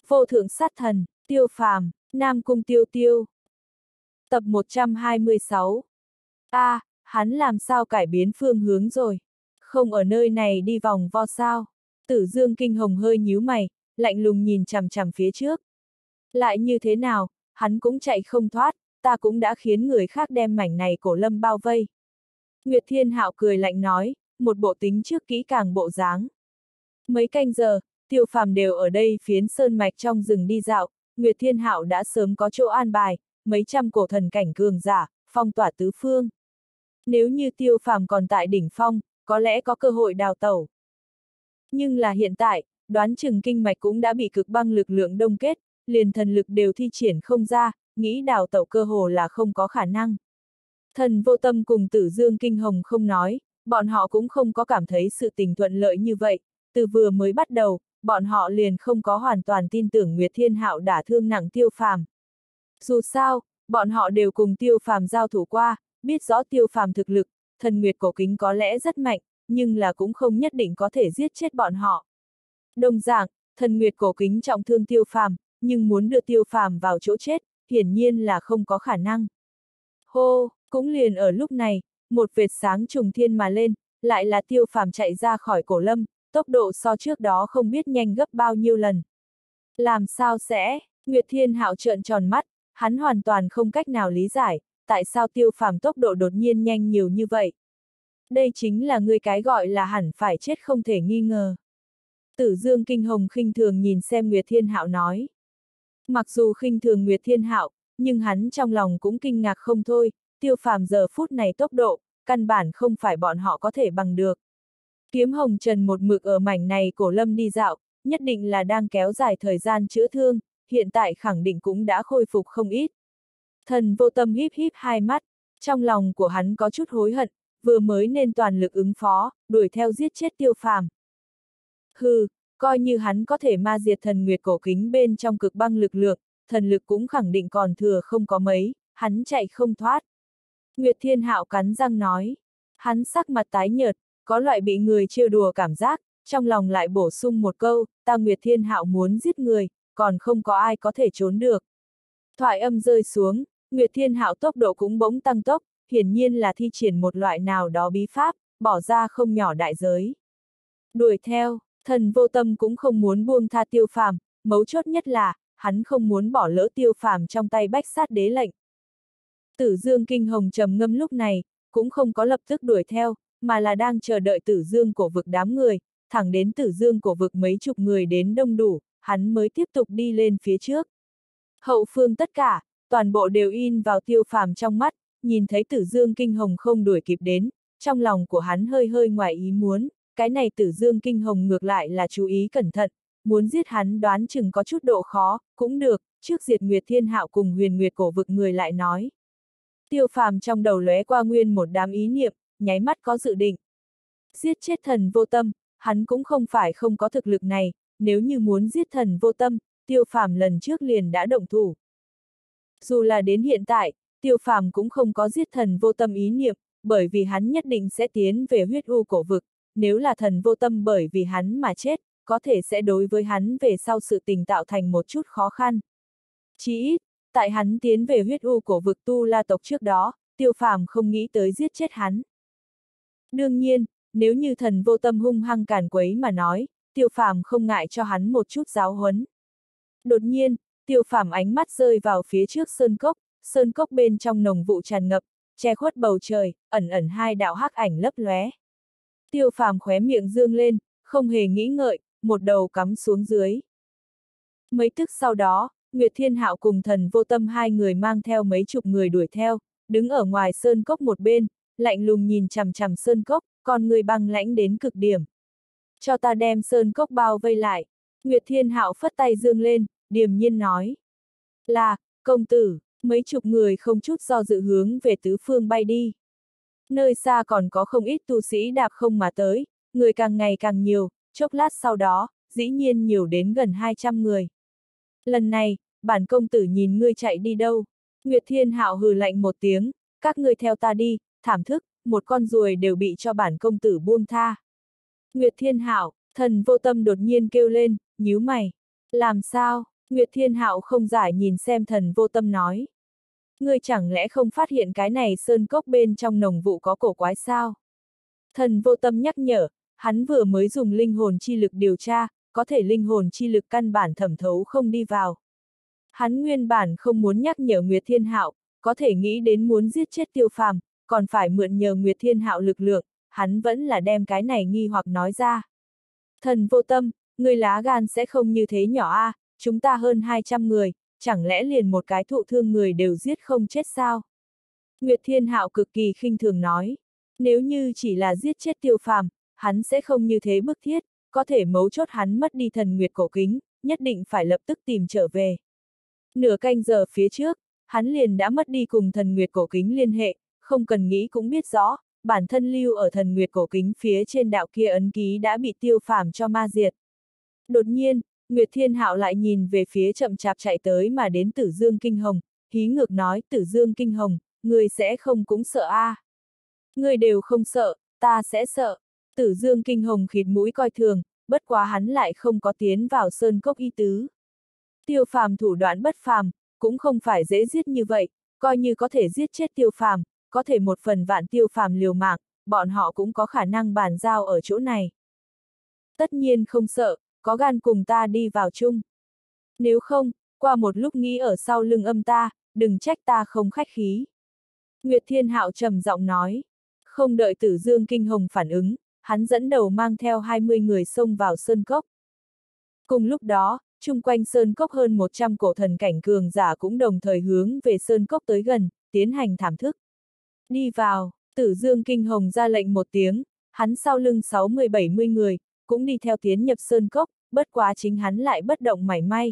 Vô thượng sát thần, Tiêu Phàm, Nam Cung Tiêu Tiêu. Tập 126. Hắn làm sao cải biến phương hướng rồi? Không ở nơi này đi vòng vo sao? Tử Dương Kinh Hồng hơi nhíu mày, lạnh lùng nhìn chằm chằm phía trước. Lại như thế nào, hắn cũng chạy không thoát, ta cũng đã khiến người khác đem mảnh này cổ lâm bao vây. Nguyệt Thiên Hạo cười lạnh nói, một bộ tính trước kỹ càng bộ dáng. Mấy canh giờ, Tiêu Phàm đều ở đây phiến sơn mạch trong rừng đi dạo, Nguyệt Thiên Hạo đã sớm có chỗ an bài, mấy trăm cổ thần cảnh cường giả, phong tỏa tứ phương. Nếu như Tiêu Phàm còn tại đỉnh phong, có lẽ có cơ hội đào tẩu. Nhưng là hiện tại, đoán chừng kinh mạch cũng đã bị cực băng lực lượng đông kết, liền thần lực đều thi triển không ra, nghĩ đào tẩu cơ hồ là không có khả năng. Thần Vô Tâm cùng Tử Dương Kinh Hồng không nói, bọn họ cũng không có cảm thấy sự tình thuận lợi như vậy, từ vừa mới bắt đầu, bọn họ liền không có hoàn toàn tin tưởng Nguyệt Thiên Hạo đả thương nặng Tiêu Phàm. Dù sao, bọn họ đều cùng Tiêu Phàm giao thủ qua, biết rõ Tiêu Phàm thực lực, thần Nguyệt cổ kính có lẽ rất mạnh, nhưng là cũng không nhất định có thể giết chết bọn họ. Đồng dạng, thần Nguyệt cổ kính trọng thương Tiêu Phàm, nhưng muốn đưa Tiêu Phàm vào chỗ chết, hiển nhiên là không có khả năng. Hô, cũng liền ở lúc này, một vệt sáng trùng thiên mà lên, lại là Tiêu Phàm chạy ra khỏi cổ lâm, tốc độ so trước đó không biết nhanh gấp bao nhiêu lần. Làm sao sẽ? Nguyệt Thiên Hạo trợn tròn mắt, hắn hoàn toàn không cách nào lý giải, tại sao Tiêu Phàm tốc độ đột nhiên nhanh nhiều như vậy. Đây chính là người cái gọi là hẳn phải chết không thể nghi ngờ. Tử Dương Kinh Hồng khinh thường nhìn xem Nguyệt Thiên Hạo nói. Mặc dù khinh thường Nguyệt Thiên Hạo, nhưng hắn trong lòng cũng kinh ngạc không thôi, Tiêu Phàm giờ phút này tốc độ, căn bản không phải bọn họ có thể bằng được. Kiếm Hồng Trần một mực ở mảnh này cổ lâm đi dạo, nhất định là đang kéo dài thời gian chữa thương, hiện tại khẳng định cũng đã khôi phục không ít. Thần Vô Tâm híp híp hai mắt, trong lòng của hắn có chút hối hận, vừa mới nên toàn lực ứng phó, đuổi theo giết chết Tiêu Phàm. Hừ, coi như hắn có thể ma diệt thần Nguyệt cổ kính bên trong cực băng lực lượng, thần lực cũng khẳng định còn thừa không có mấy, hắn chạy không thoát. Nguyệt Thiên Hạo cắn răng nói, hắn sắc mặt tái nhợt, có loại bị người trêu đùa cảm giác, trong lòng lại bổ sung một câu, ta Nguyệt Thiên Hạo muốn giết người, còn không có ai có thể trốn được. Thoại âm rơi xuống, Nguyệt Thiên Hạo tốc độ cũng bỗng tăng tốc, hiển nhiên là thi triển một loại nào đó bí pháp, bỏ ra không nhỏ đại giới. Đuổi theo, thần Vô Tâm cũng không muốn buông tha Tiêu Phàm, mấu chốt nhất là, hắn không muốn bỏ lỡ Tiêu Phàm trong tay bách sát đế lệnh. Tử Dương Kinh Hồng trầm ngâm lúc này, cũng không có lập tức đuổi theo, mà là đang chờ đợi Tử Dương cổ vực đám người, thẳng đến Tử Dương cổ vực mấy chục người đến đông đủ, hắn mới tiếp tục đi lên phía trước. Hậu phương tất cả, toàn bộ đều in vào Tiêu Phàm trong mắt, nhìn thấy Tử Dương Kinh Hồng không đuổi kịp đến, trong lòng của hắn hơi hơi ngoài ý muốn, cái này Tử Dương Kinh Hồng ngược lại là chú ý cẩn thận, muốn giết hắn đoán chừng có chút độ khó, cũng được, trước diệt Nguyệt Thiên Hạo cùng Huyền Nguyệt cổ vực người lại nói. Tiêu Phàm trong đầu lóe qua nguyên một đám ý niệm, nháy mắt có dự định. Giết chết thần Vô Tâm, hắn cũng không phải không có thực lực này, nếu như muốn giết thần Vô Tâm, Tiêu Phàm lần trước liền đã động thủ. Dù là đến hiện tại, Tiêu Phàm cũng không có giết thần Vô Tâm ý niệm, bởi vì hắn nhất định sẽ tiến về huyết u cổ vực, nếu là thần Vô Tâm bởi vì hắn mà chết, có thể sẽ đối với hắn về sau sự tình tạo thành một chút khó khăn. Chỉ ít, tại hắn tiến về huyết u cổ vực Tu La tộc trước đó, Tiêu Phàm không nghĩ tới giết chết hắn. Đương nhiên, nếu như thần Vô Tâm hung hăng càn quấy mà nói, Tiêu Phàm không ngại cho hắn một chút giáo huấn. Đột nhiên, Tiêu Phàm ánh mắt rơi vào phía trước sơn cốc bên trong nồng vụ tràn ngập, che khuất bầu trời, ẩn ẩn hai đạo hắc ảnh lấp lóe. Tiêu Phàm khóe miệng dương lên, không hề nghĩ ngợi, một đầu cắm xuống dưới. Mấy tức sau đó, Nguyệt Thiên Hạo cùng thần Vô Tâm hai người mang theo mấy chục người đuổi theo, đứng ở ngoài sơn cốc một bên, lạnh lùng nhìn chằm chằm sơn cốc, con người băng lãnh đến cực điểm. Cho ta đem sơn cốc bao vây lại. Nguyệt Thiên Hạo phất tay dương lên, điềm nhiên nói. Là, công tử, mấy chục người không chút do dự hướng về tứ phương bay đi. Nơi xa còn có không ít tu sĩ đạp không mà tới, người càng ngày càng nhiều, chốc lát sau đó, dĩ nhiên nhiều đến gần 200 người. Lần này, bản công tử nhìn ngươi chạy đi đâu? Nguyệt Thiên Hạo hừ lạnh một tiếng, các ngươi theo ta đi, thảm thức, một con ruồi đều bị cho bản công tử buông tha. Nguyệt Thiên Hạo, thần Vô Tâm đột nhiên kêu lên, nhíu mày. Làm sao? Nguyệt Thiên Hạo không giải nhìn xem Thần Vô Tâm nói. Ngươi chẳng lẽ không phát hiện cái này sơn cốc bên trong nồng vụ có cổ quái sao? Thần Vô Tâm nhắc nhở, hắn vừa mới dùng linh hồn chi lực điều tra, có thể linh hồn chi lực căn bản thẩm thấu không đi vào. Hắn nguyên bản không muốn nhắc nhở Nguyệt Thiên Hạo, có thể nghĩ đến muốn giết chết Tiêu Phàm, còn phải mượn nhờ Nguyệt Thiên Hạo lực lượng, hắn vẫn là đem cái này nghi hoặc nói ra. Thần Vô Tâm, ngươi lá gan sẽ không như thế nhỏ a, chúng ta hơn 200 người, chẳng lẽ liền một cái thụ thương người đều giết không chết sao? Nguyệt Thiên Hạo cực kỳ khinh thường nói, nếu như chỉ là giết chết Tiêu Phàm, hắn sẽ không như thế bức thiết, có thể mấu chốt hắn mất đi thần Nguyệt cổ kính, nhất định phải lập tức tìm trở về. Nửa canh giờ phía trước, hắn liền đã mất đi cùng thần Nguyệt cổ kính liên hệ, không cần nghĩ cũng biết rõ, bản thân lưu ở thần Nguyệt cổ kính phía trên đạo kia ấn ký đã bị Tiêu Phàm cho ma diệt. Đột nhiên, Nguyệt Thiên Hạo lại nhìn về phía chậm chạp chạy tới mà đến Tử Dương Kinh Hồng, hí ngược nói Tử Dương Kinh Hồng, ngươi sẽ không cũng sợ a? Ngươi đều không sợ, ta sẽ sợ. Tử Dương Kinh Hồng khịt mũi coi thường, bất quá hắn lại không có tiến vào sơn cốc y tứ. Tiêu Phàm thủ đoạn bất phàm, cũng không phải dễ giết như vậy, coi như có thể giết chết Tiêu Phàm, có thể một phần vạn Tiêu Phàm liều mạng, bọn họ cũng có khả năng bàn giao ở chỗ này. Tất nhiên không sợ, có gan cùng ta đi vào chung. Nếu không, qua một lúc nghĩ ở sau lưng âm ta, đừng trách ta không khách khí. Nguyệt Thiên Hạo trầm giọng nói. Không đợi Tử Dương Kinh Hồng phản ứng, hắn dẫn đầu mang theo 20 người xông vào sơn cốc. Cùng lúc đó, chung quanh sơn cốc hơn 100 cổ thần cảnh cường giả cũng đồng thời hướng về sơn cốc tới gần, tiến hành thảm thức. Đi vào, Tử Dương Kinh Hồng ra lệnh một tiếng, hắn sau lưng 60-70 người, cũng đi theo tiến nhập sơn cốc, bất quá chính hắn lại bất động mảy may.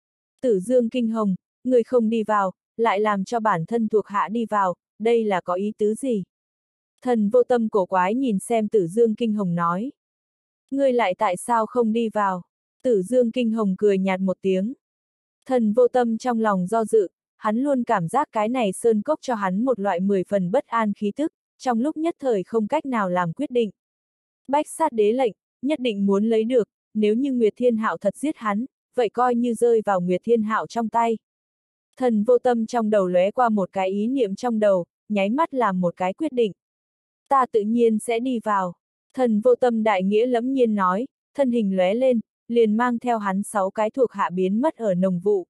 Tử Dương Kinh Hồng, người không đi vào, lại làm cho bản thân thuộc hạ đi vào, đây là có ý tứ gì? Thần Vô Tâm cổ quái nhìn xem Tử Dương Kinh Hồng nói. Ngươi lại tại sao không đi vào? Tử Dương Kinh Hồng cười nhạt một tiếng. Thần Vô Tâm trong lòng do dự, hắn luôn cảm giác cái này sơn cốc cho hắn một loại 10 phần bất an khí tức, trong lúc nhất thời không cách nào làm quyết định. Bách sát đế lệnh, nhất định muốn lấy được, nếu như Nguyệt Thiên Hạo thật giết hắn, vậy coi như rơi vào Nguyệt Thiên Hạo trong tay. Thần Vô Tâm trong đầu lóe qua một cái ý niệm trong đầu, nháy mắt làm một cái quyết định. Ta tự nhiên sẽ đi vào. Thần Vô Tâm đại nghĩa lẫm nhiên nói, thân hình lóe lên, liền mang theo hắn 6 cái thuộc hạ biến mất ở nồng vụ.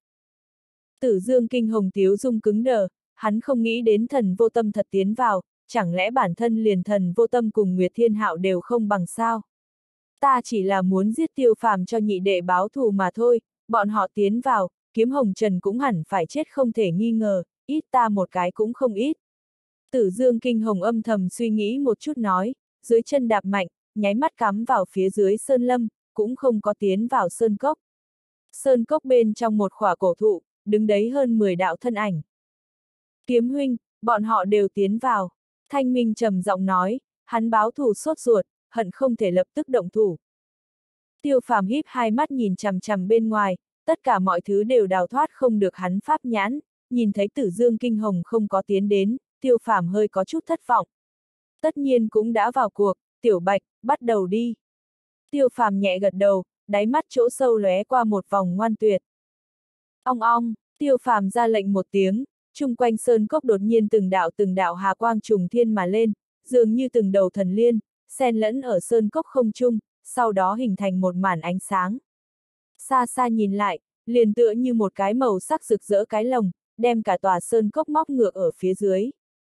Tử Dương Kinh Hồng tiếu dung cứng đờ, hắn không nghĩ đến Thần Vô Tâm thật tiến vào, chẳng lẽ bản thân liền Thần Vô Tâm cùng Nguyệt Thiên Hạo đều không bằng sao? Ta chỉ là muốn giết Tiêu Phàm cho nhị đệ báo thù mà thôi, bọn họ tiến vào, Kiếm Hồng Trần cũng hẳn phải chết không thể nghi ngờ, ít ta một cái cũng không ít. Tử Dương Kinh Hồng âm thầm suy nghĩ một chút nói, dưới chân đạp mạnh, nháy mắt cắm vào phía dưới sơn lâm, cũng không có tiến vào sơn cốc. Sơn cốc bên trong một khỏa cổ thụ, đứng đấy hơn 10 đạo thân ảnh. Kiếm huynh, bọn họ đều tiến vào. Thanh Minh trầm giọng nói, hắn báo thù sốt ruột, hận không thể lập tức động thủ. Tiêu Phàm híp hai mắt nhìn chằm chằm bên ngoài, tất cả mọi thứ đều đào thoát không được hắn pháp nhãn, nhìn thấy Tử Dương Kinh Hồng không có tiến đến, Tiêu Phàm hơi có chút thất vọng. Tất nhiên cũng đã vào cuộc, Tiểu Bạch, bắt đầu đi. Tiêu Phàm nhẹ gật đầu, đáy mắt chỗ sâu lóe qua một vòng ngoan tuyệt. Ong ong, Tiêu Phàm ra lệnh một tiếng, chung quanh sơn cốc đột nhiên từng đạo hà quang trùng thiên mà lên, dường như từng đầu thần liên, xen lẫn ở sơn cốc không trung, sau đó hình thành một màn ánh sáng. Xa xa nhìn lại, liền tựa như một cái màu sắc rực rỡ cái lồng, đem cả tòa sơn cốc móc ngược ở phía dưới.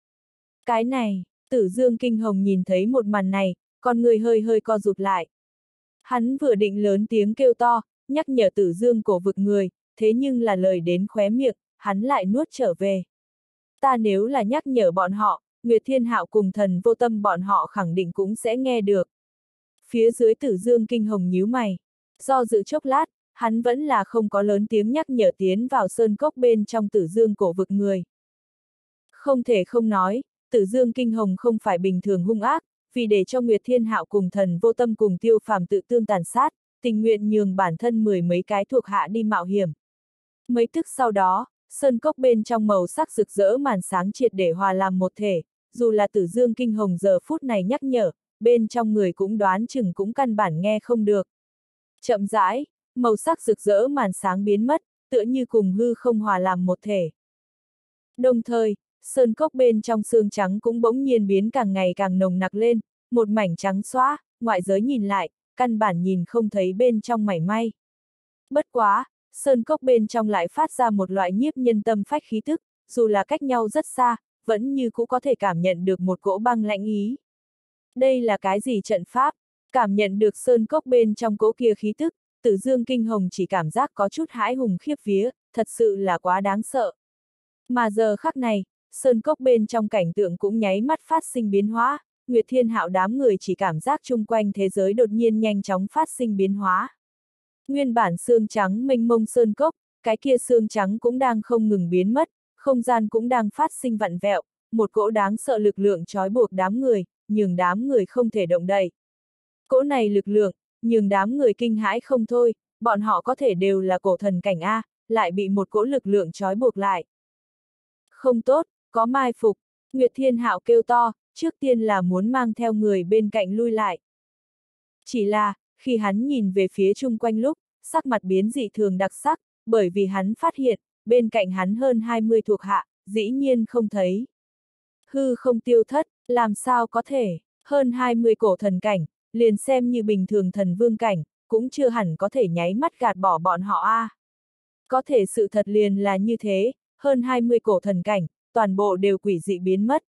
Cái này, Tử Dương Kinh Hồng nhìn thấy một màn này, con người hơi hơi co rụt lại. Hắn vừa định lớn tiếng kêu to, nhắc nhở Tử Dương cổ vực người, thế nhưng là lời đến khóe miệng, hắn lại nuốt trở về. Ta nếu là nhắc nhở bọn họ, Nguyệt Thiên Hạo cùng Thần Vô Tâm bọn họ khẳng định cũng sẽ nghe được. Phía dưới Tử Dương Kinh Hồng nhíu mày. Do dự chốc lát, hắn vẫn là không có lớn tiếng nhắc nhở tiến vào sơn cốc bên trong Tử Dương cổ vực người. Không thể không nói, Tử Dương Kinh Hồng không phải bình thường hung ác, vì để cho Nguyệt Thiên Hạo cùng Thần Vô Tâm cùng Tiêu Phàm tự tương tàn sát, tình nguyện nhường bản thân 10 mấy cái thuộc hạ đi mạo hiểm. Mấy tức sau đó, sơn cốc bên trong màu sắc rực rỡ màn sáng triệt để hòa làm một thể, dù là Tử Dương Kinh Hồng giờ phút này nhắc nhở, bên trong người cũng đoán chừng cũng căn bản nghe không được. Chậm rãi, màu sắc rực rỡ màn sáng biến mất, tựa như cùng hư không hòa làm một thể. Đồng thời, sơn cốc bên trong sương trắng cũng bỗng nhiên biến càng ngày càng nồng nặc lên, một mảnh trắng xóa, ngoại giới nhìn lại, căn bản nhìn không thấy bên trong mảy may. Bất quá, sơn cốc bên trong lại phát ra một loại nhiếp nhân tâm phách khí tức, dù là cách nhau rất xa, vẫn như cũng có thể cảm nhận được một cỗ băng lãnh ý. Đây là cái gì trận pháp? Cảm nhận được sơn cốc bên trong cỗ kia khí tức, Tử Dương Kinh Hồng chỉ cảm giác có chút hãi hùng khiếp vía, thật sự là quá đáng sợ. Mà giờ khắc này, sơn cốc bên trong cảnh tượng cũng nháy mắt phát sinh biến hóa, Nguyệt Thiên Hạo đám người chỉ cảm giác chung quanh thế giới đột nhiên nhanh chóng phát sinh biến hóa. Nguyên bản xương trắng mênh mông sơn cốc, cái kia xương trắng cũng đang không ngừng biến mất, không gian cũng đang phát sinh vặn vẹo, một cỗ đáng sợ lực lượng trói buộc đám người, nhường đám người không thể động đậy. Cỗ này lực lượng, nhường đám người kinh hãi không thôi, bọn họ có thể đều là cổ thần cảnh A, lại bị một cỗ lực lượng trói buộc lại. Không tốt, có mai phục, Nguyệt Thiên Hạo kêu to, trước tiên là muốn mang theo người bên cạnh lui lại. Chỉ là, khi hắn nhìn về phía chung quanh lúc, sắc mặt biến dị thường đặc sắc, bởi vì hắn phát hiện, bên cạnh hắn hơn 20 thuộc hạ, dĩ nhiên không thấy. Hư không tiêu thất, làm sao có thể, hơn 20 cổ thần cảnh, liền xem như bình thường thần vương cảnh, cũng chưa hẳn có thể nháy mắt gạt bỏ bọn họ a. Có thể sự thật liền là như thế, hơn 20 cổ thần cảnh, toàn bộ đều quỷ dị biến mất.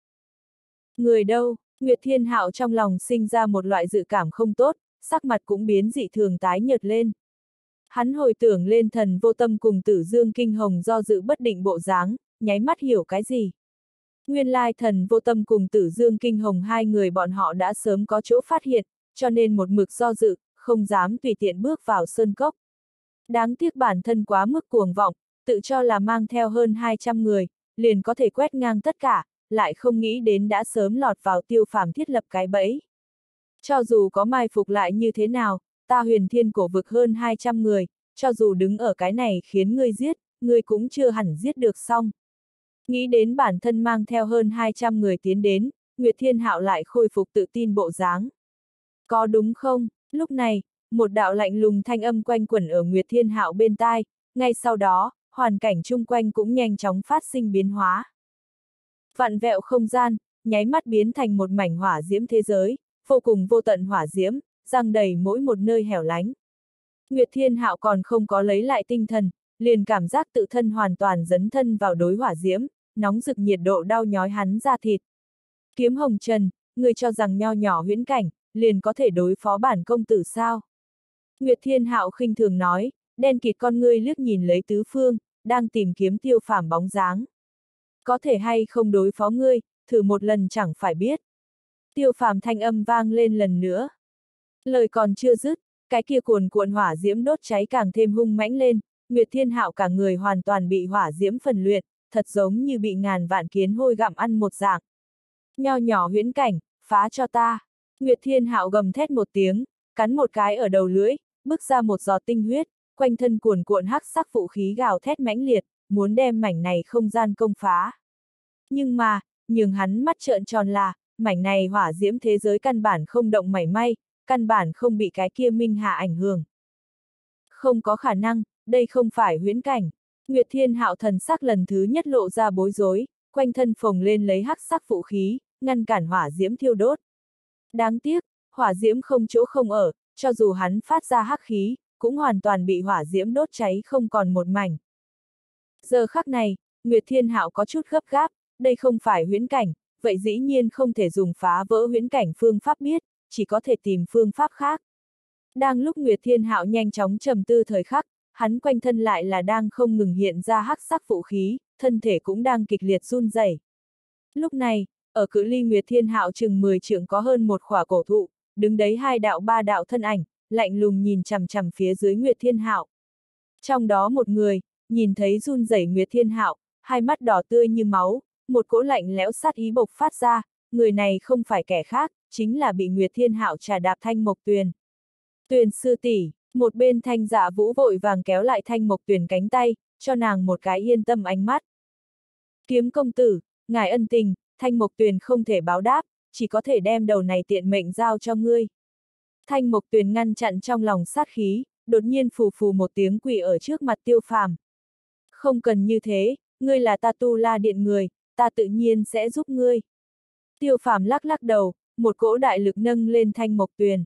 Người đâu? Nguyệt Thiên Hạo trong lòng sinh ra một loại dự cảm không tốt, sắc mặt cũng biến dị thường tái nhợt lên. Hắn hồi tưởng lên Thần Vô Tâm cùng Tử Dương Kinh Hồng do dự bất định bộ dáng, nháy mắt hiểu cái gì. Nguyên lai Thần Vô Tâm cùng Tử Dương Kinh Hồng hai người bọn họ đã sớm có chỗ phát hiện, cho nên một mực do dự, không dám tùy tiện bước vào sơn cốc. Đáng tiếc bản thân quá mức cuồng vọng, tự cho là mang theo hơn 200 người, liền có thể quét ngang tất cả, lại không nghĩ đến đã sớm lọt vào Tiêu Phàm thiết lập cái bẫy. Cho dù có mai phục lại như thế nào, ta Huyền Thiên cổ vực hơn 200 người, cho dù đứng ở cái này khiến ngươi giết, ngươi cũng chưa hẳn giết được xong. Nghĩ đến bản thân mang theo hơn 200 người tiến đến, Nguyệt Thiên Hạo lại khôi phục tự tin bộ dáng. Có đúng không? Lúc này, một đạo lạnh lùng thanh âm quanh quẩn ở Nguyệt Thiên Hạo bên tai, ngay sau đó, hoàn cảnh chung quanh cũng nhanh chóng phát sinh biến hóa. Vặn vẹo không gian, nháy mắt biến thành một mảnh hỏa diễm thế giới, vô cùng vô tận hỏa diễm, giăng đầy mỗi một nơi hẻo lánh. Nguyệt Thiên Hạo còn không có lấy lại tinh thần, liền cảm giác tự thân hoàn toàn dấn thân vào đối hỏa diễm, nóng rực nhiệt độ đau nhói hắn da thịt. Kiếm Hồng Trần, người cho rằng nho nhỏ huyễn cảnh, liền có thể đối phó bản công tử sao? Nguyệt Thiên Hạo khinh thường nói, đen kịt con ngươi liếc nhìn lấy tứ phương, đang tìm kiếm Tiêu Phàm bóng dáng. Có thể hay không đối phó ngươi, thử một lần chẳng phải biết. Tiêu Phàm thanh âm vang lên lần nữa. Lời còn chưa dứt, cái kia cuồn cuộn hỏa diễm đốt cháy càng thêm hung mãnh lên, Nguyệt Thiên Hạo cả người hoàn toàn bị hỏa diễm phần luyện, thật giống như bị ngàn vạn kiến hôi gặm ăn một dạng. Nho nhỏ huyễn cảnh, phá cho ta. Nguyệt Thiên Hạo gầm thét một tiếng, cắn một cái ở đầu lưỡi, bức ra một giọt tinh huyết, quanh thân cuồn cuộn hắc sắc vũ khí gào thét mãnh liệt, muốn đem mảnh này không gian công phá. Nhưng mà, nhường hắn mắt trợn tròn là, mảnh này hỏa diễm thế giới căn bản không động mảy may, căn bản không bị cái kia minh hạ ảnh hưởng. Không có khả năng, đây không phải huyễn cảnh. Nguyệt Thiên Hạo thần sắc lần thứ nhất lộ ra bối rối, quanh thân phồng lên lấy hắc sắc vũ khí, ngăn cản hỏa diễm thiêu đốt. Đáng tiếc, hỏa diễm không chỗ không ở, cho dù hắn phát ra hắc khí, cũng hoàn toàn bị hỏa diễm đốt cháy không còn một mảnh. Giờ khắc này, Nguyệt Thiên Hạo có chút gấp gáp, đây không phải huyễn cảnh, vậy dĩ nhiên không thể dùng phá vỡ huyễn cảnh phương pháp biết, chỉ có thể tìm phương pháp khác. Đang lúc Nguyệt Thiên Hạo nhanh chóng trầm tư thời khắc, hắn quanh thân lại là đang không ngừng hiện ra hắc sắc vũ khí, thân thể cũng đang kịch liệt run rẩy. Lúc này, ở cự ly Nguyệt Thiên Hạo chừng 10 trượng có hơn một khỏa cổ thụ, đứng đấy hai đạo ba đạo thân ảnh, lạnh lùng nhìn chằm chằm phía dưới Nguyệt Thiên Hạo. Trong đó một người, nhìn thấy run rẩy Nguyệt Thiên Hạo, hai mắt đỏ tươi như máu, một cỗ lạnh lẽo sát ý bộc phát ra, người này không phải kẻ khác, chính là bị Nguyệt Thiên Hạo trà đạp Thanh Mộc Tuyền. Tuyền sư tỷ, một bên Thanh Dạ Vũ vội vàng kéo lại Thanh Mộc Tuyền cánh tay, cho nàng một cái yên tâm ánh mắt. Kiếm công tử, ngài ân tình, Thanh Mộc Tuyền không thể báo đáp, chỉ có thể đem đầu này tiện mệnh giao cho ngươi. Thanh Mộc Tuyền ngăn chặn trong lòng sát khí, đột nhiên phù phù một tiếng quỳ ở trước mặt Tiêu Phàm. Không cần như thế, ngươi là ta Tu La Điện người, ta tự nhiên sẽ giúp ngươi. Tiêu Phàm lắc lắc đầu, một cỗ đại lực nâng lên Thanh Mộc Tuyền.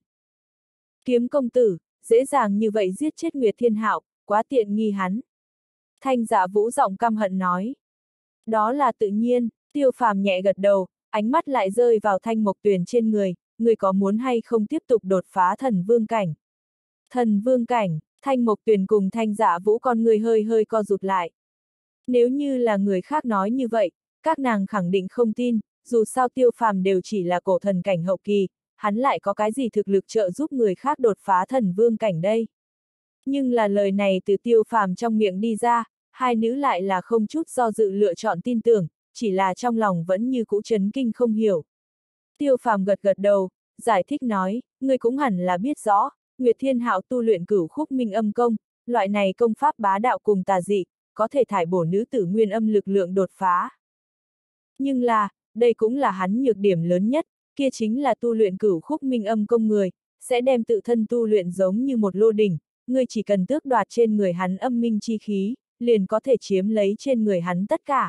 Kiếm công tử, dễ dàng như vậy giết chết Nguyệt Thiên Hạo, quá tiện nghi hắn. Thanh Dạ Vũ giọng căm hận nói. Đó là tự nhiên, Tiêu Phàm nhẹ gật đầu, ánh mắt lại rơi vào Thanh Mộc Tuyền trên người, người có muốn hay không tiếp tục đột phá thần vương cảnh. Thần vương cảnh, Thanh Mộc Tuyền cùng Thanh Dạ Vũ con người hơi hơi co rụt lại. Nếu như là người khác nói như vậy, các nàng khẳng định không tin, dù sao Tiêu Phàm đều chỉ là cổ thần cảnh hậu kỳ, hắn lại có cái gì thực lực trợ giúp người khác đột phá thần vương cảnh đây. Nhưng là lời này từ Tiêu Phàm trong miệng đi ra, hai nữ lại là không chút do dự lựa chọn tin tưởng, chỉ là trong lòng vẫn như cũ chấn kinh không hiểu. Tiêu Phàm gật gật đầu, giải thích nói, ngươi cũng hẳn là biết rõ, Nguyệt Thiên Hạo tu luyện Cửu Khúc Minh Âm Công, loại này công pháp bá đạo cùng tà dị, có thể thải bổ nữ tử nguyên âm lực lượng đột phá. Nhưng là, đây cũng là hắn nhược điểm lớn nhất, kia chính là tu luyện Cửu Khúc Minh Âm Công người, sẽ đem tự thân tu luyện giống như một lô đỉnh, ngươi chỉ cần tước đoạt trên người hắn âm minh chi khí, liền có thể chiếm lấy trên người hắn tất cả.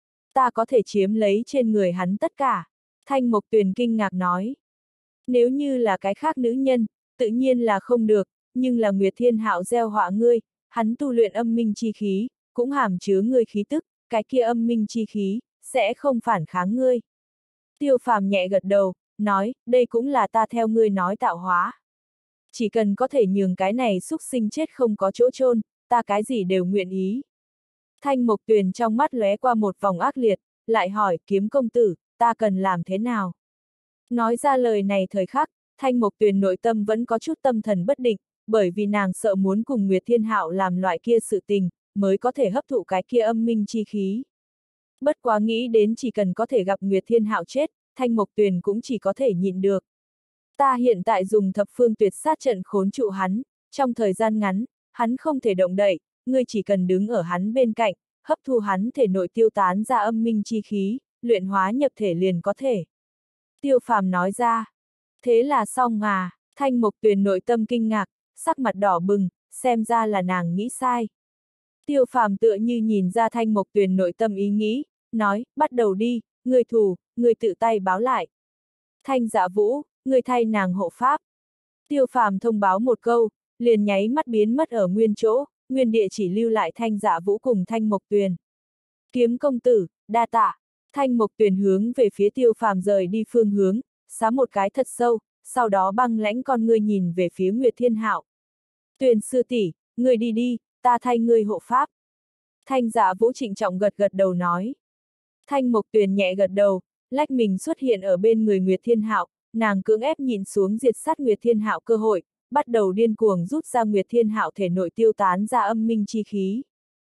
Ta có thể chiếm lấy trên người hắn tất cả. Thanh Mộc Tuyền kinh ngạc nói. Nếu như là cái khác nữ nhân, tự nhiên là không được, nhưng là Nguyệt Thiên Hạo gieo họa ngươi, hắn tu luyện âm minh chi khí, cũng hàm chứa ngươi khí tức, cái kia âm minh chi khí, sẽ không phản kháng ngươi. Tiêu Phàm nhẹ gật đầu, nói, đây cũng là ta theo ngươi nói tạo hóa. Chỉ cần có thể nhường cái này xúc sinh chết không có chỗ chôn, ta cái gì đều nguyện ý. Thanh Mộc Tuyền trong mắt lóe qua một vòng ác liệt, lại hỏi, kiếm công tử, ta cần làm thế nào? Nói ra lời này thời khắc, Thanh Mộc Tuyền nội tâm vẫn có chút tâm thần bất định, bởi vì nàng sợ muốn cùng Nguyệt Thiên Hạo làm loại kia sự tình, mới có thể hấp thụ cái kia âm minh chi khí. Bất quá nghĩ đến chỉ cần có thể gặp Nguyệt Thiên Hạo chết, Thanh Mộc Tuyền cũng chỉ có thể nhịn được. Ta hiện tại dùng thập phương tuyệt sát trận khốn trụ hắn, trong thời gian ngắn, hắn không thể động đậy, ngươi chỉ cần đứng ở hắn bên cạnh, hấp thu hắn thể nội tiêu tán ra âm minh chi khí, luyện hóa nhập thể liền có thể. Tiêu Phàm nói ra. Thế là xong à, Thanh Mộc Tuyền nội tâm kinh ngạc, sắc mặt đỏ bừng, xem ra là nàng nghĩ sai. Tiêu Phàm tựa như nhìn ra Thanh Mộc Tuyền nội tâm ý nghĩ, nói, bắt đầu đi, người thù, người tự tay báo lại. Thanh Dạ Vũ, người thay nàng hộ pháp. Tiêu Phàm thông báo một câu, liền nháy mắt biến mất ở nguyên chỗ, nguyên địa chỉ lưu lại Thanh Dạ Vũ cùng Thanh Mộc Tuyền. Kiếm công tử, đa tạ. Thanh Mộc Tuyền hướng về phía Tiêu Phàm rời đi phương hướng, xá một cái thật sâu, sau đó băng lãnh con ngươi nhìn về phía Nguyệt Thiên Hạo. Tuyền sư tỷ, ngươi đi đi, ta thay ngươi hộ pháp. Thanh Dạ Vũ trịnh trọng gật gật đầu nói. Thanh Mộc Tuyền nhẹ gật đầu, lách mình xuất hiện ở bên người Nguyệt Thiên Hạo, nàng cưỡng ép nhìn xuống diệt sát Nguyệt Thiên Hạo cơ hội, bắt đầu điên cuồng rút ra Nguyệt Thiên Hạo thể nội tiêu tán ra âm minh chi khí.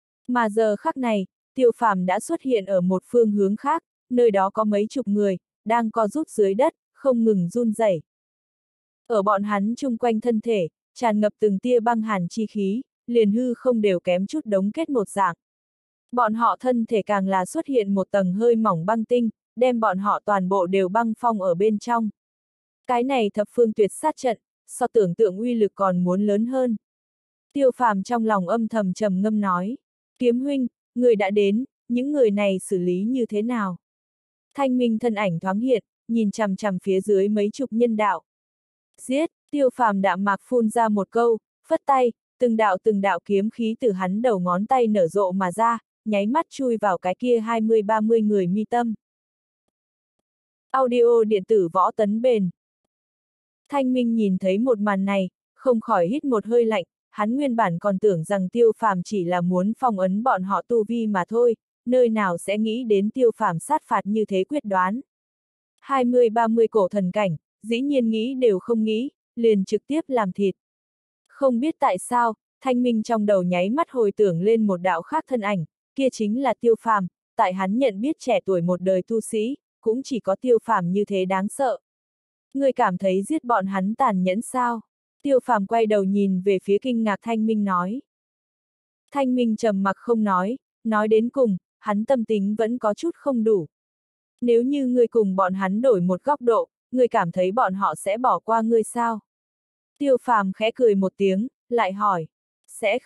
Mà giờ khắc này, Tiêu Phàm đã xuất hiện ở một phương hướng khác, nơi đó có mấy chục người, đang co rút dưới đất, không ngừng run rẩy. Ở bọn hắn chung quanh thân thể, tràn ngập từng tia băng hàn chi khí, liền hư không đều kém chút đống kết một dạng. Bọn họ thân thể càng là xuất hiện một tầng hơi mỏng băng tinh, đem bọn họ toàn bộ đều băng phong ở bên trong. Cái này thập phương tuyệt sát trận, so tưởng tượng uy lực còn muốn lớn hơn. Tiêu Phàm trong lòng âm thầm trầm ngâm nói, kiếm huynh, người đã đến, những người này xử lý như thế nào? Thanh Minh thân ảnh thoáng hiện, nhìn chằm chằm phía dưới mấy chục nhân đạo. Giết, Tiêu Phàm đạm mạc phun ra một câu, phất tay, từng đạo kiếm khí từ hắn đầu ngón tay nở rộ mà ra, nháy mắt chui vào cái kia 20-30 người mi tâm. Audio điện tử võ tấn bền. Thanh Minh nhìn thấy một màn này, không khỏi hít một hơi lạnh, hắn nguyên bản còn tưởng rằng Tiêu Phàm chỉ là muốn phong ấn bọn họ tu vi mà thôi, nơi nào sẽ nghĩ đến Tiêu Phàm sát phạt như thế quyết đoán. 20-30 cổ thần cảnh, dĩ nhiên nghĩ đều không nghĩ, liền trực tiếp làm thịt. Không biết tại sao, Thanh Minh trong đầu nháy mắt hồi tưởng lên một đạo khác thân ảnh, kia chính là Tiêu Phàm, tại hắn nhận biết trẻ tuổi một đời tu sĩ, cũng chỉ có Tiêu Phàm như thế đáng sợ. Người cảm thấy giết bọn hắn tàn nhẫn sao? Tiêu Phàm quay đầu nhìn về phía kinh ngạc Thanh Minh nói. Thanh Minh trầm mặc không nói đến cùng, hắn tâm tính vẫn có chút không đủ. Nếu như ngươi cùng bọn hắn đổi một góc độ, ngươi cảm thấy bọn họ sẽ bỏ qua ngươi sao? Tiêu Phàm khẽ cười một tiếng, lại hỏi. Sẽ không,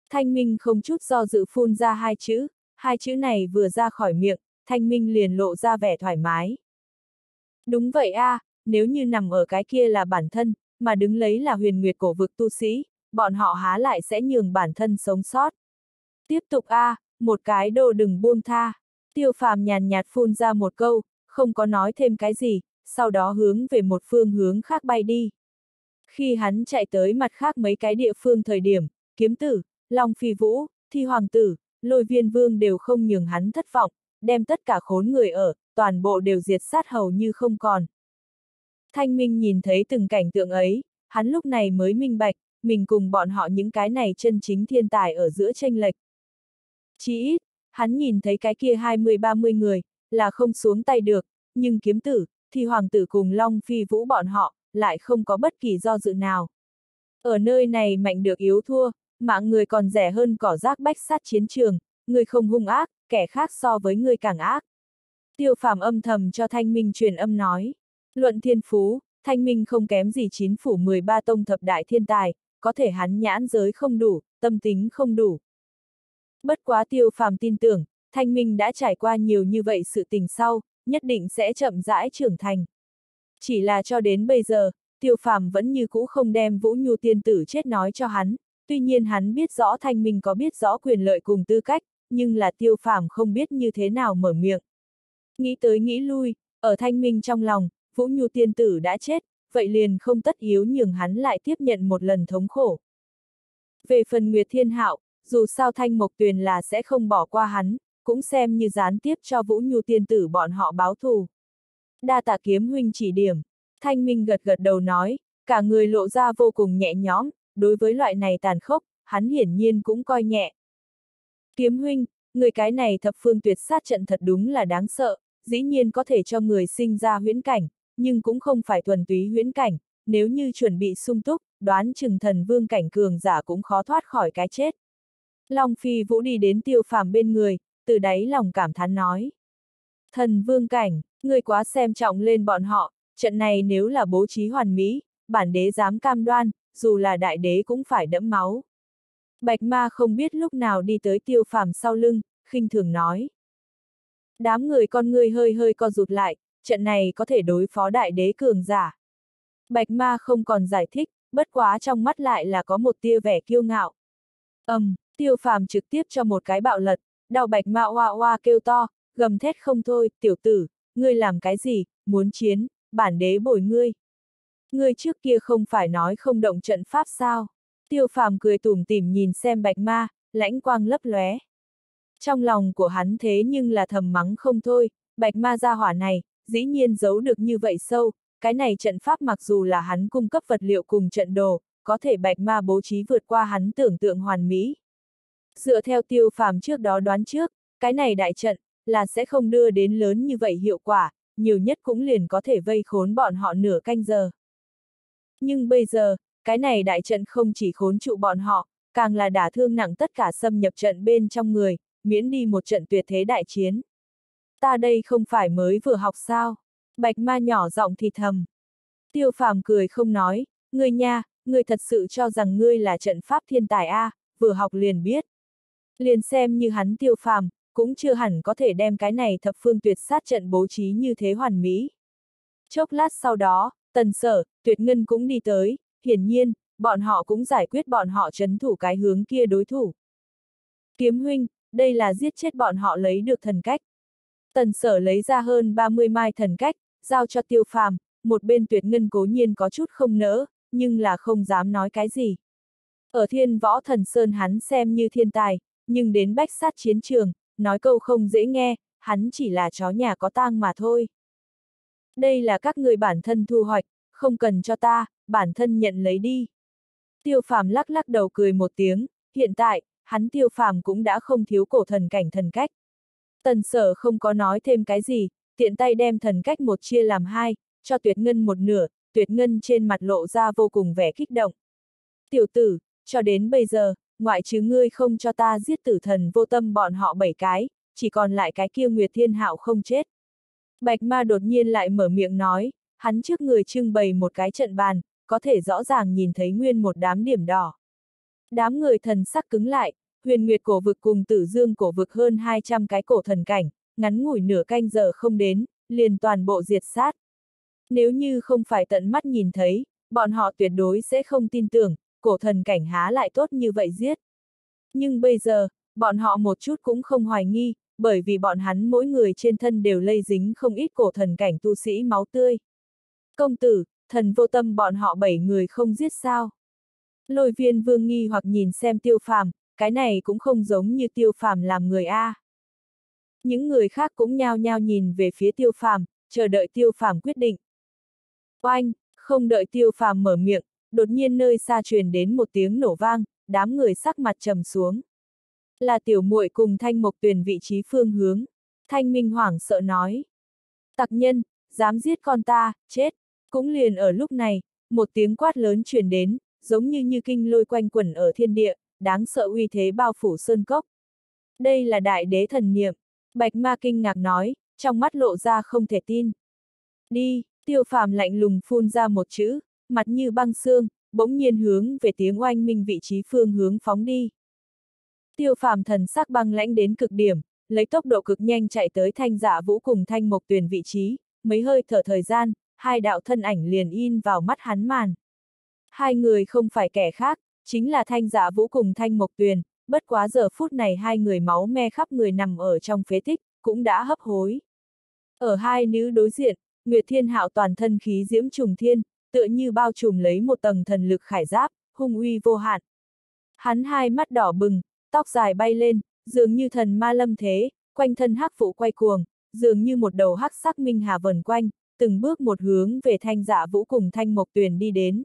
Thanh Minh không chút do dự phun ra hai chữ này vừa ra khỏi miệng, Thanh Minh liền lộ ra vẻ thoải mái. Đúng vậy a, nếu như nằm ở cái kia là bản thân, mà đứng lấy là huyền nguyệt cổ vực tu sĩ, bọn họ há lại sẽ nhường bản thân sống sót. Tiếp tục a, một cái đồ đừng buông tha. Tiêu Phàm nhàn nhạt phun ra một câu, không có nói thêm cái gì, sau đó hướng về một phương hướng khác bay đi. Khi hắn chạy tới mặt khác mấy cái địa phương thời điểm, Kiếm Tử, Long Phi Vũ, Thi Hoàng Tử, Lôi Viên Vương đều không nhường hắn thất vọng, đem tất cả khốn người ở, toàn bộ đều diệt sát hầu như không còn. Thanh Minh nhìn thấy từng cảnh tượng ấy, hắn lúc này mới minh bạch, mình cùng bọn họ những cái này chân chính thiên tài ở giữa chênh lệch. Chỉ ít, hắn nhìn thấy cái kia 20-30 người, là không xuống tay được, nhưng Kiếm Tử, Thi Hoàng Tử cùng Long Phi Vũ bọn họ, lại không có bất kỳ do dự nào. Ở nơi này mạnh được yếu thua, mạng người còn rẻ hơn cỏ rác bách sát chiến trường, người không hung ác, kẻ khác so với người càng ác. Tiêu Phàm âm thầm cho Thanh Minh truyền âm nói. Luận thiên phú, Thanh Minh không kém gì 9 phủ 13 tông thập đại thiên tài, có thể hắn nhãn giới không đủ, tâm tính không đủ. Bất quá Tiêu Phàm tin tưởng, Thanh Minh đã trải qua nhiều như vậy sự tình sau, nhất định sẽ chậm rãi trưởng thành. Chỉ là cho đến bây giờ, Tiêu Phàm vẫn như cũ không đem Vũ Nhu tiên tử chết nói cho hắn, tuy nhiên hắn biết rõ Thanh Minh có biết rõ quyền lợi cùng tư cách, nhưng là Tiêu Phàm không biết như thế nào mở miệng. Nghĩ tới nghĩ lui, ở Thanh Minh trong lòng, Vũ Nhu tiên tử đã chết, vậy liền không tất yếu nhường hắn lại tiếp nhận một lần thống khổ. Về phần Nguyệt Thiên Hạo, dù sao Thanh Mộc Tuyền là sẽ không bỏ qua hắn, cũng xem như gián tiếp cho Vũ Nhu tiên tử bọn họ báo thù. Đa tạ Kiếm huynh chỉ điểm. Thanh Minh gật gật đầu nói, cả người lộ ra vô cùng nhẹ nhõm, đối với loại này tàn khốc, hắn hiển nhiên cũng coi nhẹ. Kiếm huynh, người cái này thập phương tuyệt sát trận thật đúng là đáng sợ, dĩ nhiên có thể cho người sinh ra huyễn cảnh, nhưng cũng không phải thuần túy huyễn cảnh, nếu như chuẩn bị sung túc, đoán chừng thần vương cảnh cường giả cũng khó thoát khỏi cái chết. Long Phi Vũ đi đến Tiêu Phàm bên người, từ đáy lòng cảm thán nói. Thần vương cảnh, người quá xem trọng lên bọn họ, trận này nếu là bố trí hoàn mỹ, bản đế dám cam đoan, dù là đại đế cũng phải đẫm máu. Bạch Ma không biết lúc nào đi tới Tiêu Phàm sau lưng, khinh thường nói. Đám người con ngươi hơi hơi co rụt lại, trận này có thể đối phó đại đế cường giả. Bạch Ma không còn giải thích, bất quá trong mắt lại là có một tia vẻ kiêu ngạo. Tiêu Phàm trực tiếp cho một cái bạo lật, đau Bạch Ma oa oa kêu to, gầm thét không thôi, tiểu tử, ngươi làm cái gì, muốn chiến, bản đế bồi ngươi. Ngươi trước kia không phải nói không động trận pháp sao? Tiêu Phàm cười tủm tỉm nhìn xem Bạch Ma, lãnh quang lấp lóe. Trong lòng của hắn thế nhưng là thầm mắng không thôi, Bạch Ma gia hỏa này, dĩ nhiên giấu được như vậy sâu, cái này trận pháp mặc dù là hắn cung cấp vật liệu cùng trận đồ, có thể Bạch Ma bố trí vượt qua hắn tưởng tượng hoàn mỹ. Dựa theo Tiêu Phàm trước đó đoán trước, cái này đại trận, là sẽ không đưa đến lớn như vậy hiệu quả, nhiều nhất cũng liền có thể vây khốn bọn họ nửa canh giờ. Nhưng bây giờ, cái này đại trận không chỉ khốn trụ bọn họ, càng là đả thương nặng tất cả xâm nhập trận bên trong người, miễn đi một trận tuyệt thế đại chiến. Ta đây không phải mới vừa học sao? Bạch Ma nhỏ giọng thì thầm. Tiêu Phàm cười không nói, ngươi nha, ngươi thật sự cho rằng ngươi là trận pháp thiên tài a, vừa học liền biết. Liền xem như hắn Tiêu Phàm, cũng chưa hẳn có thể đem cái này thập phương tuyệt sát trận bố trí như thế hoàn mỹ. Chốc lát sau đó, Tần Sở, Tuyệt Ngân cũng đi tới, hiển nhiên, bọn họ cũng giải quyết bọn họ trấn thủ cái hướng kia đối thủ. Kiếm huynh, đây là giết chết bọn họ lấy được thần cách. Tần Sở lấy ra hơn 30 mai thần cách, giao cho Tiêu Phàm, một bên Tuyệt Ngân cố nhiên có chút không nỡ, nhưng là không dám nói cái gì. Ở Thiên Võ Thần Sơn hắn xem như thiên tài, nhưng đến bách sát chiến trường, nói câu không dễ nghe, hắn chỉ là chó nhà có tang mà thôi. Đây là các người bản thân thu hoạch, không cần cho ta, bản thân nhận lấy đi. Tiêu Phàm lắc lắc đầu cười một tiếng, hiện tại, hắn Tiêu Phàm cũng đã không thiếu cổ thần cảnh thần cách. Tần Sở không có nói thêm cái gì, tiện tay đem thần cách một chia làm hai, cho Tuyệt Ngân một nửa, Tuyệt Ngân trên mặt lộ ra vô cùng vẻ kích động. Tiểu tử, cho đến bây giờ, ngoại trừ ngươi không cho ta giết tử thần vô tâm bọn họ 7 cái, chỉ còn lại cái kia Nguyệt Thiên Hạo không chết. Bạch Ma đột nhiên lại mở miệng nói, hắn trước người trưng bày một cái trận bàn, có thể rõ ràng nhìn thấy nguyên một đám điểm đỏ. Đám người thần sắc cứng lại, Huyền Nguyệt cổ vực cùng Tử Dương cổ vực hơn 200 cái cổ thần cảnh, ngắn ngủi nửa canh giờ không đến, liền toàn bộ diệt sát. Nếu như không phải tận mắt nhìn thấy, bọn họ tuyệt đối sẽ không tin tưởng, cổ thần cảnh há lại tốt như vậy giết. Nhưng bây giờ, bọn họ một chút cũng không hoài nghi, bởi vì bọn hắn mỗi người trên thân đều lây dính không ít cổ thần cảnh tu sĩ máu tươi. Công tử, thần vô tâm bọn họ 7 người không giết sao? Lôi Viên Vương nghi hoặc nhìn xem Tiêu Phàm, cái này cũng không giống như Tiêu Phàm làm người A. Những người khác cũng nhao nhao nhìn về phía Tiêu Phàm, chờ đợi Tiêu Phàm quyết định. Oanh, không đợi Tiêu Phàm mở miệng, đột nhiên nơi xa truyền đến một tiếng nổ vang, đám người sắc mặt trầm xuống. Là Tiểu Muội cùng Thanh Mộc Tuyền vị trí phương hướng. Thanh Minh hoảng sợ nói. Tặc nhân, dám giết con ta, chết. Cũng liền ở lúc này, một tiếng quát lớn truyền đến, giống như kinh lôi quanh quẩn ở thiên địa, đáng sợ uy thế bao phủ sơn cốc. Đây là đại đế thần niệm. Bạch Ma kinh ngạc nói, trong mắt lộ ra không thể tin. Đi, Tiêu Phàm lạnh lùng phun ra một chữ, mặt như băng xương, bỗng nhiên hướng về tiếng oanh minh vị trí phương hướng phóng đi. Tiêu Phàm thần sắc băng lãnh đến cực điểm, lấy tốc độ cực nhanh chạy tới Thanh Dạ Vũ cùng Thanh Mộc Tuyền vị trí, mấy hơi thở thời gian, hai đạo thân ảnh liền in vào mắt hắn màn. Hai người không phải kẻ khác, chính là Thanh Dạ Vũ cùng Thanh Mộc Tuyền, bất quá giờ phút này hai người máu me khắp người nằm ở trong phế tích, cũng đã hấp hối. Ở hai nữ đối diện, Nguyệt Thiên Hạo toàn thân khí diễm trùng thiên, tựa như bao trùm lấy một tầng thần lực khải giáp, hung uy vô hạn. Hắn hai mắt đỏ bừng, tóc dài bay lên, dường như thần ma lâm thế, quanh thân hắc vụ quay cuồng, dường như một đầu hắc sắc minh hà vần quanh, từng bước một hướng về Thanh Dạ Vũ cùng Thanh Mộc Tuyền đi đến.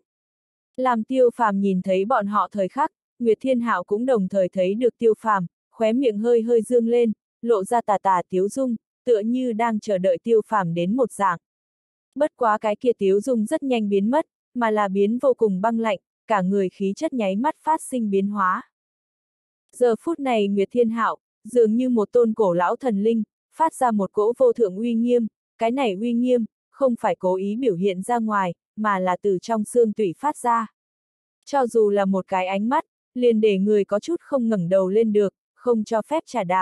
Làm Tiêu Phàm nhìn thấy bọn họ thời khắc, Nguyệt Thiên Hạo cũng đồng thời thấy được Tiêu Phàm, khóe miệng hơi hơi dương lên, lộ ra tà tà tiếu dung, tựa như đang chờ đợi Tiêu Phàm đến một dạng. Bất quá cái kia tiếu dung rất nhanh biến mất, mà là biến vô cùng băng lạnh, cả người khí chất nháy mắt phát sinh biến hóa. Giờ phút này Nguyệt Thiên Hạo, dường như một tôn cổ lão thần linh, phát ra một cỗ vô thượng uy nghiêm, cái này uy nghiêm, không phải cố ý biểu hiện ra ngoài, mà là từ trong xương tủy phát ra. Cho dù là một cái ánh mắt, liền để người có chút không ngẩng đầu lên được, không cho phép trả đạp.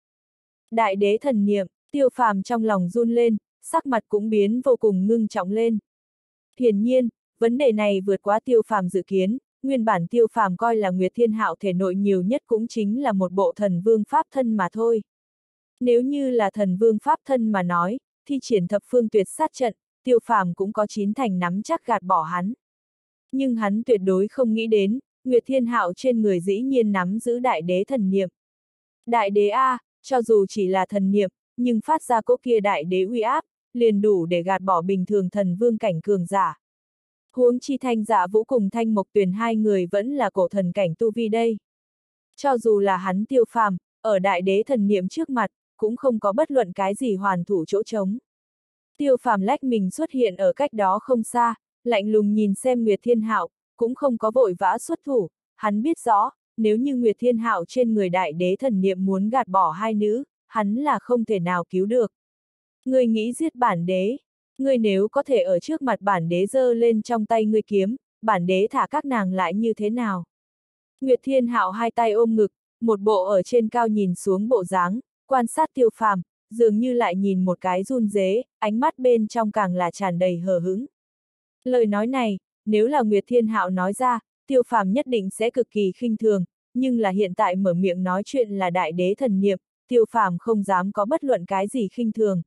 Đại đế thần niệm, Tiêu Phàm trong lòng run lên, sắc mặt cũng biến vô cùng ngưng trọng lên. Hiển nhiên, vấn đề này vượt quá Tiêu Phàm dự kiến, nguyên bản Tiêu Phàm coi là Nguyệt Thiên Hạo thể nội nhiều nhất cũng chính là một bộ thần vương pháp thân mà thôi. Nếu như là thần vương pháp thân mà nói, thi triển thập phương tuyệt sát trận, Tiêu Phàm cũng có 9 thành nắm chắc gạt bỏ hắn. Nhưng hắn tuyệt đối không nghĩ đến, Nguyệt Thiên Hạo trên người dĩ nhiên nắm giữ đại đế thần niệm. Đại đế A, cho dù chỉ là thần niệm, nhưng phát ra cỗ kia đại đế uy áp, liền đủ để gạt bỏ bình thường thần vương cảnh cường giả. Huống chi Thanh Dạ Vũ cùng Thanh Mộc Tuyền hai người vẫn là cổ thần cảnh tu vi đây. Cho dù là hắn Tiêu Phàm, ở đại đế thần niệm trước mặt, cũng không có bất luận cái gì hoàn thủ chỗ trống. Tiêu Phàm lách mình xuất hiện ở cách đó không xa, lạnh lùng nhìn xem Nguyệt Thiên Hạo, cũng không có vội vã xuất thủ, hắn biết rõ, nếu như Nguyệt Thiên Hạo trên người đại đế thần niệm muốn gạt bỏ hai nữ, hắn là không thể nào cứu được. Ngươi nghĩ giết bản đế, ngươi nếu có thể ở trước mặt bản đế giơ lên trong tay ngươi kiếm, bản đế thả các nàng lại như thế nào? Nguyệt Thiên Hạo hai tay ôm ngực, một bộ ở trên cao nhìn xuống bộ dáng, quan sát Tiêu Phàm, dường như lại nhìn một cái run rế, ánh mắt bên trong càng là tràn đầy hờ hững. Lời nói này, nếu là Nguyệt Thiên Hạo nói ra, Tiêu Phàm nhất định sẽ cực kỳ khinh thường, nhưng là hiện tại mở miệng nói chuyện là đại đế thần niệm, Tiêu Phàm không dám có bất luận cái gì khinh thường.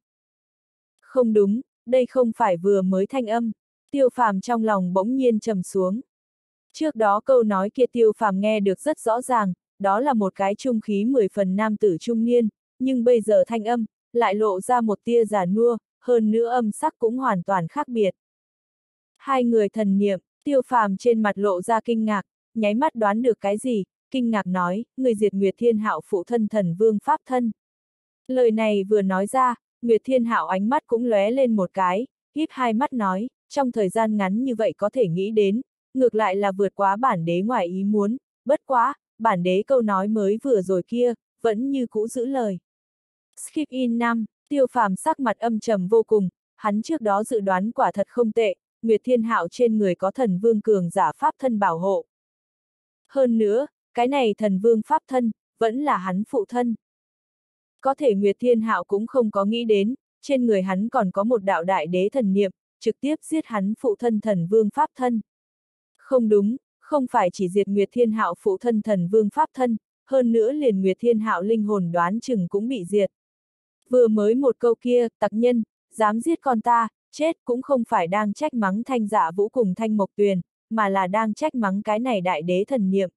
Không đúng, đây không phải vừa mới thanh âm, Tiêu Phàm trong lòng bỗng nhiên trầm xuống. Trước đó câu nói kia Tiêu Phàm nghe được rất rõ ràng, đó là một cái trung khí 10 phần nam tử trung niên, nhưng bây giờ thanh âm, lại lộ ra một tia già nua, hơn nữa âm sắc cũng hoàn toàn khác biệt. Hai người thần niệm, Tiêu Phàm trên mặt lộ ra kinh ngạc, nháy mắt đoán được cái gì, kinh ngạc nói, người diệt Nguyệt Thiên Hạo phụ thân thần vương pháp thân. Lời này vừa nói ra, Nguyệt Thiên Hạo ánh mắt cũng lóe lên một cái, híp hai mắt nói, trong thời gian ngắn như vậy có thể nghĩ đến, ngược lại là vượt quá bản đế ngoài ý muốn, bất quá, bản đế câu nói mới vừa rồi kia, vẫn như cũ giữ lời. Skip in 5, Tiêu Phàm sắc mặt âm trầm vô cùng, hắn trước đó dự đoán quả thật không tệ, Nguyệt Thiên Hạo trên người có thần vương cường giả pháp thân bảo hộ. Hơn nữa, cái này thần vương pháp thân, vẫn là hắn phụ thân. Có thể Nguyệt Thiên Hạo cũng không có nghĩ đến, trên người hắn còn có một đạo đại đế thần niệm, trực tiếp giết hắn phụ thân thần vương pháp thân. Không đúng, không phải chỉ diệt Nguyệt Thiên Hạo phụ thân thần vương pháp thân, hơn nữa liền Nguyệt Thiên Hạo linh hồn đoán chừng cũng bị diệt. Vừa mới một câu kia, tặc nhân, dám giết con ta, chết cũng không phải đang trách mắng Thanh Dạ Vũ cùng Thanh Mộc Tuyền, mà là đang trách mắng cái này đại đế thần niệm.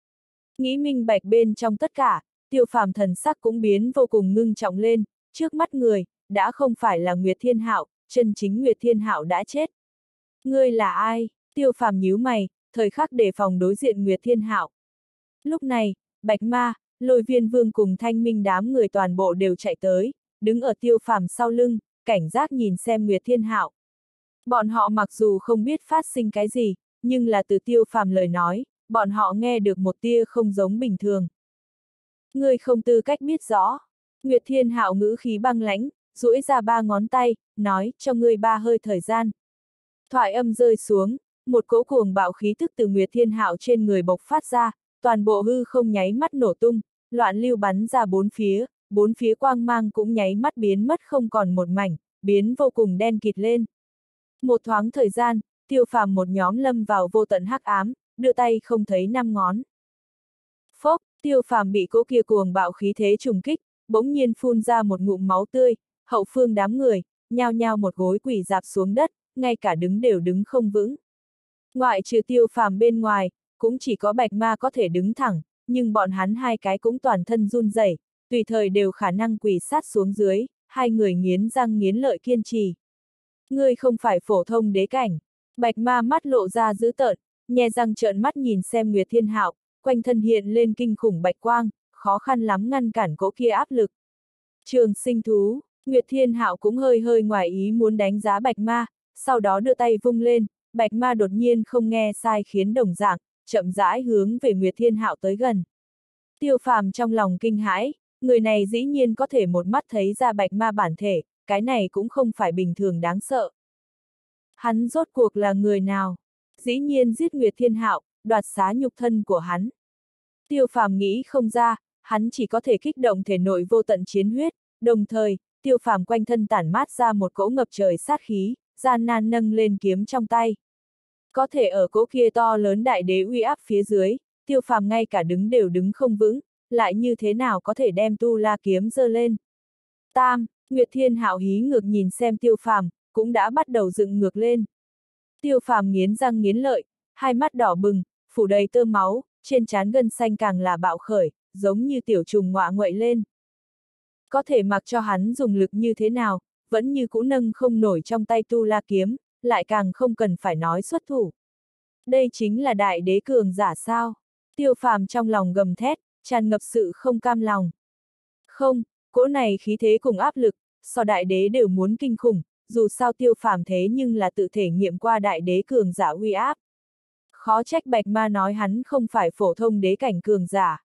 Nghĩ minh bạch bên trong tất cả, Tiêu Phàm thần sắc cũng biến vô cùng ngưng trọng lên, trước mắt người, đã không phải là Nguyệt Thiên Hạo, chân chính Nguyệt Thiên Hạo đã chết. Ngươi là ai? Tiêu Phàm nhíu mày, thời khắc đề phòng đối diện Nguyệt Thiên Hạo. Lúc này, Bạch Ma, Lôi Viên Vương cùng Thanh Minh đám người toàn bộ đều chạy tới, đứng ở Tiêu Phàm sau lưng, cảnh giác nhìn xem Nguyệt Thiên Hạo. Bọn họ mặc dù không biết phát sinh cái gì, nhưng là từ Tiêu Phàm lời nói, bọn họ nghe được một tia không giống bình thường. Ngươi không tư cách biết rõ. Nguyệt Thiên Hạo ngữ khí băng lãnh, duỗi ra 3 ngón tay, nói, cho ngươi 3 hơi thời gian. Thoại âm rơi xuống, một cỗ cuồng bạo khí tức từ Nguyệt Thiên Hạo trên người bộc phát ra, toàn bộ hư không nháy mắt nổ tung, loạn lưu bắn ra bốn phía quang mang cũng nháy mắt biến mất không còn một mảnh, biến vô cùng đen kịt lên. Một thoáng thời gian, Tiêu Phàm một nhóm lâm vào vô tận hắc ám, đưa tay không thấy 5 ngón. Phốc, Tiêu Phàm bị cỗ kia cuồng bạo khí thế trùng kích, bỗng nhiên phun ra một ngụm máu tươi, hậu phương đám người, nhao nhao một gối quỳ dạp xuống đất, ngay cả đứng đều đứng không vững. Ngoại trừ Tiêu Phàm bên ngoài, cũng chỉ có Bạch Ma có thể đứng thẳng, nhưng bọn hắn hai cái cũng toàn thân run rẩy, tùy thời đều khả năng quỳ sát xuống dưới, hai người nghiến răng nghiến lợi kiên trì. Ngươi không phải phổ thông đế cảnh. Bạch Ma mắt lộ ra dữ tợn, nhe răng trợn mắt nhìn xem Nguyệt Thiên Hạo, quanh thân hiện lên kinh khủng bạch quang, khó khăn lắm ngăn cản cỗ kia áp lực. Trường sinh thú, Nguyệt Thiên Hạo cũng hơi hơi ngoài ý muốn đánh giá Bạch Ma, sau đó đưa tay vung lên, Bạch Ma đột nhiên không nghe sai khiến đồng dạng, chậm rãi hướng về Nguyệt Thiên Hạo tới gần. Tiêu Phàm trong lòng kinh hãi, người này dĩ nhiên có thể một mắt thấy ra Bạch Ma bản thể, cái này cũng không phải bình thường đáng sợ. Hắn rốt cuộc là người nào? Dĩ nhiên giết Nguyệt Thiên Hạo, đoạt xá nhục thân của hắn. Tiêu Phàm nghĩ không ra, hắn chỉ có thể kích động thể nội vô tận chiến huyết, đồng thời, Tiêu Phàm quanh thân tản mát ra một cỗ ngập trời sát khí, gian nan nâng lên kiếm trong tay. Có thể ở cỗ kia to lớn đại đế uy áp phía dưới, Tiêu Phàm ngay cả đứng đều đứng không vững, lại như thế nào có thể đem tu la kiếm giơ lên. Tam, Nguyệt Thiên Hạo hí ngược nhìn xem Tiêu Phàm, cũng đã bắt đầu dựng ngược lên. Tiêu Phàm nghiến răng nghiến lợi, hai mắt đỏ bừng, phủ đầy tơ máu, trên trán gân xanh càng là bạo khởi, giống như tiểu trùng ngọa nguậy lên. Có thể mặc cho hắn dùng lực như thế nào, vẫn như cũ nâng không nổi trong tay tu la kiếm, lại càng không cần phải nói xuất thủ. Đây chính là đại đế cường giả sao? Tiêu Phàm trong lòng gầm thét, tràn ngập sự không cam lòng. Không, cỗ này khí thế cùng áp lực, so đại đế đều muốn kinh khủng, dù sao Tiêu Phàm thế nhưng là tự thể nghiệm qua đại đế cường giả uy áp. Khó trách Bạch Ma nói hắn không phải phổ thông đế cảnh cường giả.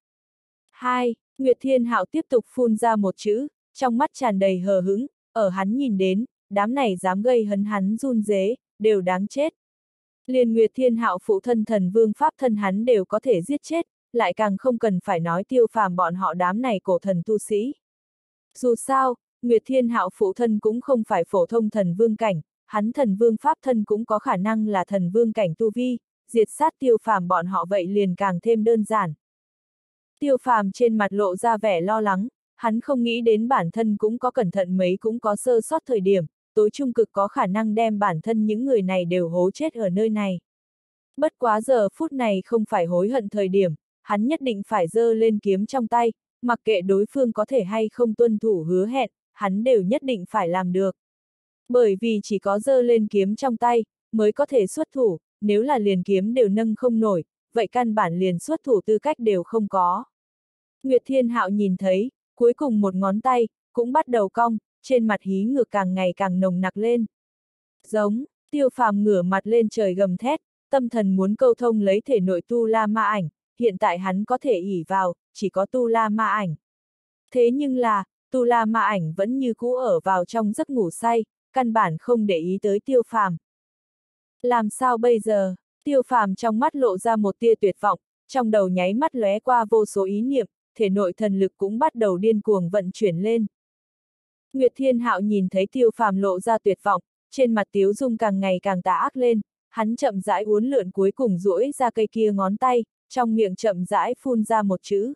2. Nguyệt Thiên Hạo tiếp tục phun ra một chữ, trong mắt tràn đầy hờ hững, ở hắn nhìn đến, đám này dám gây hấn hắn run rế, đều đáng chết. Liền Nguyệt Thiên Hạo phụ thân thần vương pháp thân hắn đều có thể giết chết, lại càng không cần phải nói Tiêu Phàm bọn họ đám này cổ thần tu sĩ. Dù sao, Nguyệt Thiên Hạo phụ thân cũng không phải phổ thông thần vương cảnh, hắn thần vương pháp thân cũng có khả năng là thần vương cảnh tu vi, diệt sát Tiêu Phàm bọn họ vậy liền càng thêm đơn giản. Tiêu Phàm trên mặt lộ ra vẻ lo lắng, hắn không nghĩ đến bản thân cũng có cẩn thận mấy cũng có sơ sót thời điểm, tối trung cực có khả năng đem bản thân những người này đều hố chết ở nơi này. Bất quá giờ phút này không phải hối hận thời điểm, hắn nhất định phải giơ lên kiếm trong tay, mặc kệ đối phương có thể hay không tuân thủ hứa hẹn, hắn đều nhất định phải làm được. Bởi vì chỉ có giơ lên kiếm trong tay, mới có thể xuất thủ, nếu là liền kiếm đều nâng không nổi, vậy căn bản liền xuất thủ tư cách đều không có. Nguyệt Thiên Hạo nhìn thấy, cuối cùng một ngón tay, cũng bắt đầu cong, trên mặt hí ngược càng ngày càng nồng nặc lên. Giống, Tiêu Phàm ngửa mặt lên trời gầm thét, tâm thần muốn câu thông lấy thể nội tu la ma ảnh, hiện tại hắn có thể ỷ vào, chỉ có tu la ma ảnh. Thế nhưng là, tu la ma ảnh vẫn như cũ ở vào trong giấc ngủ say, căn bản không để ý tới Tiêu Phàm. Làm sao bây giờ? Tiêu Phàm trong mắt lộ ra một tia tuyệt vọng, trong đầu nháy mắt lóe qua vô số ý niệm, thể nội thần lực cũng bắt đầu điên cuồng vận chuyển lên. Nguyệt Thiên Hạo nhìn thấy Tiêu Phàm lộ ra tuyệt vọng, trên mặt tiếu dung càng ngày càng tà ác lên, hắn chậm rãi uốn lượn cuối cùng duỗi ra cây kia ngón tay, trong miệng chậm rãi phun ra một chữ.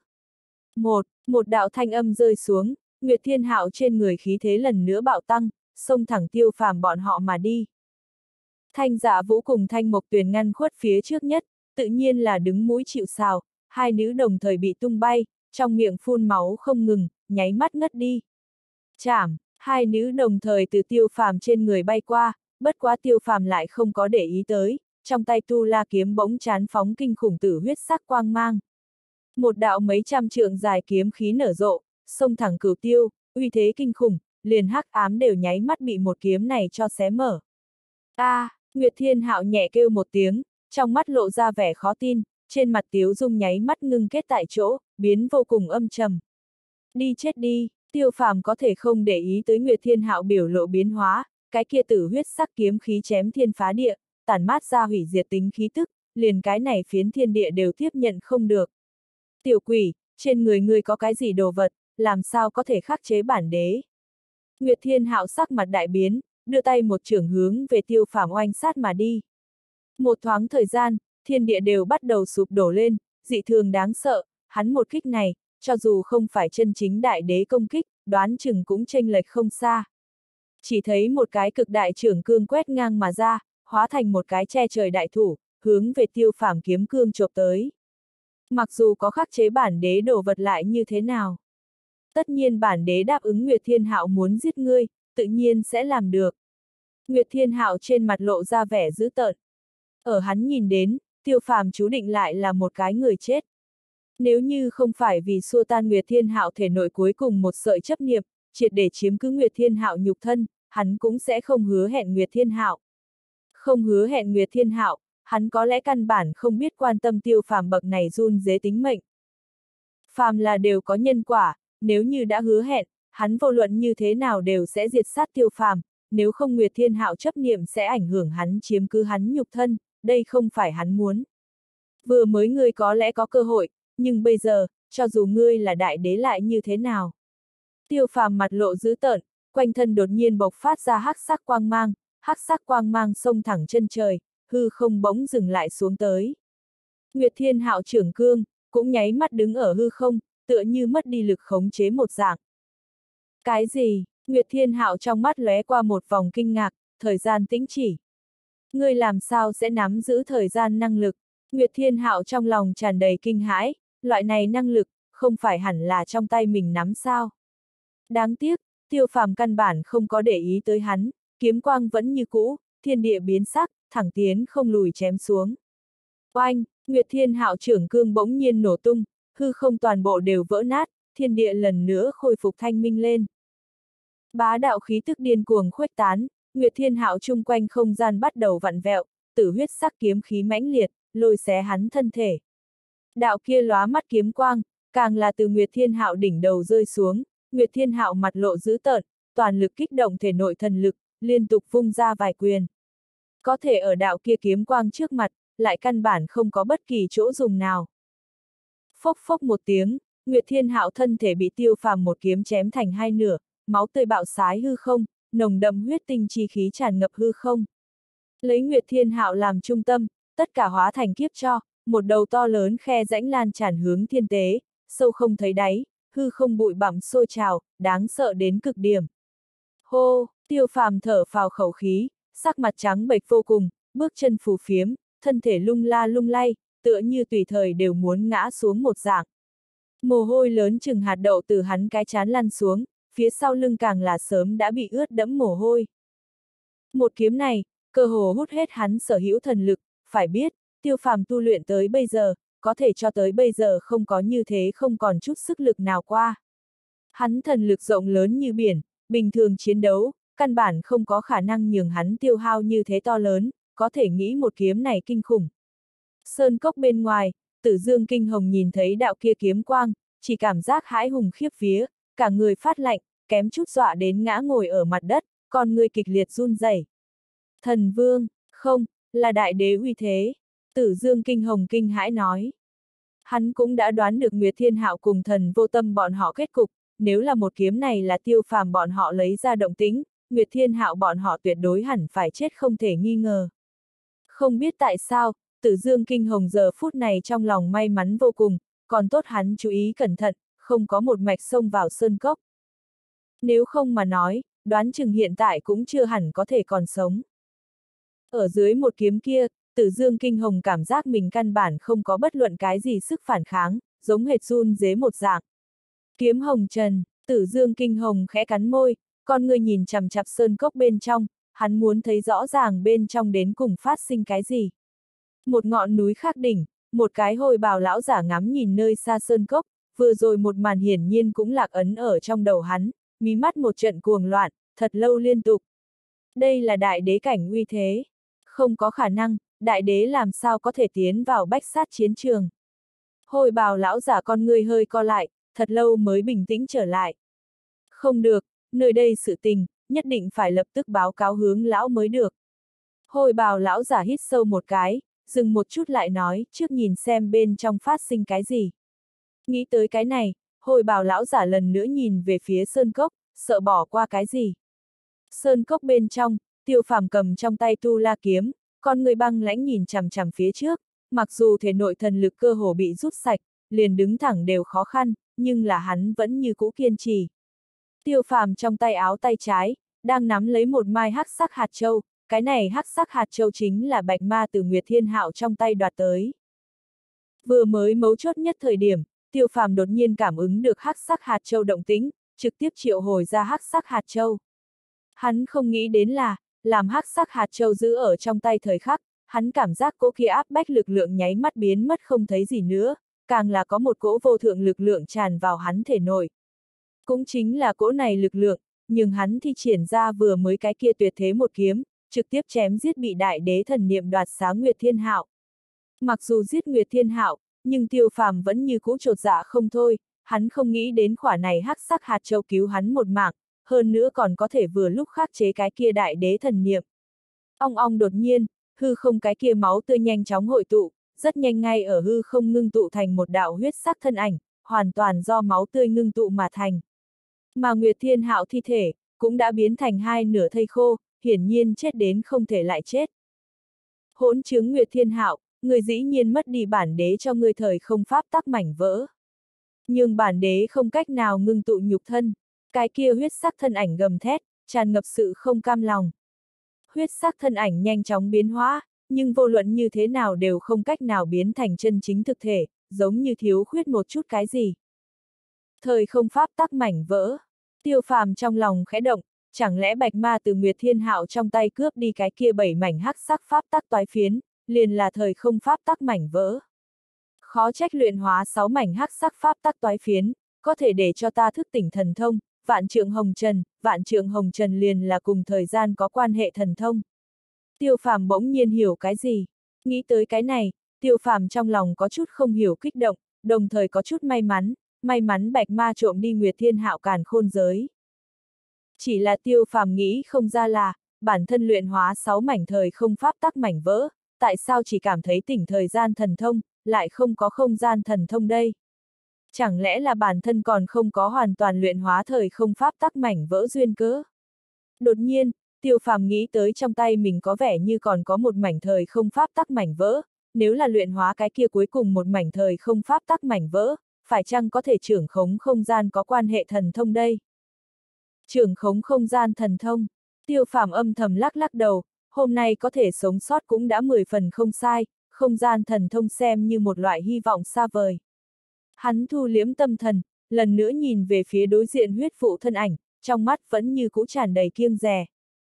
Một đạo thanh âm rơi xuống, Nguyệt Thiên Hạo trên người khí thế lần nữa bạo tăng, xông thẳng Tiêu Phàm bọn họ mà đi. Thanh Dạ Vũ cùng Thanh Mộc Tuyền ngăn khuất phía trước nhất, tự nhiên là đứng mũi chịu sào, hai nữ đồng thời bị tung bay, trong miệng phun máu không ngừng, nháy mắt ngất đi. Chảm, hai nữ đồng thời từ Tiêu Phàm trên người bay qua, bất quá Tiêu Phàm lại không có để ý tới, trong tay Tu La kiếm bỗng chán phóng kinh khủng tử huyết sắc quang mang. Một đạo mấy trăm trượng dài kiếm khí nở rộ, xông thẳng Cửu Tiêu, uy thế kinh khủng, liền hắc ám đều nháy mắt bị một kiếm này cho xé mở. Nguyệt Thiên Hạo nhẹ kêu một tiếng, trong mắt lộ ra vẻ khó tin, trên mặt tiếu dung nháy mắt ngưng kết tại chỗ, biến vô cùng âm trầm. Đi chết đi, Tiêu Phàm có thể không để ý tới Nguyệt Thiên Hạo biểu lộ biến hóa, cái kia tử huyết sắc kiếm khí chém thiên phá địa, tản mát ra hủy diệt tính khí tức, liền cái này phiến thiên địa đều tiếp nhận không được. Tiểu quỷ, trên người ngươi có cái gì đồ vật, làm sao có thể khắc chế bản đế? Nguyệt Thiên Hạo sắc mặt đại biến, đưa tay một chưởng hướng về Tiêu Phàm oanh sát mà đi. Một thoáng thời gian, thiên địa đều bắt đầu sụp đổ lên, dị thường đáng sợ, hắn một kích này, cho dù không phải chân chính đại đế công kích, đoán chừng cũng chênh lệch không xa. Chỉ thấy một cái cực đại chưởng cương quét ngang mà ra, hóa thành một cái che trời đại thủ, hướng về Tiêu Phàm kiếm cương chộp tới. Mặc dù có khắc chế bản đế đồ vật lại như thế nào? Tất nhiên bản đế đáp ứng Nguyệt Thiên Hạo muốn giết ngươi, tự nhiên sẽ làm được. Nguyệt Thiên Hạo trên mặt lộ ra vẻ dữ tợn. Ở hắn nhìn đến, Tiêu Phàm chú định lại là một cái người chết. Nếu như không phải vì xua tan Nguyệt Thiên Hạo thể nội cuối cùng một sợi chấp niệm, triệt để chiếm cứ Nguyệt Thiên Hạo nhục thân, hắn cũng sẽ không hứa hẹn Nguyệt Thiên Hạo. Không hứa hẹn Nguyệt Thiên Hạo, hắn có lẽ căn bản không biết quan tâm Tiêu Phàm bậc này run rế tính mệnh. Phàm là đều có nhân quả, nếu như đã hứa hẹn, hắn vô luận như thế nào đều sẽ diệt sát Tiêu Phàm, nếu không Nguyệt Thiên Hạo chấp niệm sẽ ảnh hưởng hắn chiếm cứ hắn nhục thân, đây không phải hắn muốn. Vừa mới ngươi có lẽ có cơ hội, nhưng bây giờ, cho dù ngươi là đại đế lại như thế nào? Tiêu Phàm mặt lộ dữ tợn, quanh thân đột nhiên bộc phát ra hắc sắc quang mang xông thẳng chân trời, hư không bỗng dừng lại xuống tới. Nguyệt Thiên Hạo trưởng cương, cũng nháy mắt đứng ở hư không, tựa như mất đi lực khống chế một dạng. Cái gì? Nguyệt Thiên Hạo trong mắt lóe qua một vòng kinh ngạc, thời gian tĩnh chỉ. Ngươi làm sao sẽ nắm giữ thời gian năng lực? Nguyệt Thiên Hạo trong lòng tràn đầy kinh hãi, loại này năng lực, không phải hẳn là trong tay mình nắm sao? Đáng tiếc, Tiêu Phàm căn bản không có để ý tới hắn, kiếm quang vẫn như cũ, thiên địa biến sắc, thẳng tiến không lùi chém xuống. Oanh, Nguyệt Thiên Hạo trưởng cương bỗng nhiên nổ tung, hư không toàn bộ đều vỡ nát, thiên địa lần nữa khôi phục thanh minh lên. Bá đạo khí tức điên cuồng khuếch tán, Nguyệt Thiên Hạo chung quanh không gian bắt đầu vặn vẹo, tử huyết sắc kiếm khí mãnh liệt, lôi xé hắn thân thể. Đạo kia lóa mắt kiếm quang, càng là từ Nguyệt Thiên Hạo đỉnh đầu rơi xuống, Nguyệt Thiên Hạo mặt lộ dữ tợn, toàn lực kích động thể nội thần lực, liên tục vung ra vài quyền. Có thể ở đạo kia kiếm quang trước mặt, lại căn bản không có bất kỳ chỗ dùng nào. Phốc phốc một tiếng, Nguyệt Thiên Hạo thân thể bị Tiêu Phàm một kiếm chém thành hai nửa, máu tươi bạo xái hư không, nồng đậm huyết tinh chi khí tràn ngập hư không. Lấy Nguyệt Thiên Hạo làm trung tâm, tất cả hóa thành kiếp cho, một đầu to lớn khe rãnh lan tràn hướng thiên tế, sâu không thấy đáy, hư không bụi bặm sôi trào, đáng sợ đến cực điểm. Hô, Tiêu Phàm thở phào khẩu khí, sắc mặt trắng bệch vô cùng, bước chân phù phiếm, thân thể lung la lung lay, tựa như tùy thời đều muốn ngã xuống một dạng. Mồ hôi lớn chừng hạt đậu từ hắn cái trán lăn xuống, phía sau lưng càng là sớm đã bị ướt đẫm mồ hôi. Một kiếm này, cơ hồ hút hết hắn sở hữu thần lực, phải biết, Tiêu Phàm tu luyện tới bây giờ, có thể cho tới bây giờ không có như thế không còn chút sức lực nào qua. Hắn thần lực rộng lớn như biển, bình thường chiến đấu, căn bản không có khả năng nhường hắn tiêu hao như thế to lớn, có thể nghĩ một kiếm này kinh khủng. Sơn cốc bên ngoài, Tử Dương Kinh Hồng nhìn thấy đạo kia kiếm quang, chỉ cảm giác hãi hùng khiếp vía, cả người phát lạnh, kém chút dọa đến ngã ngồi ở mặt đất, con người kịch liệt run rẩy. Thần Vương, không, là đại đế uy thế. Tử Dương Kinh Hồng kinh hãi nói. Hắn cũng đã đoán được Nguyệt Thiên Hạo cùng Thần Vô Tâm bọn họ kết cục, nếu là một kiếm này là Tiêu Phàm bọn họ lấy ra động tĩnh, Nguyệt Thiên Hạo bọn họ tuyệt đối hẳn phải chết không thể nghi ngờ. Không biết tại sao, Tử Dương Kinh Hồng giờ phút này trong lòng may mắn vô cùng, còn tốt hắn chú ý cẩn thận, không có một mạch xông vào sơn cốc. Nếu không mà nói, đoán chừng hiện tại cũng chưa hẳn có thể còn sống. Ở dưới một kiếm kia, Tử Dương Kinh Hồng cảm giác mình căn bản không có bất luận cái gì sức phản kháng, giống hệt run rế một dạng. Kiếm hồng trần, Tử Dương Kinh Hồng khẽ cắn môi, con người nhìn chằm chằm sơn cốc bên trong, hắn muốn thấy rõ ràng bên trong đến cùng phát sinh cái gì. Một ngọn núi khác đỉnh, một cái hôi bào lão giả ngắm nhìn nơi xa sơn cốc, vừa rồi một màn hiển nhiên cũng lạc ấn ở trong đầu hắn, mí mắt một trận cuồng loạn, thật lâu liên tục. Đây là đại đế cảnh uy thế. Không có khả năng, đại đế làm sao có thể tiến vào bách sát chiến trường. Hôi bào lão giả con người hơi co lại, thật lâu mới bình tĩnh trở lại. Không được, nơi đây sự tình, nhất định phải lập tức báo cáo hướng lão mới được. Hôi bào lão giả hít sâu một cái, dừng một chút lại nói, trước nhìn xem bên trong phát sinh cái gì. Nghĩ tới cái này, hôi bào lão giả lần nữa nhìn về phía sơn cốc, sợ bỏ qua cái gì. Sơn cốc bên trong, Tiêu Phàm cầm trong tay tu la kiếm, con người băng lãnh nhìn chằm chằm phía trước, mặc dù thể nội thần lực cơ hồ bị rút sạch, liền đứng thẳng đều khó khăn, nhưng là hắn vẫn như cũ kiên trì. Tiêu Phàm trong tay áo tay trái, đang nắm lấy một mai hắc sắc hạt châu, cái này hắc sắc hạt châu chính là bạch ma từ Nguyệt Thiên Hạo trong tay đoạt tới. Vừa mới mấu chốt nhất thời điểm, Tiêu Phàm đột nhiên cảm ứng được hắc sắc hạt châu động tĩnh, trực tiếp triệu hồi ra hắc sắc hạt châu. Hắn không nghĩ đến là, làm hắc sắc hạt châu giữ ở trong tay thời khắc, hắn cảm giác cỗ kia áp bách lực lượng nháy mắt biến mất không thấy gì nữa, càng là có một cỗ vô thượng lực lượng tràn vào hắn thể nội. Cũng chính là cỗ này lực lượng, nhưng hắn thi triển ra vừa mới cái kia tuyệt thế một kiếm, trực tiếp chém giết bị đại đế thần niệm đoạt xá Nguyệt Thiên Hạo. Mặc dù giết Nguyệt Thiên Hạo, nhưng Tiêu Phàm vẫn như cũ chột dạ không thôi, hắn không nghĩ đến khỏa này hắc sắc hạt châu cứu hắn một mạng, hơn nữa còn có thể vừa lúc khắc chế cái kia đại đế thần niệm. Ong ong đột nhiên, hư không cái kia máu tươi nhanh chóng hội tụ, rất nhanh ngay ở hư không ngưng tụ thành một đạo huyết sắc thân ảnh, hoàn toàn do máu tươi ngưng tụ mà thành. Mà Nguyệt Thiên Hạo thi thể, cũng đã biến thành hai nửa thây khô, hiển nhiên chết đến không thể lại chết. Hỗn chứng Nguyệt Thiên Hạo, người dĩ nhiên mất đi bản đế cho người thời không pháp tắc mảnh vỡ. Nhưng bản đế không cách nào ngưng tụ nhục thân, cái kia huyết sắc thân ảnh gầm thét, tràn ngập sự không cam lòng. Huyết sắc thân ảnh nhanh chóng biến hóa, nhưng vô luận như thế nào đều không cách nào biến thành chân chính thực thể, giống như thiếu khuyết một chút cái gì. Thời không pháp tắc mảnh vỡ, Tiêu Phàm trong lòng khẽ động, chẳng lẽ bạch ma từ Nguyệt Thiên Hạo trong tay cướp đi cái kia 7 mảnh hắc sắc pháp tắc toái phiến, liền là thời không pháp tắc mảnh vỡ. Khó trách luyện hóa 6 mảnh hắc sắc pháp tắc toái phiến, có thể để cho ta thức tỉnh thần thông, vạn trượng hồng trần liền là cùng thời gian có quan hệ thần thông. Tiêu Phàm bỗng nhiên hiểu cái gì, nghĩ tới cái này, Tiêu Phàm trong lòng có chút không hiểu kích động, đồng thời có chút may mắn bạch ma trộm đi Nguyệt Thiên Hạo càn khôn giới. Chỉ là Tiêu Phàm nghĩ không ra là, bản thân luyện hóa 6 mảnh thời không pháp tắc mảnh vỡ, tại sao chỉ cảm thấy tỉnh thời gian thần thông, lại không có không gian thần thông đây? Chẳng lẽ là bản thân còn không có hoàn toàn luyện hóa thời không pháp tắc mảnh vỡ duyên cớ? Đột nhiên, Tiêu Phàm nghĩ tới trong tay mình có vẻ như còn có một mảnh thời không pháp tắc mảnh vỡ, nếu là luyện hóa cái kia cuối cùng một mảnh thời không pháp tắc mảnh vỡ, phải chăng có thể trưởng khống không gian có quan hệ thần thông đây? Trưởng khống không gian thần thông, Tiêu Phàm âm thầm lắc lắc đầu, hôm nay có thể sống sót cũng đã 10 phần không sai, không gian thần thông xem như một loại hy vọng xa vời. Hắn thu liễm tâm thần, lần nữa nhìn về phía đối diện huyết phụ thân ảnh, trong mắt vẫn như cũ tràn đầy kiêng dè.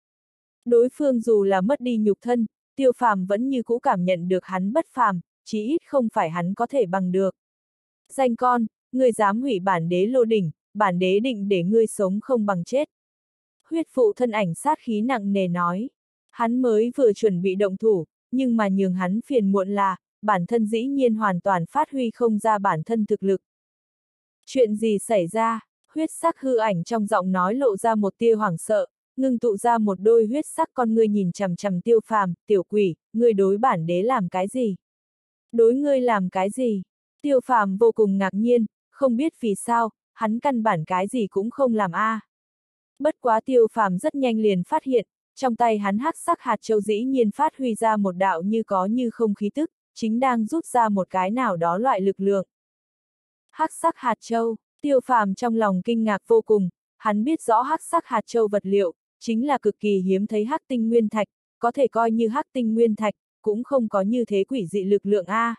Đối phương dù là mất đi nhục thân, Tiêu Phàm vẫn như cũ cảm nhận được hắn bất phàm, chí ít không phải hắn có thể bằng được. Danh con, ngươi dám hủy bản đế lô đỉnh, bản đế định để ngươi sống không bằng chết. Huyết phụ thân ảnh sát khí nặng nề nói. Hắn mới vừa chuẩn bị động thủ, nhưng mà nhường hắn phiền muộn là, bản thân dĩ nhiên hoàn toàn phát huy không ra bản thân thực lực. Chuyện gì xảy ra? Huyết sắc hư ảnh trong giọng nói lộ ra một tia hoảng sợ, ngưng tụ ra một đôi huyết sắc con ngươi nhìn chằm chằm Tiêu Phàm, tiểu quỷ, ngươi đối bản đế làm cái gì? Đối ngươi làm cái gì? Tiêu Phàm vô cùng ngạc nhiên, không biết vì sao, hắn căn bản cái gì cũng không làm a. Bất quá Tiêu Phàm rất nhanh liền phát hiện, trong tay hắn hắc sắc hạt châu dĩ nhiên phát huy ra một đạo như có như không khí tức, chính đang rút ra một cái nào đó loại lực lượng. Hắc sắc hạt châu, Tiêu Phàm trong lòng kinh ngạc vô cùng, hắn biết rõ hắc sắc hạt châu vật liệu, chính là cực kỳ hiếm thấy hắc tinh nguyên thạch, có thể coi như hắc tinh nguyên thạch, cũng không có như thế quỷ dị lực lượng a.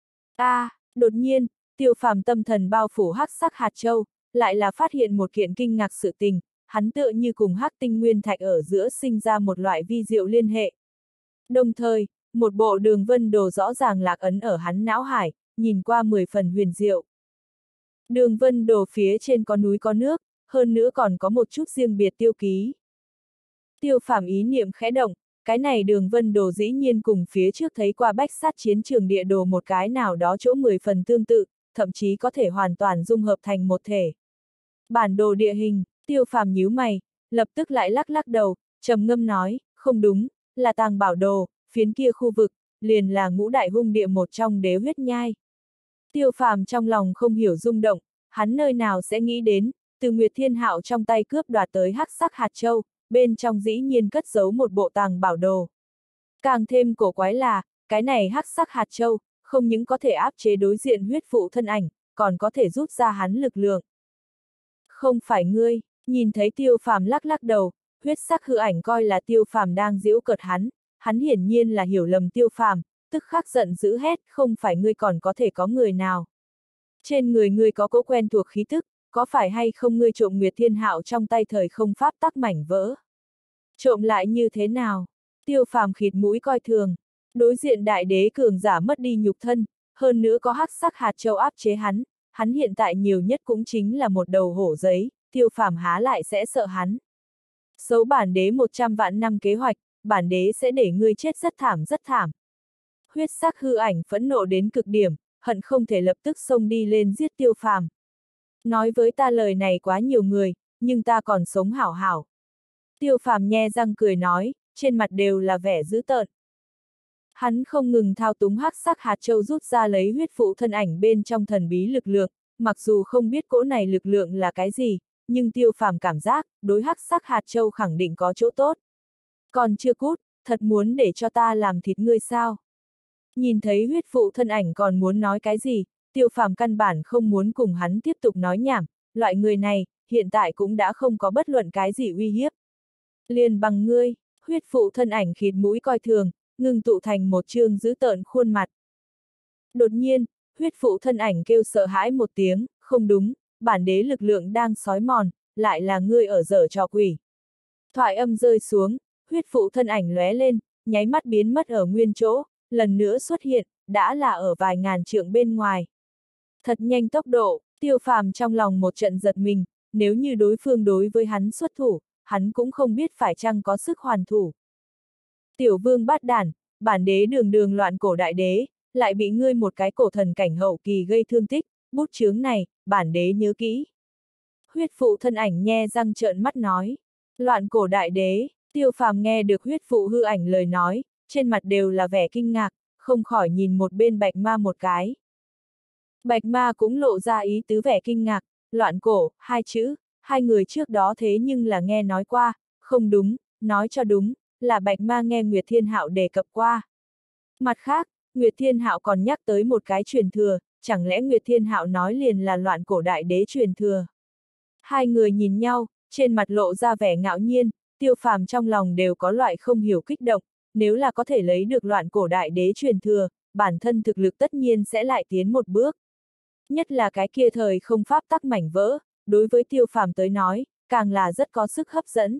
Đột nhiên, Tiêu Phàm tâm thần bao phủ hắc sắc hạt châu, lại là phát hiện một kiện kinh ngạc sự tình, hắn tựa như cùng hắc tinh nguyên thạch ở giữa sinh ra một loại vi diệu liên hệ. Đồng thời, một bộ đường vân đồ rõ ràng lạc ấn ở hắn não hải, nhìn qua 10 phần huyền diệu. Đường vân đồ phía trên có núi có nước, hơn nữa còn có một chút riêng biệt tiêu ký. Tiêu Phàm ý niệm khẽ động, cái này đường vân đồ dĩ nhiên cùng phía trước thấy qua bách sát chiến trường địa đồ một cái nào đó chỗ 10 phần tương tự, thậm chí có thể hoàn toàn dung hợp thành một thể. Bản đồ địa hình, Tiêu Phàm nhíu mày, lập tức lại lắc lắc đầu, trầm ngâm nói, không đúng, là tàng bảo đồ, phiến kia khu vực, liền là ngũ đại hung địa một trong đế huyết nhai. Tiêu Phàm trong lòng không hiểu rung động, hắn nơi nào sẽ nghĩ đến, từ Nguyệt Thiên Hạo trong tay cướp đoạt tới hắc sắc hạt châu, bên trong dĩ nhiên cất giấu một bộ tàng bảo đồ. Càng thêm cổ quái là, cái này hắc sắc hạt châu, không những có thể áp chế đối diện huyết phụ thân ảnh, còn có thể rút ra hắn lực lượng. Không phải ngươi, nhìn thấy Tiêu Phàm lắc lắc đầu, huyết sắc hư ảnh coi là Tiêu Phàm đang giễu cợt hắn hiển nhiên là hiểu lầm Tiêu Phàm, tức khắc giận dữ hét, không phải ngươi còn có thể có người nào. Trên người ngươi có cỗ quen thuộc khí tức, có phải hay không ngươi trộm Nguyệt Thiên Hạo trong tay thời không pháp tắc mảnh vỡ? Trộm lại như thế nào? Tiêu Phàm khịt mũi coi thường, đối diện đại đế cường giả mất đi nhục thân, hơn nữa có hắc sắc hạt châu áp chế hắn hiện tại nhiều nhất cũng chính là một đầu hổ giấy, Tiêu Phàm há lại sẽ sợ hắn. Xấu bản đế 100 vạn năm kế hoạch, bản đế sẽ để ngươi chết rất thảm rất thảm. Huyết sắc hư ảnh phẫn nộ đến cực điểm, hận không thể lập tức xông đi lên giết Tiêu Phàm. Nói với ta lời này quá nhiều người, nhưng ta còn sống hảo hảo. Tiêu Phàm nhe răng cười nói, trên mặt đều là vẻ dữ tợn. Hắn không ngừng thao túng hắc sắc hạt châu rút ra lấy huyết phụ thân ảnh bên trong thần bí lực lượng, mặc dù không biết cỗ này lực lượng là cái gì, nhưng Tiêu Phàm cảm giác, đối hắc sắc hạt châu khẳng định có chỗ tốt. Còn chưa cút, thật muốn để cho ta làm thịt ngươi sao? Nhìn thấy huyết phụ thân ảnh còn muốn nói cái gì, Tiêu Phàm căn bản không muốn cùng hắn tiếp tục nói nhảm, loại người này, hiện tại cũng đã không có bất luận cái gì uy hiếp. Liền bằng ngươi, huyết phụ thân ảnh khịt mũi coi thường, ngừng tụ thành một trương dữ tợn khuôn mặt. Đột nhiên, huyết phụ thân ảnh kêu sợ hãi một tiếng, không đúng, bản đế lực lượng đang xói mòn, lại là ngươi ở dở trò quỷ. Thoại âm rơi xuống, huyết phụ thân ảnh lóe lên, nháy mắt biến mất ở nguyên chỗ, lần nữa xuất hiện, đã là ở vài ngàn trượng bên ngoài. Thật nhanh tốc độ, Tiêu Phàm trong lòng một trận giật mình, nếu như đối phương đối với hắn xuất thủ, hắn cũng không biết phải chăng có sức hoàn thủ. Tiểu vương bát đản, bản đế đường đường loạn cổ đại đế, lại bị ngươi một cái cổ thần cảnh hậu kỳ gây thương tích, bút chướng này, bản đế nhớ kỹ. Huyết phụ thân ảnh nhe răng trợn mắt nói. Loạn cổ đại đế, Tiêu Phàm nghe được huyết phụ hư ảnh lời nói, trên mặt đều là vẻ kinh ngạc, không khỏi nhìn một bên Bạch Ma một cái. Bạch Ma cũng lộ ra ý tứ vẻ kinh ngạc, loạn cổ, hai chữ, hai người trước đó thế nhưng là nghe nói qua, không đúng, nói cho đúng, là Bạch Ma nghe Nguyệt Thiên Hạo đề cập qua. Mặt khác, Nguyệt Thiên Hạo còn nhắc tới một cái truyền thừa, chẳng lẽ Nguyệt Thiên Hạo nói liền là loạn cổ đại đế truyền thừa. Hai người nhìn nhau, trên mặt lộ ra vẻ ngạo nhiên, Tiêu Phàm trong lòng đều có loại không hiểu kích động, nếu là có thể lấy được loạn cổ đại đế truyền thừa, bản thân thực lực tất nhiên sẽ lại tiến một bước. Nhất là cái kia thời không pháp tắc mảnh vỡ, đối với Tiêu Phàm tới nói, càng là rất có sức hấp dẫn.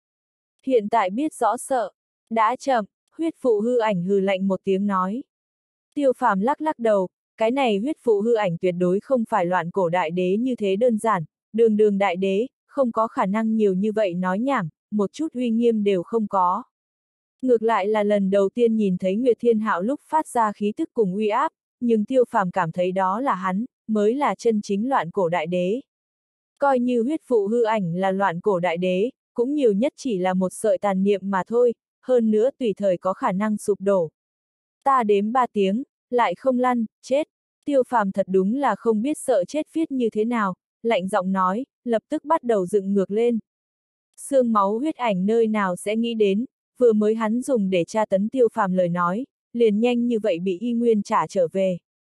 Hiện tại biết rõ sợ, đã chậm, huyết phụ hư ảnh hừ lạnh một tiếng nói. Tiêu Phàm lắc lắc đầu, cái này huyết phụ hư ảnh tuyệt đối không phải loạn cổ đại đế như thế đơn giản, đường đường đại đế, không có khả năng nhiều như vậy nói nhảm, một chút uy nghiêm đều không có. Ngược lại là lần đầu tiên nhìn thấy Nguyệt Thiên Hạo lúc phát ra khí thức cùng uy áp, nhưng Tiêu Phàm cảm thấy đó là hắn, mới là chân chính loạn cổ đại đế. Coi như huyết phụ hư ảnh là loạn cổ đại đế, cũng nhiều nhất chỉ là một sợi tàn niệm mà thôi, hơn nữa tùy thời có khả năng sụp đổ. Ta đếm 3 tiếng, lại không lăn, chết. Tiêu Phàm thật đúng là không biết sợ chết viết như thế nào, lạnh giọng nói, lập tức bắt đầu dựng ngược lên. Xương máu huyết ảnh nơi nào sẽ nghĩ đến, vừa mới hắn dùng để tra tấn Tiêu Phàm lời nói, liền nhanh như vậy bị y nguyên trả trở về.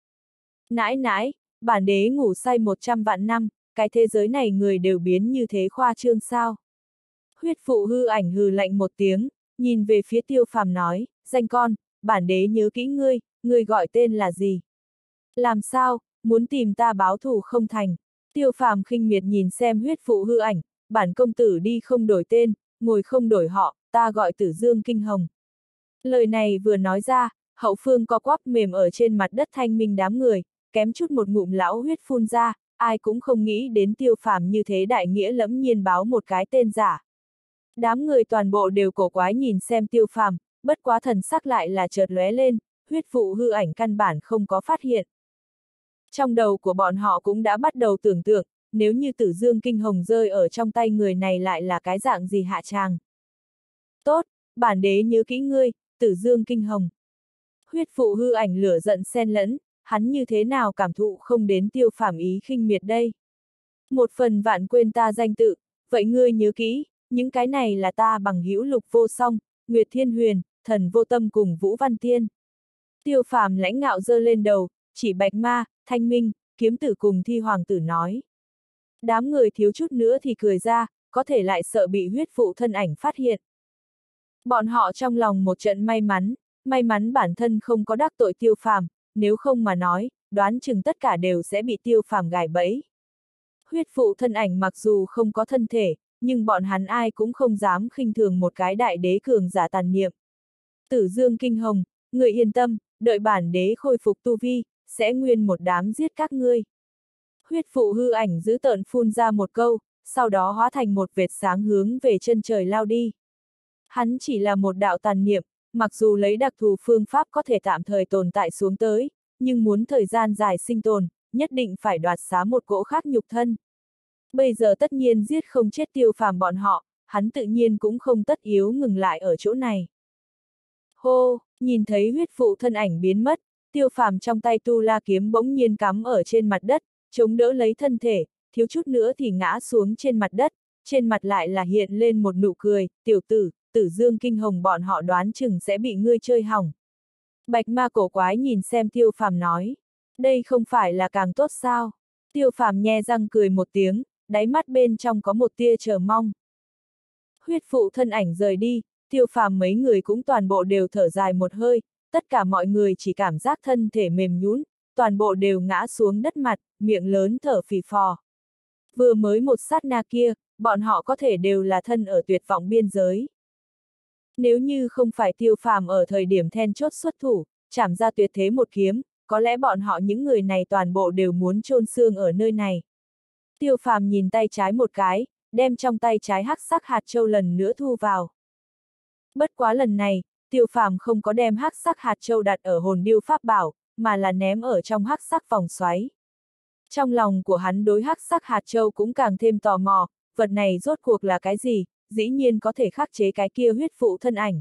Nãi nãi, bản đế ngủ say 100 vạn năm, cái thế giới này người đều biến như thế khoa trương sao? Huyết phụ hư ảnh hừ lạnh một tiếng, nhìn về phía Tiêu Phàm nói, danh con, bản đế nhớ kỹ ngươi, ngươi gọi tên là gì? Làm sao, muốn tìm ta báo thù không thành? Tiêu Phàm khinh miệt nhìn xem huyết phụ hư ảnh, bản công tử đi không đổi tên, ngồi không đổi họ, ta gọi Tử Dương Kinh Hồng. Lời này vừa nói ra, hậu phương co quắp mềm ở trên mặt đất thanh minh đám người, kém chút một ngụm lão huyết phun ra, ai cũng không nghĩ đến Tiêu Phàm như thế đại nghĩa lẫm nhiên báo một cái tên giả. Đám người toàn bộ đều cổ quái nhìn xem Tiêu Phàm, bất quá thần sắc lại là chợt lóe lên, huyết vụ hư ảnh căn bản không có phát hiện. Trong đầu của bọn họ cũng đã bắt đầu tưởng tượng, nếu như Tử Dương Kinh Hồng rơi ở trong tay người này lại là cái dạng gì hạ tràng. Tốt, bản đế nhớ kỹ ngươi, Tử Dương Kinh Hồng. Huyết phụ hư ảnh lửa giận xen lẫn, hắn như thế nào cảm thụ không đến Tiêu Phàm ý khinh miệt đây. Một phần vạn quên ta danh tự, vậy ngươi nhớ kỹ, những cái này là ta bằng hữu Lục Vô Song, Nguyệt Thiên Huyền, Thần Vô Tâm cùng Vũ Văn Tiên. Tiêu Phàm lãnh ngạo giơ lên đầu, chỉ Bạch Ma, Thanh Minh, Kiếm Tử cùng Thi Hoàng Tử nói. Đám người thiếu chút nữa thì cười ra, có thể lại sợ bị huyết phụ thân ảnh phát hiện. Bọn họ trong lòng một trận may mắn bản thân không có đắc tội Tiêu Phàm, nếu không mà nói, đoán chừng tất cả đều sẽ bị Tiêu Phàm gài bẫy. Huyết phụ thân ảnh mặc dù không có thân thể, nhưng bọn hắn ai cũng không dám khinh thường một cái đại đế cường giả tàn niệm. Tử Dương Kinh Hồng, người yên tâm, đợi bản đế khôi phục tu vi, sẽ nguyên một đám giết các ngươi. Huyết phụ hư ảnh dữ tợn phun ra một câu, sau đó hóa thành một vệt sáng hướng về chân trời lao đi. Hắn chỉ là một đạo tàn niệm, mặc dù lấy đặc thù phương pháp có thể tạm thời tồn tại xuống tới, nhưng muốn thời gian dài sinh tồn, nhất định phải đoạt xá một cỗ khác nhục thân. Bây giờ tất nhiên giết không chết Tiêu Phàm bọn họ, hắn tự nhiên cũng không tất yếu ngừng lại ở chỗ này. Hô, nhìn thấy huyết phụ thân ảnh biến mất, Tiêu Phàm trong tay tu la kiếm bỗng nhiên cắm ở trên mặt đất, chống đỡ lấy thân thể, thiếu chút nữa thì ngã xuống trên mặt đất, trên mặt lại là hiện lên một nụ cười, tiểu tử, Tử Dương Kinh Hồng bọn họ đoán chừng sẽ bị ngươi chơi hỏng. Bạch Ma cổ quái nhìn xem Tiêu Phàm nói, đây không phải là càng tốt sao? Tiêu Phàm nhe răng cười một tiếng, đáy mắt bên trong có một tia chờ mong. Huyết phụ thân ảnh rời đi, Tiêu Phàm mấy người cũng toàn bộ đều thở dài một hơi, tất cả mọi người chỉ cảm giác thân thể mềm nhũn, toàn bộ đều ngã xuống đất mặt, miệng lớn thở phì phò. Vừa mới một sát na kia, bọn họ có thể đều là thân ở tuyệt vọng biên giới. Nếu như không phải Tiêu Phàm ở thời điểm then chốt xuất thủ, chảm ra tuyệt thế một kiếm, có lẽ bọn họ những người này toàn bộ đều muốn chôn xương ở nơi này. Tiêu Phàm nhìn tay trái một cái, đem trong tay trái hắc sắc hạt châu lần nữa thu vào. Bất quá lần này, Tiêu Phàm không có đem hắc sắc hạt châu đặt ở hồn điêu pháp bảo, mà là ném ở trong hắc sắc vòng xoáy. Trong lòng của hắn đối hắc sắc hạt châu cũng càng thêm tò mò, vật này rốt cuộc là cái gì, dĩ nhiên có thể khắc chế cái kia huyết phụ thân ảnh.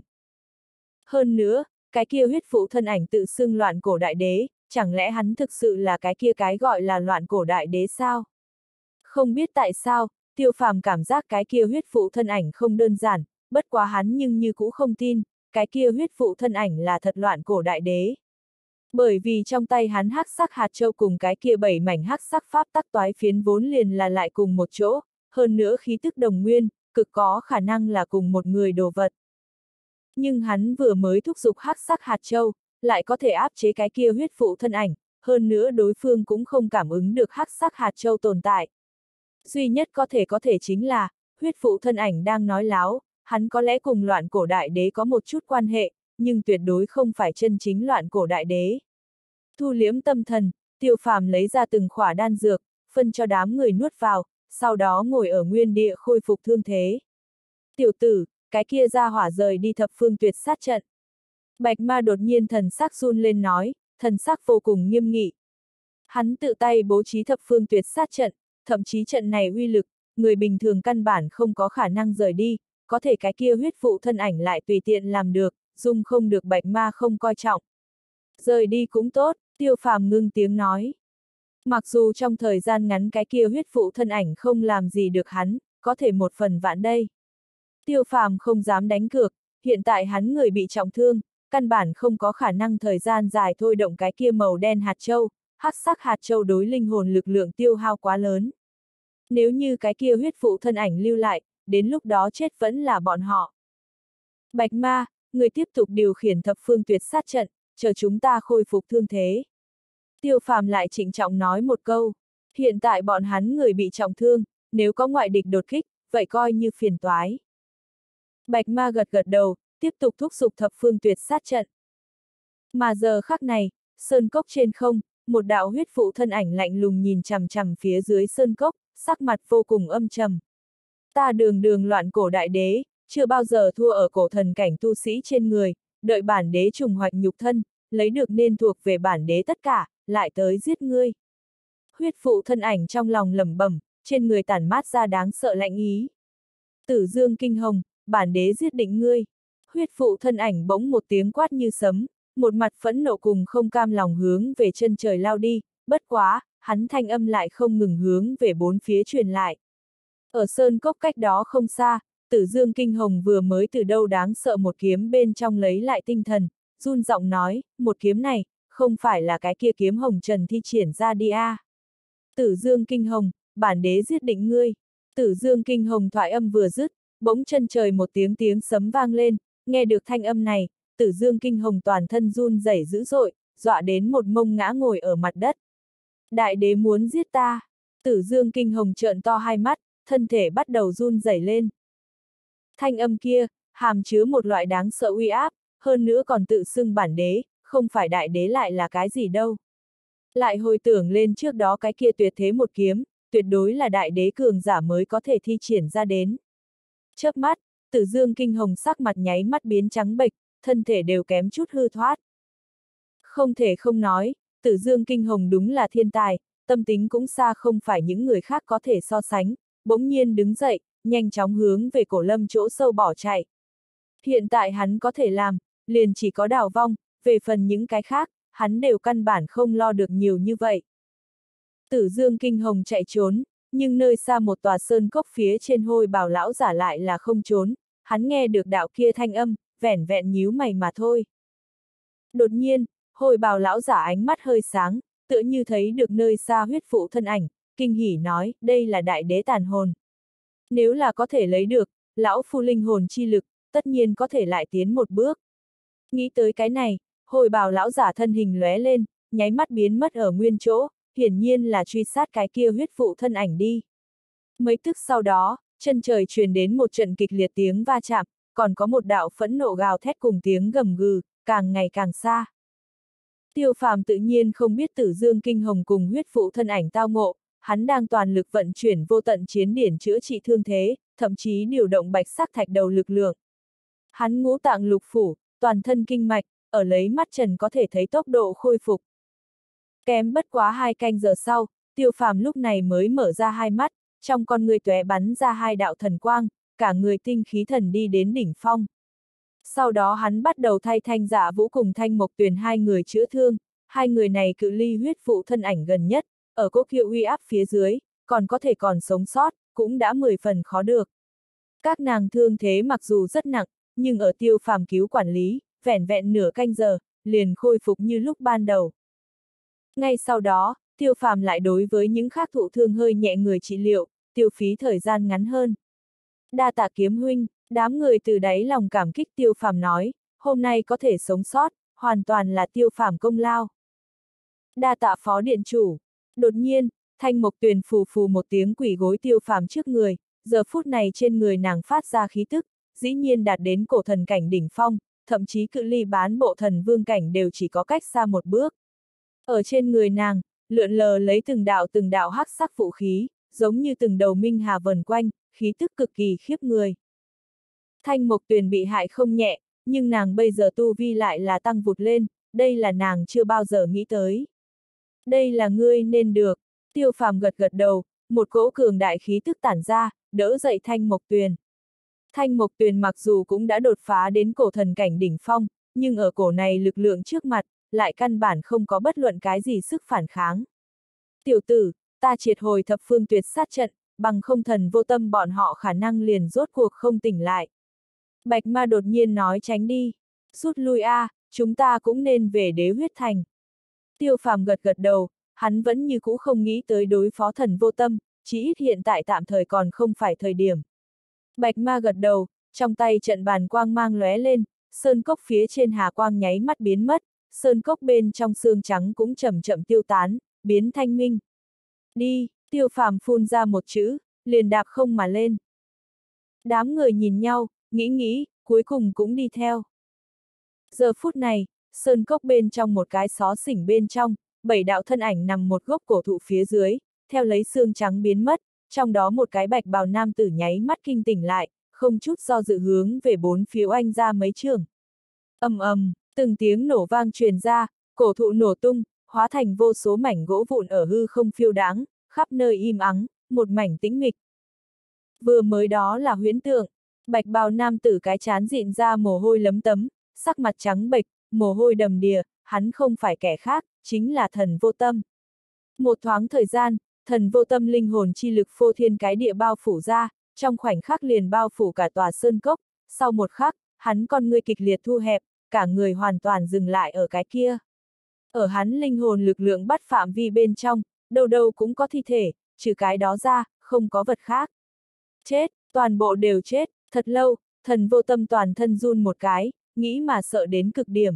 Hơn nữa, cái kia huyết phụ thân ảnh tự xưng loạn cổ đại đế, chẳng lẽ hắn thực sự là cái kia cái gọi là loạn cổ đại đế sao? Không biết tại sao, Tiêu Phàm cảm giác cái kia huyết phụ thân ảnh không đơn giản, bất quá hắn nhưng như cũ không tin, cái kia huyết phụ thân ảnh là thật loạn cổ đại đế. Bởi vì trong tay hắn hắc sắc hạt châu cùng cái kia 7 mảnh hắc sắc pháp tắc toái phiến vốn liền là lại cùng một chỗ, hơn nữa khí tức đồng nguyên, cực có khả năng là cùng một người đồ vật. Nhưng hắn vừa mới thúc giục hắc sắc hạt châu, lại có thể áp chế cái kia huyết phụ thân ảnh, hơn nữa đối phương cũng không cảm ứng được hắc sắc hạt châu tồn tại. Duy nhất có thể chính là, huyết phụ thân ảnh đang nói láo, hắn có lẽ cùng loạn cổ đại đế có một chút quan hệ, nhưng tuyệt đối không phải chân chính loạn cổ đại đế. Thu liếm tâm thần, Tiêu Phàm lấy ra từng khỏa đan dược, phân cho đám người nuốt vào, sau đó ngồi ở nguyên địa khôi phục thương thế. Tiểu tử, cái kia ra hỏa rời đi thập phương tuyệt sát trận. Bạch Ma đột nhiên thần sắc run lên nói, thần sắc vô cùng nghiêm nghị. Hắn tự tay bố trí thập phương tuyệt sát trận, thậm chí trận này uy lực, người bình thường căn bản không có khả năng rời đi, có thể cái kia huyết phụ thân ảnh lại tùy tiện làm được, dung không được Bạch Ma không coi trọng. Rời đi cũng tốt, Tiêu Phàm ngưng tiếng nói. Mặc dù trong thời gian ngắn cái kia huyết phụ thân ảnh không làm gì được hắn, có thể một phần vạn đây. Tiêu Phàm không dám đánh cược, hiện tại hắn người bị trọng thương, căn bản không có khả năng thời gian dài thôi động cái kia màu đen hạt châu, hắc sắc hạt châu đối linh hồn lực lượng tiêu hao quá lớn. Nếu như cái kia huyết phụ thân ảnh lưu lại, đến lúc đó chết vẫn là bọn họ. Bạch Ma, người tiếp tục điều khiển thập phương tuyệt sát trận, chờ chúng ta khôi phục thương thế. Tiêu Phàm lại trịnh trọng nói một câu, hiện tại bọn hắn người bị trọng thương, nếu có ngoại địch đột kích, vậy coi như phiền toái. Bạch Ma gật gật đầu, tiếp tục thúc giục thập phương tuyệt sát trận. Mà giờ khắc này, sơn cốc trên không, một đạo huyết phụ thân ảnh lạnh lùng nhìn chằm chằm phía dưới sơn cốc, sắc mặt vô cùng âm trầm. Ta đường đường loạn cổ đại đế, chưa bao giờ thua ở cổ thần cảnh tu sĩ trên người, đợi bản đế trùng hoạch nhục thân, lấy được nên thuộc về bản đế tất cả, lại tới giết ngươi. Huyết phụ thân ảnh trong lòng lẩm bẩm, trên người tản mát ra đáng sợ lạnh ý. Tử Dương Kinh Hồng, bản đế giết định ngươi. Huyết phụ thân ảnh bỗng một tiếng quát như sấm, một mặt phẫn nộ cùng không cam lòng hướng về chân trời lao đi, bất quá, hắn thanh âm lại không ngừng hướng về bốn phía truyền lại. Ở sơn cốc cách đó không xa, Tử Dương Kinh Hồng vừa mới từ đâu đáng sợ một kiếm bên trong lấy lại tinh thần, run giọng nói, một kiếm này, không phải là cái kia kiếm hồng trần thi triển ra đi a. Tử Dương Kinh Hồng, bản đế giết định ngươi. Tử Dương Kinh Hồng thoại âm vừa dứt, bỗng chân trời một tiếng tiếng sấm vang lên, nghe được thanh âm này, Tử Dương Kinh Hồng toàn thân run rẩy dữ dội, dọa đến một mông ngã ngồi ở mặt đất. Đại đế muốn giết ta. Tử Dương Kinh Hồng trợn to hai mắt, thân thể bắt đầu run rẩy lên. Thanh âm kia, hàm chứa một loại đáng sợ uy áp, hơn nữa còn tự xưng bản đế, không phải đại đế lại là cái gì đâu. Lại hồi tưởng lên trước đó cái kia tuyệt thế một kiếm, tuyệt đối là đại đế cường giả mới có thể thi triển ra đến. Chớp mắt, Tử Dương Kinh Hồng sắc mặt nháy mắt biến trắng bệch, thân thể đều kém chút hư thoát. Không thể không nói, Tử Dương Kinh Hồng đúng là thiên tài, tâm tính cũng xa không phải những người khác có thể so sánh, bỗng nhiên đứng dậy, nhanh chóng hướng về cổ lâm chỗ sâu bỏ chạy. Hiện tại hắn có thể làm, liền chỉ có đào vong, về phần những cái khác, hắn đều căn bản không lo được nhiều như vậy. Tử Dương Kinh Hồng chạy trốn, nhưng nơi xa một tòa sơn cốc phía trên Hôi Bào lão giả lại là không trốn, hắn nghe được đạo kia thanh âm, vẻn vẹn nhíu mày mà thôi. Đột nhiên, Hôi Bào lão giả ánh mắt hơi sáng, tựa như thấy được nơi xa huyết phụ thân ảnh, kinh hỉ nói, đây là đại đế tàn hồn. Nếu là có thể lấy được, lão phu linh hồn chi lực, tất nhiên có thể lại tiến một bước. Nghĩ tới cái này, Hôi Bào lão giả thân hình lóe lên, nháy mắt biến mất ở nguyên chỗ, hiển nhiên là truy sát cái kia huyết phụ thân ảnh đi. Mấy tức sau đó, chân trời truyền đến một trận kịch liệt tiếng va chạm, còn có một đạo phẫn nộ gào thét cùng tiếng gầm gừ, càng ngày càng xa. Tiêu Phàm tự nhiên không biết Tử Dương Kinh Hồng cùng huyết phụ thân ảnh tao ngộ, hắn đang toàn lực vận chuyển vô tận chiến điển chữa trị thương thế, thậm chí điều động bạch sắc thạch đầu lực lượng. Hắn ngũ tạng lục phủ, toàn thân kinh mạch, ở lấy mắt trần có thể thấy tốc độ khôi phục. Kém bất quá 2 canh giờ sau, Tiêu Phàm lúc này mới mở ra hai mắt, trong con người tóe bắn ra hai đạo thần quang, cả người tinh khí thần đi đến đỉnh phong. Sau đó hắn bắt đầu thay Thanh Dạ Vũ cùng Thanh Mộc Tuyền hai người chữa thương, hai người này cự ly huyết phụ thân ảnh gần nhất, ở cốc hiệu uy áp phía dưới, còn có thể còn sống sót, cũng đã 10 phần khó được. Các nàng thương thế mặc dù rất nặng, nhưng ở Tiêu Phàm cứu quản lý, vẻn vẹn nửa canh giờ, liền khôi phục như lúc ban đầu. Ngay sau đó, Tiêu Phàm lại đối với những khác thụ thương hơi nhẹ người trị liệu, tiêu phí thời gian ngắn hơn. Đa tạ kiếm huynh, đám người từ đáy lòng cảm kích Tiêu Phàm nói, hôm nay có thể sống sót, hoàn toàn là Tiêu Phàm công lao. Đa tạ phó điện chủ. Đột nhiên, Thanh Mộc Tuyền phù phù một tiếng quỳ gối Tiêu Phàm trước người, giờ phút này trên người nàng phát ra khí tức, dĩ nhiên đạt đến cổ thần cảnh đỉnh phong, thậm chí cự ly bán bộ thần vương cảnh đều chỉ có cách xa một bước. Ở trên người nàng, lượn lờ lấy từng đạo hắc sắc phụ khí, giống như từng đầu minh hà vần quanh, khí tức cực kỳ khiếp người. Thanh Mộc Tuyền bị hại không nhẹ, nhưng nàng bây giờ tu vi lại là tăng vụt lên, đây là nàng chưa bao giờ nghĩ tới. Đây là ngươi nên được. Tiêu Phàm gật gật đầu, một cỗ cường đại khí tức tản ra, đỡ dậy Thanh Mộc Tuyền. Thanh Mộc Tuyền mặc dù cũng đã đột phá đến cổ thần cảnh đỉnh phong, nhưng ở cổ này lực lượng trước mặt, lại căn bản không có bất luận cái gì sức phản kháng. Tiểu tử, ta triệt hồi thập phương tuyệt sát trận, bằng không thần vô tâm bọn họ khả năng liền rốt cuộc không tỉnh lại. Bạch ma đột nhiên nói tránh đi. Rút lui a, chúng ta cũng nên về Đế huyết thành. Tiêu Phàm gật gật đầu, hắn vẫn như cũ không nghĩ tới đối phó thần vô tâm, chỉ ít hiện tại tạm thời còn không phải thời điểm. Bạch ma gật đầu, trong tay trận bàn quang mang lóe lên, sơn cốc phía trên hà quang nháy mắt biến mất, sơn cốc bên trong xương trắng cũng chậm chậm tiêu tán, biến thanh minh. Đi, Tiêu Phàm phun ra một chữ, liền đạp không mà lên. Đám người nhìn nhau, nghĩ, cuối cùng cũng đi theo. Giờ phút này, sơn cốc bên trong một cái xó xỉnh bên trong, 7 đạo thân ảnh nằm một gốc cổ thụ phía dưới, theo lấy xương trắng biến mất, trong đó một cái bạch bào nam tử nháy mắt kinh tỉnh lại, không chút do dự hướng về bốn phía oanh ra mấy trường. Ầm ầm, từng tiếng nổ vang truyền ra, cổ thụ nổ tung, hóa thành vô số mảnh gỗ vụn ở hư không phiêu đáng, khắp nơi im ắng, một mảnh tĩnh mịch. Vừa mới đó là huyễn tượng, bạch bào nam tử cái chán dịn ra mồ hôi lấm tấm, sắc mặt trắng bệch, mồ hôi đầm đìa, hắn không phải kẻ khác, chính là thần vô tâm. Một thoáng thời gian, thần vô tâm linh hồn chi lực phô thiên cái địa bao phủ ra, trong khoảnh khắc liền bao phủ cả tòa sơn cốc, sau một khắc, hắn con ngươi kịch liệt thu hẹp, cả người hoàn toàn dừng lại ở cái kia. Ở hắn linh hồn lực lượng bắt phạm vi bên trong, đâu đâu cũng có thi thể, trừ cái đó ra, không có vật khác. Chết, toàn bộ đều chết, thật lâu, thần vô tâm toàn thân run một cái, nghĩ mà sợ đến cực điểm.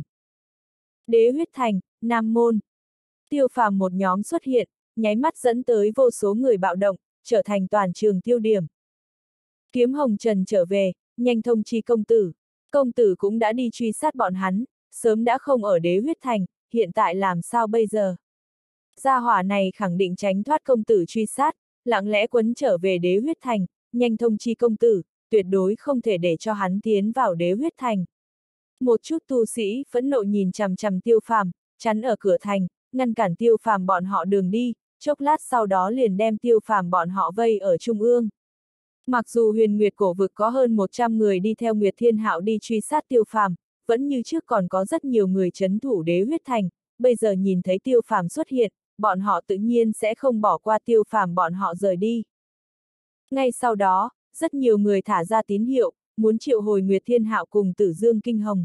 Đế huyết thành, Nam Môn. Tiêu Phàm một nhóm xuất hiện, nháy mắt dẫn tới vô số người bạo động, trở thành toàn trường tiêu điểm. Kiếm Hồng Trần trở về, nhanh thông chi công tử. Công tử cũng đã đi truy sát bọn hắn, sớm đã không ở Đế huyết thành, hiện tại làm sao bây giờ? Gia hỏa này khẳng định tránh thoát công tử truy sát, lặng lẽ quấn trở về Đế huyết thành, nhanh thông chi công tử, tuyệt đối không thể để cho hắn tiến vào Đế huyết thành. Một chút tu sĩ phẫn nộ nhìn chằm chằm Tiêu Phàm, chắn ở cửa thành, ngăn cản Tiêu Phàm bọn họ đường đi, chốc lát sau đó liền đem Tiêu Phàm bọn họ vây ở trung ương. Mặc dù Huyền Nguyệt cổ vực có hơn 100 người đi theo Nguyệt Thiên Hạo đi truy sát Tiêu Phàm, vẫn như trước còn có rất nhiều người trấn thủ Đế huyết thành, bây giờ nhìn thấy Tiêu Phàm xuất hiện, bọn họ tự nhiên sẽ không bỏ qua Tiêu Phàm bọn họ rời đi. Ngay sau đó, rất nhiều người thả ra tín hiệu, muốn triệu hồi Nguyệt Thiên Hạo cùng Tử Dương Kinh Hồng.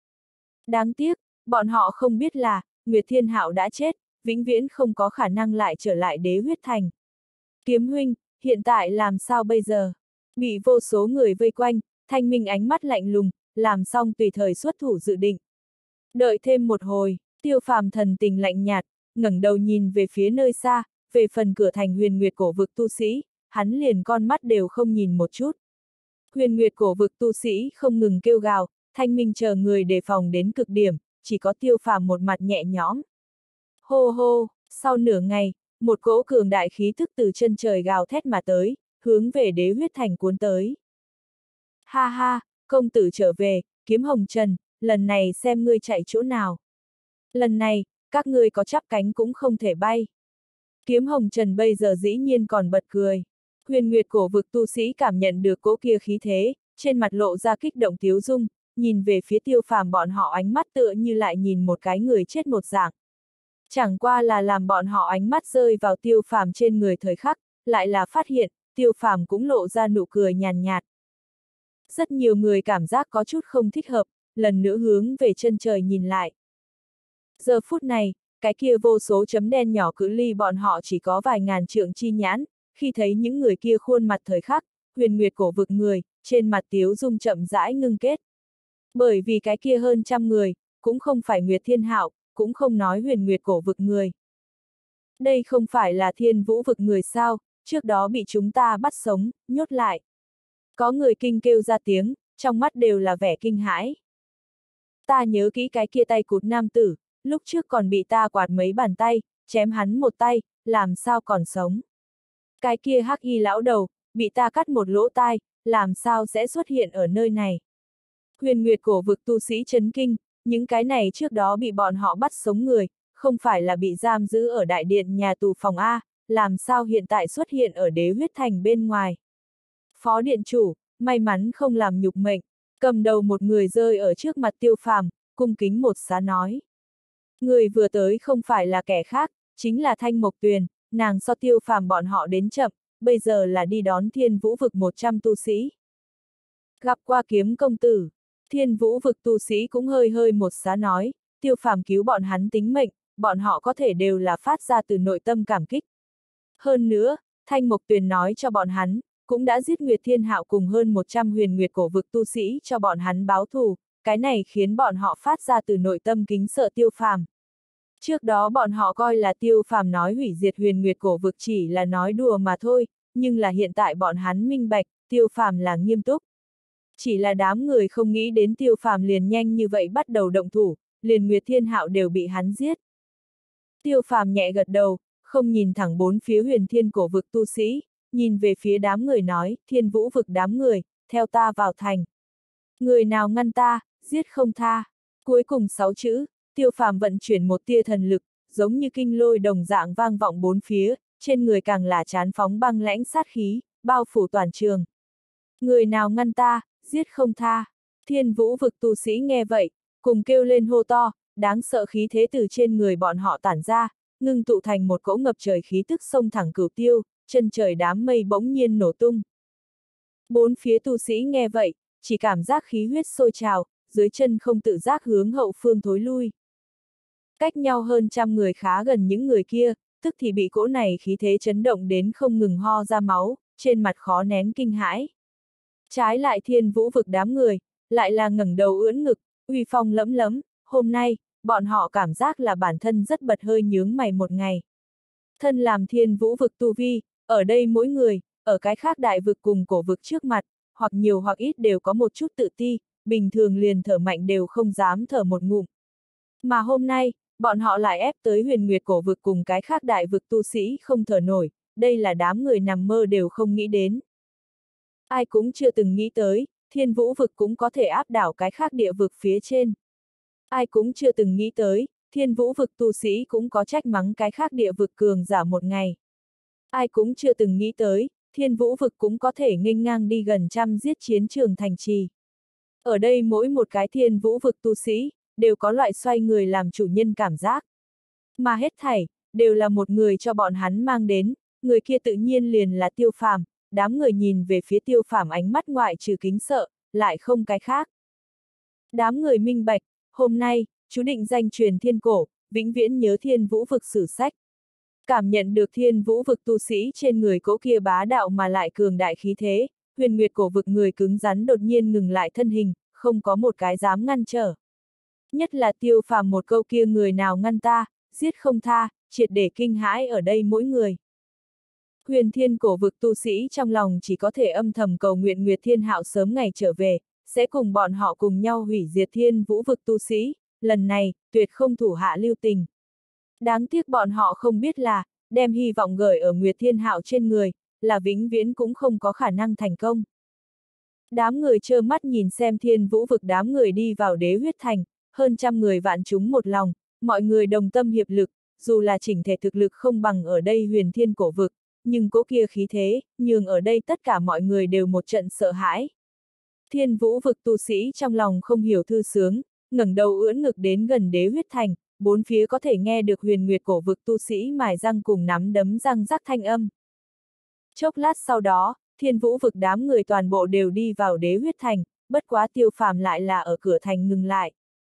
Đáng tiếc, bọn họ không biết là, Nguyệt Thiên Hạo đã chết, vĩnh viễn không có khả năng lại trở lại Đế huyết thành. Kiếm huynh, hiện tại làm sao bây giờ? Bị vô số người vây quanh, Thanh Minh ánh mắt lạnh lùng, làm xong tùy thời xuất thủ dự định. Đợi thêm một hồi, Tiêu Phàm thần tình lạnh nhạt, ngẩng đầu nhìn về phía nơi xa, về phần cửa thành Huyền Nguyệt cổ vực tu sĩ, hắn liền con mắt đều không nhìn một chút. Huyền Nguyệt cổ vực tu sĩ không ngừng kêu gào, Thanh Minh chờ người đề phòng đến cực điểm, chỉ có Tiêu Phàm một mặt nhẹ nhõm. Hô hô, sau nửa ngày, một cỗ cường đại khí thức từ chân trời gào thét mà tới, hướng về Đế huyết thành cuốn tới. Ha ha, công tử trở về, Kiếm Hồng Trần, lần này xem ngươi chạy chỗ nào. Lần này, các ngươi có chắp cánh cũng không thể bay. Kiếm Hồng Trần bây giờ dĩ nhiên còn bật cười. Huyền Nguyệt cổ vực tu sĩ cảm nhận được cỗ kia khí thế, trên mặt lộ ra kích động tiếu dung, nhìn về phía Tiêu Phàm bọn họ ánh mắt tựa như lại nhìn một cái người chết một dạng. Chẳng qua là làm bọn họ ánh mắt rơi vào Tiêu Phàm trên người thời khắc, lại là phát hiện, Tiêu Phàm cũng lộ ra nụ cười nhàn nhạt. Rất nhiều người cảm giác có chút không thích hợp, lần nữa hướng về chân trời nhìn lại. Giờ phút này, cái kia vô số chấm đen nhỏ cự ly bọn họ chỉ có vài ngàn trượng chi nhãn, khi thấy những người kia khuôn mặt thời khắc, Huyền Nguyệt cổ vực người, trên mặt tiếu dung chậm rãi ngưng kết. Bởi vì cái kia hơn trăm người, cũng không phải Nguyệt Thiên Hạo, cũng không nói Huyền Nguyệt cổ vực người. Đây không phải là Thiên Vũ vực người sao, trước đó bị chúng ta bắt sống, nhốt lại. Có người kinh kêu ra tiếng, trong mắt đều là vẻ kinh hãi. Ta nhớ kỹ cái kia tay cụt nam tử, lúc trước còn bị ta quạt mấy bàn tay, chém hắn một tay, làm sao còn sống. Cái kia hắc y lão đầu, bị ta cắt một lỗ tai, làm sao sẽ xuất hiện ở nơi này. Huyền Nguyệt cổ vực tu sĩ chấn kinh, những cái này trước đó bị bọn họ bắt sống người, không phải là bị giam giữ ở đại điện nhà tù phòng A, làm sao hiện tại xuất hiện ở Đế huyết thành bên ngoài. Phó điện chủ, may mắn không làm nhục mệnh, cầm đầu một người rơi ở trước mặt Tiêu Phàm, cung kính một xá nói. Người vừa tới không phải là kẻ khác, chính là Thanh Mộc Tuyền, nàng so Tiêu Phàm bọn họ đến chậm, bây giờ là đi đón Thiên Vũ vực 100 tu sĩ. Gặp qua Kiếm công tử, Thiên Vũ vực tu sĩ cũng hơi hơi một xá nói, Tiêu Phàm cứu bọn hắn tính mệnh, bọn họ có thể đều là phát ra từ nội tâm cảm kích. Hơn nữa, Thanh Mộc Tuyền nói cho bọn hắn, cũng đã giết Nguyệt Thiên Hạo cùng hơn 100 huyền nguyệt cổ vực tu sĩ cho bọn hắn báo thù, cái này khiến bọn họ phát ra từ nội tâm kính sợ Tiêu Phàm. Trước đó bọn họ coi là Tiêu Phàm nói hủy diệt huyền nguyệt cổ vực chỉ là nói đùa mà thôi, nhưng là hiện tại bọn hắn minh bạch, Tiêu Phàm là nghiêm túc. Chỉ là đám người không nghĩ đến Tiêu Phàm liền nhanh như vậy bắt đầu động thủ, liền Nguyệt Thiên Hạo đều bị hắn giết. Tiêu Phàm nhẹ gật đầu, không nhìn thẳng bốn phía huyền thiên cổ vực tu sĩ, nhìn về phía đám người nói, Thiên Vũ vực đám người, theo ta vào thành. Người nào ngăn ta, giết không tha. Cuối cùng 6 chữ, Tiêu Phàm vận chuyển một tia thần lực, giống như kinh lôi đồng dạng vang vọng bốn phía, trên người càng là chán phóng băng lãnh sát khí, bao phủ toàn trường. Người nào ngăn ta, giết không tha. Thiên Vũ vực tu sĩ nghe vậy, cùng kêu lên hô to, đáng sợ khí thế từ trên người bọn họ tản ra, ngưng tụ thành một cỗ ngập trời khí tức xông thẳng cửu tiêu, chân trời đám mây bỗng nhiên nổ tung. Bốn phía tu sĩ nghe vậy, chỉ cảm giác khí huyết sôi trào, dưới chân không tự giác hướng hậu phương thối lui. Cách nhau hơn trăm người khá gần những người kia, tức thì bị cỗ này khí thế chấn động đến không ngừng ho ra máu, trên mặt khó nén kinh hãi. Trái lại Thiên Vũ vực đám người, lại là ngẩng đầu ưỡn ngực, uy phong lẫm lẫm, hôm nay, bọn họ cảm giác là bản thân rất bật hơi nhướng mày một ngày. Thân làm Thiên Vũ vực tu vi, ở đây mỗi người, ở cái khác đại vực cùng cổ vực trước mặt, hoặc nhiều hoặc ít đều có một chút tự ti, bình thường liền thở mạnh đều không dám thở một ngụm. Mà hôm nay, bọn họ lại ép tới huyền nguyệt cổ vực cùng cái khác đại vực tu sĩ không thở nổi, đây là đám người nằm mơ đều không nghĩ đến. Ai cũng chưa từng nghĩ tới, Thiên Vũ vực cũng có thể áp đảo cái khác địa vực phía trên. Ai cũng chưa từng nghĩ tới, Thiên Vũ vực tu sĩ cũng có trách mắng cái khác địa vực cường giả một ngày. Ai cũng chưa từng nghĩ tới, Thiên Vũ vực cũng có thể nghênh ngang đi gần trăm giết chiến trường thành trì. Ở đây mỗi một cái Thiên Vũ vực tu sĩ, đều có loại xoay người làm chủ nhân cảm giác. Mà hết thảy, đều là một người cho bọn hắn mang đến, người kia tự nhiên liền là Tiêu Phàm, đám người nhìn về phía Tiêu Phàm ánh mắt ngoại trừ kính sợ, lại không cái khác. Đám người minh bạch, hôm nay, chú định danh truyền thiên cổ, vĩnh viễn nhớ Thiên Vũ vực sử sách. Cảm nhận được Thiên Vũ vực tu sĩ trên người cỗ kia bá đạo mà lại cường đại khí thế, huyền nguyệt cổ vực người cứng rắn đột nhiên ngừng lại thân hình, không có một cái dám ngăn trở. Nhất là Tiêu Phàm một câu kia người nào ngăn ta, giết không tha, triệt để kinh hãi ở đây mỗi người. Huyền thiên cổ vực tu sĩ trong lòng chỉ có thể âm thầm cầu nguyện Nguyệt Thiên Hạo sớm ngày trở về, sẽ cùng bọn họ cùng nhau hủy diệt Thiên Vũ vực tu sĩ, lần này, tuyệt không thủ hạ lưu tình. Đáng tiếc bọn họ không biết là, đem hy vọng gửi ở Nguyệt Thiên Hạo trên người, là vĩnh viễn cũng không có khả năng thành công. Đám người trơ mắt nhìn xem Thiên Vũ vực đám người đi vào Đế huyết thành, hơn trăm người vạn chúng một lòng, mọi người đồng tâm hiệp lực, dù là chỉnh thể thực lực không bằng ở đây huyền thiên cổ vực, nhưng cỗ kia khí thế, nhường ở đây tất cả mọi người đều một trận sợ hãi. Thiên Vũ vực tu sĩ trong lòng không hiểu thư sướng, ngẩng đầu ưỡn ngực đến gần Đế huyết thành, bốn phía có thể nghe được huyền nguyệt cổ vực tu sĩ mài răng cùng nắm đấm răng rắc thanh âm. Chốc lát sau đó, Thiên Vũ vực đám người toàn bộ đều đi vào Đế huyết thành, bất quá Tiêu Phàm lại là ở cửa thành ngừng lại.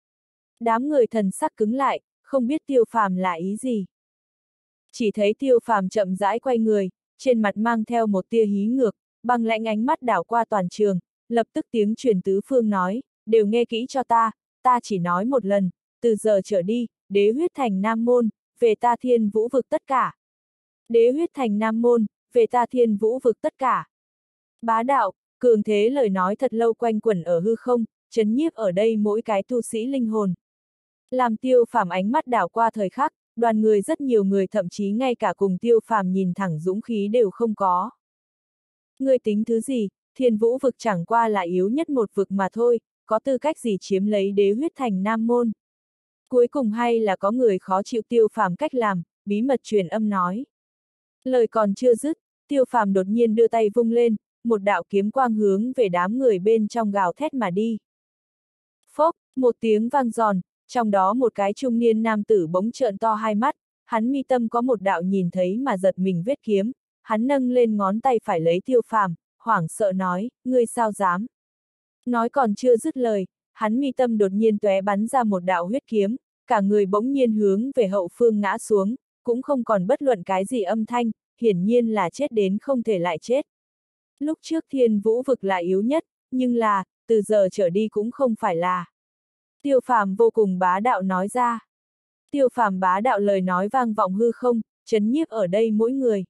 Đám người thần sắc cứng lại, không biết Tiêu Phàm là ý gì. Chỉ thấy Tiêu Phàm chậm rãi quay người, trên mặt mang theo một tia hí ngược, băng lãnh ánh mắt đảo qua toàn trường, lập tức tiếng truyền tứ phương nói, đều nghe kỹ cho ta chỉ nói một lần, từ giờ trở đi, Đế huyết thành Nam Môn, về ta Thiên Vũ vực tất cả. Đế huyết thành Nam Môn, về ta Thiên Vũ vực tất cả. Bá đạo, cường thế lời nói thật lâu quanh quẩn ở hư không, chấn nhiếp ở đây mỗi cái tu sĩ linh hồn. Làm Tiêu Phàm ánh mắt đảo qua thời khắc, đoàn người rất nhiều người thậm chí ngay cả cùng Tiêu Phàm nhìn thẳng dũng khí đều không có. Ngươi tính thứ gì, Thiên Vũ vực chẳng qua là yếu nhất một vực mà thôi, có tư cách gì chiếm lấy Đế huyết thành Nam Môn. Cuối cùng hay là có người khó chịu Tiêu Phàm cách làm, bí mật truyền âm nói. Lời còn chưa dứt, Tiêu Phàm đột nhiên đưa tay vung lên, một đạo kiếm quang hướng về đám người bên trong gào thét mà đi. Phốc, một tiếng vang giòn, trong đó một cái trung niên nam tử bỗng trợn to hai mắt, hắn mi tâm có một đạo nhìn thấy mà giật mình vết kiếm, hắn nâng lên ngón tay phải lấy Tiêu Phàm, hoảng sợ nói, ngươi sao dám? Nói còn chưa dứt lời, hắn mi tâm đột nhiên tóe bắn ra một đạo huyết kiếm, cả người bỗng nhiên hướng về hậu phương ngã xuống, cũng không còn bất luận cái gì âm thanh, hiển nhiên là chết đến không thể lại chết. Lúc trước Thiên Vũ vực là yếu nhất, nhưng là, từ giờ trở đi cũng không phải là. Tiêu Phàm vô cùng bá đạo nói ra. Tiêu Phàm bá đạo lời nói vang vọng hư không, chấn nhiếp ở đây mỗi người.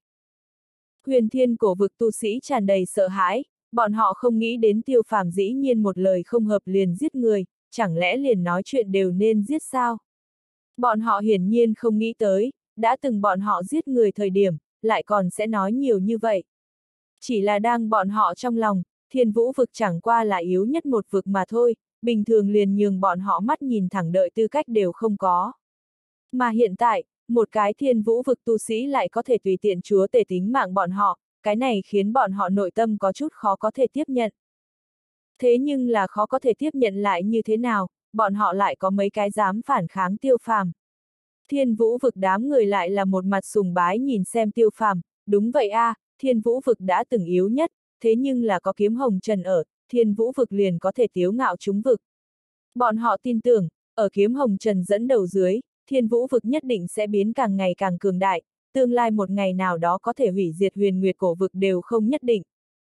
Huyền Thiên cổ vực tu sĩ tràn đầy sợ hãi, bọn họ không nghĩ đến Tiêu Phàm dĩ nhiên một lời không hợp liền giết người, chẳng lẽ liền nói chuyện đều nên giết sao? Bọn họ hiển nhiên không nghĩ tới, đã từng bọn họ giết người thời điểm, lại còn sẽ nói nhiều như vậy. Chỉ là đang bọn họ trong lòng, Thiên Vũ vực chẳng qua là yếu nhất một vực mà thôi, bình thường liền nhường bọn họ mắt nhìn thẳng đợi tư cách đều không có. Mà hiện tại, một cái Thiên Vũ vực tu sĩ lại có thể tùy tiện chúa tể tính mạng bọn họ, cái này khiến bọn họ nội tâm có chút khó có thể tiếp nhận. Thế nhưng là khó có thể tiếp nhận lại như thế nào, bọn họ lại có mấy cái dám phản kháng Tiêu Phàm. Thiên Vũ vực đám người lại là một mặt sùng bái nhìn xem Tiêu Phàm, đúng vậy a, Thiên Vũ vực đã từng yếu nhất, thế nhưng là có kiếm hồng trần ở, Thiên Vũ vực liền có thể tiếu ngạo chúng vực. Bọn họ tin tưởng, ở kiếm hồng trần dẫn đầu dưới, Thiên Vũ vực nhất định sẽ biến càng ngày càng cường đại, tương lai một ngày nào đó có thể hủy diệt Huyền Nguyệt cổ vực đều không nhất định.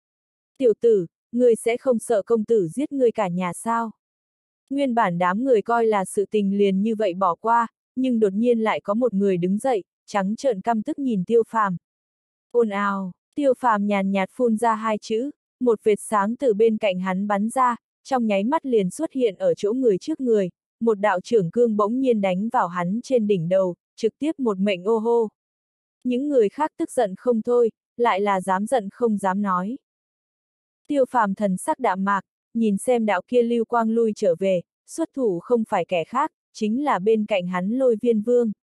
Tiểu tử, ngươi sẽ không sợ công tử giết ngươi cả nhà sao? Nguyên bản đám người coi là sự tình liền như vậy bỏ qua, nhưng đột nhiên lại có một người đứng dậy, trắng trợn căm tức nhìn Tiêu Phàm. Ồn ào, Tiêu Phàm nhàn nhạt phun ra hai chữ, một vệt sáng từ bên cạnh hắn bắn ra, trong nháy mắt liền xuất hiện ở chỗ người trước người, một đạo trưởng cương bỗng nhiên đánh vào hắn trên đỉnh đầu, trực tiếp một mệnh ô hô. Những người khác tức giận không thôi, lại là dám giận không dám nói. Tiêu Phàm thần sắc đạm mạc, nhìn xem đạo kia lưu quang lui trở về, xuất thủ không phải kẻ khác, chính là bên cạnh hắn Lôi Viên Vương.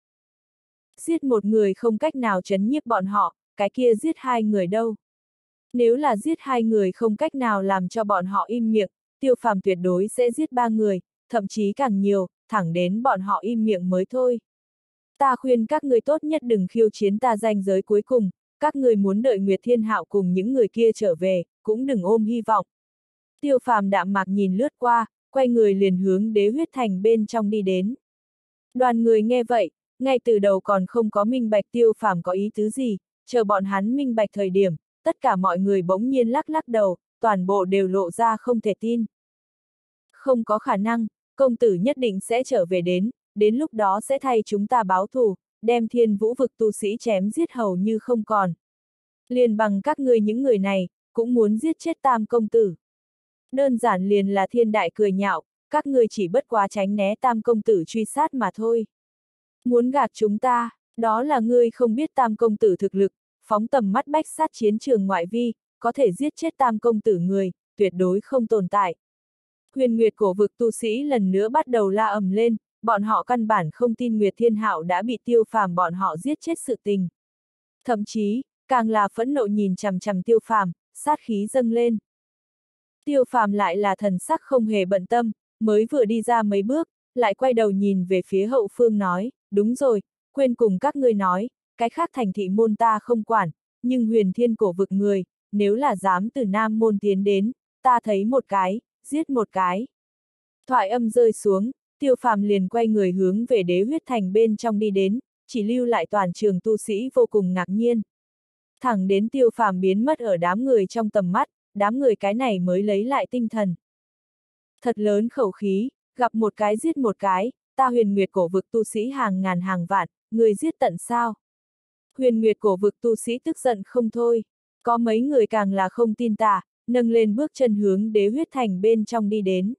Giết một người không cách nào trấn nhiếp bọn họ, cái kia giết hai người đâu. Nếu là giết hai người không cách nào làm cho bọn họ im miệng, Tiêu Phàm tuyệt đối sẽ giết ba người, thậm chí càng nhiều, thẳng đến bọn họ im miệng mới thôi. Ta khuyên các người tốt nhất đừng khiêu chiến ta ranh giới cuối cùng, các người muốn đợi Nguyệt Thiên Hạo cùng những người kia trở về, cũng đừng ôm hy vọng. Tiêu Phàm đạm mạc nhìn lướt qua, quay người liền hướng Đế Huyết Thành bên trong đi đến. Đoàn người nghe vậy, ngay từ đầu còn không có minh bạch Tiêu Phàm có ý tứ gì, chờ bọn hắn minh bạch thời điểm, tất cả mọi người bỗng nhiên lắc lắc đầu, toàn bộ đều lộ ra không thể tin. Không có khả năng, công tử nhất định sẽ trở về đến lúc đó sẽ thay chúng ta báo thù, đem Thiên Vũ vực tu sĩ chém giết hầu như không còn. Liền bằng các ngươi những người này, cũng muốn giết chết Tam công tử. Đơn giản liền là thiên đại cười nhạo, các ngươi chỉ bất quá tránh né Tam công tử truy sát mà thôi. Muốn gạt chúng ta, đó là ngươi không biết Tam công tử thực lực, phóng tầm mắt bách sát chiến trường ngoại vi, có thể giết chết Tam công tử người, tuyệt đối không tồn tại. Huyền Nguyệt cổ vực tu sĩ lần nữa bắt đầu la ầm lên, bọn họ căn bản không tin Nguyệt Thiên Hạo đã bị Tiêu Phàm bọn họ giết chết sự tình. Thậm chí, càng là phẫn nộ nhìn chằm chằm Tiêu Phàm, sát khí dâng lên. Tiêu Phàm lại là thần sắc không hề bận tâm, mới vừa đi ra mấy bước, lại quay đầu nhìn về phía hậu phương nói, đúng rồi, quên cùng các ngươi nói, cái khác thành thị môn ta không quản, nhưng Huyền Thiên cổ vực người, nếu là dám từ Nam môn tiến đến, ta thấy một cái, giết một cái. Thoại âm rơi xuống, Tiêu Phàm liền quay người hướng về Đế Huyết Thành bên trong đi đến, chỉ lưu lại toàn trường tu sĩ vô cùng ngạc nhiên. Thẳng đến Tiêu Phàm biến mất ở đám người trong tầm mắt, đám người cái này mới lấy lại tinh thần. Thật lớn khẩu khí, gặp một cái giết một cái, ta Huyền Nguyệt cổ vực tu sĩ hàng ngàn hàng vạn, người giết tận sao? Huyền Nguyệt cổ vực tu sĩ tức giận không thôi, có mấy người càng là không tin tà, nâng lên bước chân hướng Đế Huyết Thành bên trong đi đến.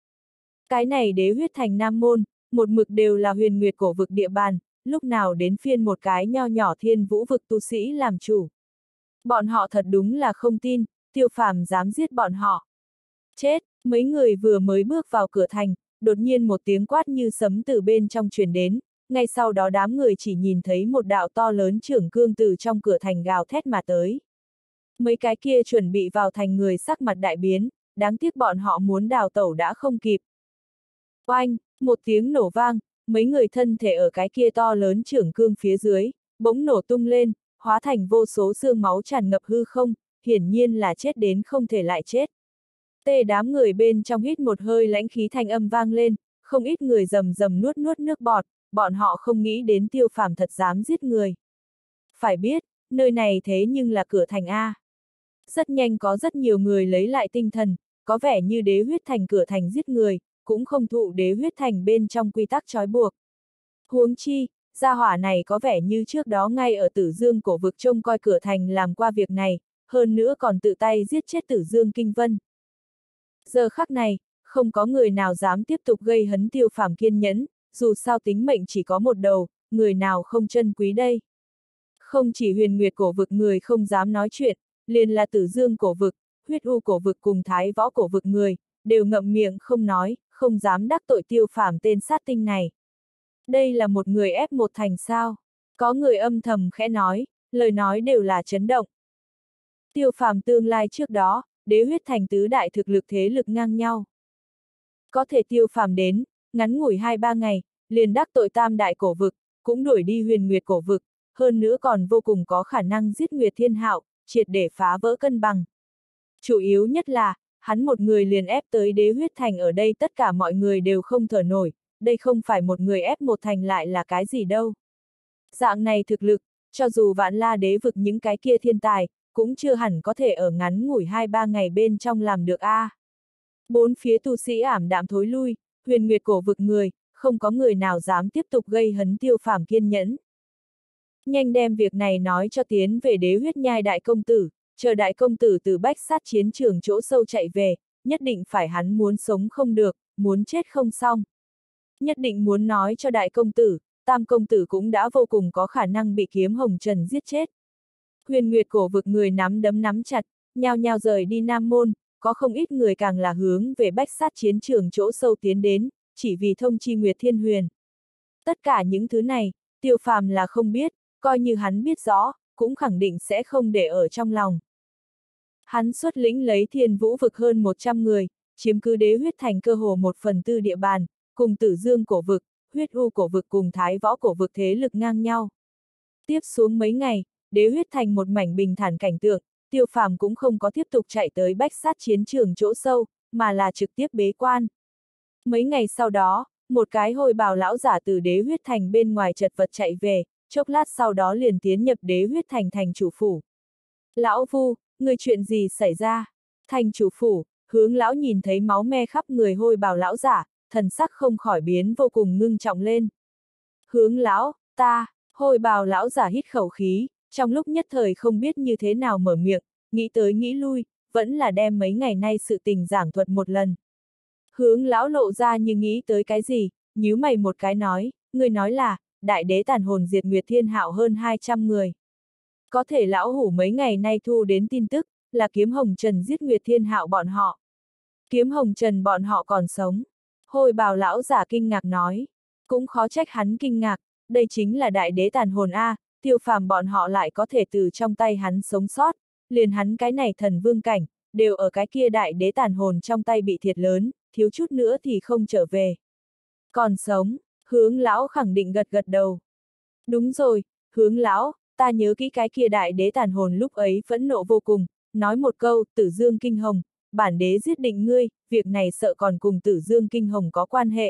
Cái này Đế Huyết Thành Nam môn, một mực đều là Huyền Nguyệt cổ vực địa bàn, lúc nào đến phiên một cái nho nhỏ Thiên Vũ vực tu sĩ làm chủ. Bọn họ thật đúng là không tin, Tiêu Phàm dám giết bọn họ. Chết, mấy người vừa mới bước vào cửa thành, đột nhiên một tiếng quát như sấm từ bên trong truyền đến, ngay sau đó đám người chỉ nhìn thấy một đạo to lớn trưởng cương từ trong cửa thành gào thét mà tới. Mấy cái kia chuẩn bị vào thành người sắc mặt đại biến, đáng tiếc bọn họ muốn đào tẩu đã không kịp. Oanh, một tiếng nổ vang, mấy người thân thể ở cái kia to lớn chưởng cương phía dưới, bỗng nổ tung lên, hóa thành vô số xương máu tràn ngập hư không, hiển nhiên là chết đến không thể lại chết. Tê đám người bên trong hít một hơi lãnh khí thanh âm vang lên, không ít người rầm rầm nuốt nuốt nước bọt, bọn họ không nghĩ đến Tiêu Phàm thật dám giết người. Phải biết, nơi này thế nhưng là cửa thành A. Rất nhanh có rất nhiều người lấy lại tinh thần, có vẻ như đế huyết thành cửa thành giết người, cũng không thụ đế huyết thành bên trong quy tắc trói buộc. Huống chi, gia hỏa này có vẻ như trước đó ngay ở Tử Dương cổ vực trông coi cửa thành làm qua việc này, hơn nữa còn tự tay giết chết Tử Dương Kinh Vân. Giờ khắc này, không có người nào dám tiếp tục gây hấn Tiêu Phàm kiên nhẫn, dù sao tính mệnh chỉ có một đầu, người nào không trân quý đây. Không chỉ Huyền Nguyệt cổ vực người không dám nói chuyện, liền là Tử Dương cổ vực, Huyết U cổ vực cùng Thái Võ cổ vực người, đều ngậm miệng không nói, không dám đắc tội Tiêu Phàm tên sát tinh này. Đây là một người ép một thành sao? Có người âm thầm khẽ nói, lời nói đều là chấn động. Tiêu Phàm tương lai trước đó, đế huyết thành tứ đại thực lực thế lực ngang nhau. Có thể Tiêu Phàm đến, ngắn ngủi 2-3 ngày, liền đắc tội tam đại cổ vực, cũng đuổi đi Huyền Nguyệt cổ vực, hơn nữa còn vô cùng có khả năng giết Nguyệt Thiên Hạo, triệt để phá vỡ cân bằng. Chủ yếu nhất là, hắn một người liền ép tới đế huyết thành, ở đây tất cả mọi người đều không thở nổi, đây không phải một người ép một thành lại là cái gì đâu. Dạng này thực lực, cho dù Vạn La đế vực những cái kia thiên tài, cũng chưa hẳn có thể ở ngắn ngủi 2-3 ngày bên trong làm được a. Bốn phía tu sĩ ảm đạm thối lui, Huyền Nguyệt cổ vực người, không có người nào dám tiếp tục gây hấn Tiêu Phàm kiên nhẫn. Nhanh đem việc này nói cho tiến về đế huyết nhai đại công tử, chờ đại công tử từ bách sát chiến trường chỗ sâu chạy về, nhất định phải hắn muốn sống không được, muốn chết không xong. Nhất định muốn nói cho đại công tử, tam công tử cũng đã vô cùng có khả năng bị kiếm hồng trần giết chết. Huyền Nguyệt cổ vực người nắm đấm nắm chặt, nhao nhao rời đi Nam Môn, có không ít người càng là hướng về bách sát chiến trường chỗ sâu tiến đến, chỉ vì thông chi Nguyệt Thiên Huyền. Tất cả những thứ này, Tiêu Phàm là không biết, coi như hắn biết rõ, cũng khẳng định sẽ không để ở trong lòng. Hắn xuất lĩnh lấy Thiên Vũ vực hơn 100 người, chiếm cứ đế huyết thành cơ hồ 1/4 địa bàn, cùng Tử Dương cổ vực, Huyết U cổ vực cùng Thái Võ cổ vực thế lực ngang nhau. Tiếp xuống mấy ngày, đế huyết thành một mảnh bình thản cảnh tượng, Tiêu Phàm cũng không có tiếp tục chạy tới bách sát chiến trường chỗ sâu, mà là trực tiếp bế quan. Mấy ngày sau đó, một cái hôi bào lão giả từ đế huyết thành bên ngoài chật vật chạy về, chốc lát sau đó liền tiến nhập đế huyết thành thành chủ phủ. Lão Vu, người chuyện gì xảy ra? Thành chủ phủ, Hướng lão nhìn thấy máu me khắp người hôi bào lão giả, thần sắc không khỏi biến vô cùng ngưng trọng lên. Hướng lão, ta, hôi bào lão giả hít khẩu khí, trong lúc nhất thời không biết như thế nào mở miệng, nghĩ tới nghĩ lui, vẫn là đem mấy ngày nay sự tình giảng thuật một lần. Hướng lão lộ ra như nghĩ tới cái gì, nhíu mày một cái nói, người nói là, đại đế tàn hồn diệt Nguyệt Thiên Hạo hơn 200 người. Có thể lão hủ mấy ngày nay thu đến tin tức, là kiếm hồng trần giết Nguyệt Thiên Hạo bọn họ. Kiếm hồng trần bọn họ còn sống. Hôi bào lão giả kinh ngạc nói. Cũng khó trách hắn kinh ngạc, đây chính là đại đế tàn hồn A, Tiêu Phàm bọn họ lại có thể từ trong tay hắn sống sót, liền hắn cái này thần vương cảnh, đều ở cái kia đại đế tàn hồn trong tay bị thiệt lớn, thiếu chút nữa thì không trở về. Còn sống, Hướng lão khẳng định gật gật đầu. Đúng rồi, Hướng lão, ta nhớ kỹ cái kia đại đế tàn hồn lúc ấy phẫn nộ vô cùng, nói một câu, Tử Dương Kinh Hồng, bản đế giết định ngươi, việc này sợ còn cùng Tử Dương Kinh Hồng có quan hệ.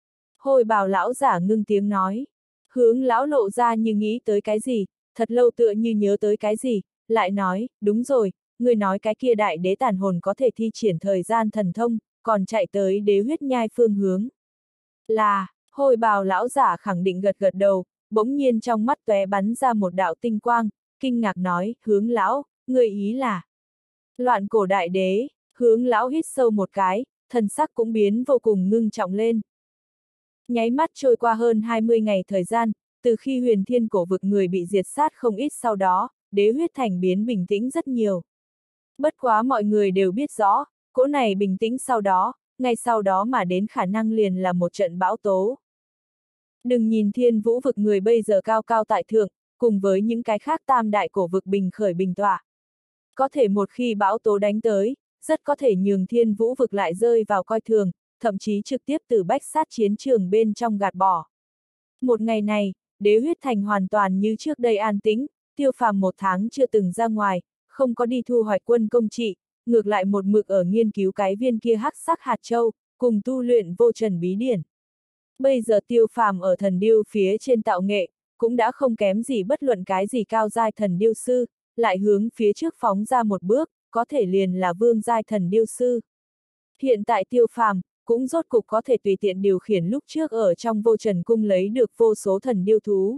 Hôi bào lão giả ngưng tiếng nói. Hướng lão lộ ra như nghĩ tới cái gì, thật lâu tựa như nhớ tới cái gì, lại nói, đúng rồi, ngươi nói cái kia đại đế tàn hồn có thể thi triển thời gian thần thông, còn chạy tới đế huyết nhai phương hướng. Là, hôi bào lão giả khẳng định gật gật đầu, bỗng nhiên trong mắt tóe bắn ra một đạo tinh quang, kinh ngạc nói, Hướng lão, ngươi ý là loạn cổ đại đế. Hướng lão hít sâu một cái, thần sắc cũng biến vô cùng ngưng trọng lên. Nháy mắt trôi qua hơn 20 ngày thời gian, từ khi Huyền Thiên cổ vực người bị diệt sát không ít sau đó, đế huyết thành biến bình tĩnh rất nhiều. Bất quá mọi người đều biết rõ, cỗ này bình tĩnh sau đó, ngay sau đó mà đến khả năng liền là một trận bão tố. Đừng nhìn Thiên Vũ vực người bây giờ cao cao tại thượng, cùng với những cái khác tam đại cổ vực bình khởi bình tọa. Có thể một khi bão tố đánh tới, rất có thể nhường Thiên Vũ vực lại rơi vào coi thường, thậm chí trực tiếp từ bách sát chiến trường bên trong gạt bỏ. Một ngày này, Đế huyết thành hoàn toàn như trước đây an tĩnh, Tiêu Phàm 1 tháng chưa từng ra ngoài, không có đi thu hoạch quân công trị, ngược lại một mực ở nghiên cứu cái viên kia hắc sắc hạt châu, cùng tu luyện vô trần bí điển. Bây giờ Tiêu Phàm ở thần điêu phía trên tạo nghệ, cũng đã không kém gì bất luận cái gì cao giai thần điêu sư, lại hướng phía trước phóng ra một bước, có thể liền là vương giai thần điêu sư. Hiện tại Tiêu Phàm cũng rốt cục có thể tùy tiện điều khiển lúc trước ở trong vô trần cung lấy được vô số thần điêu thú.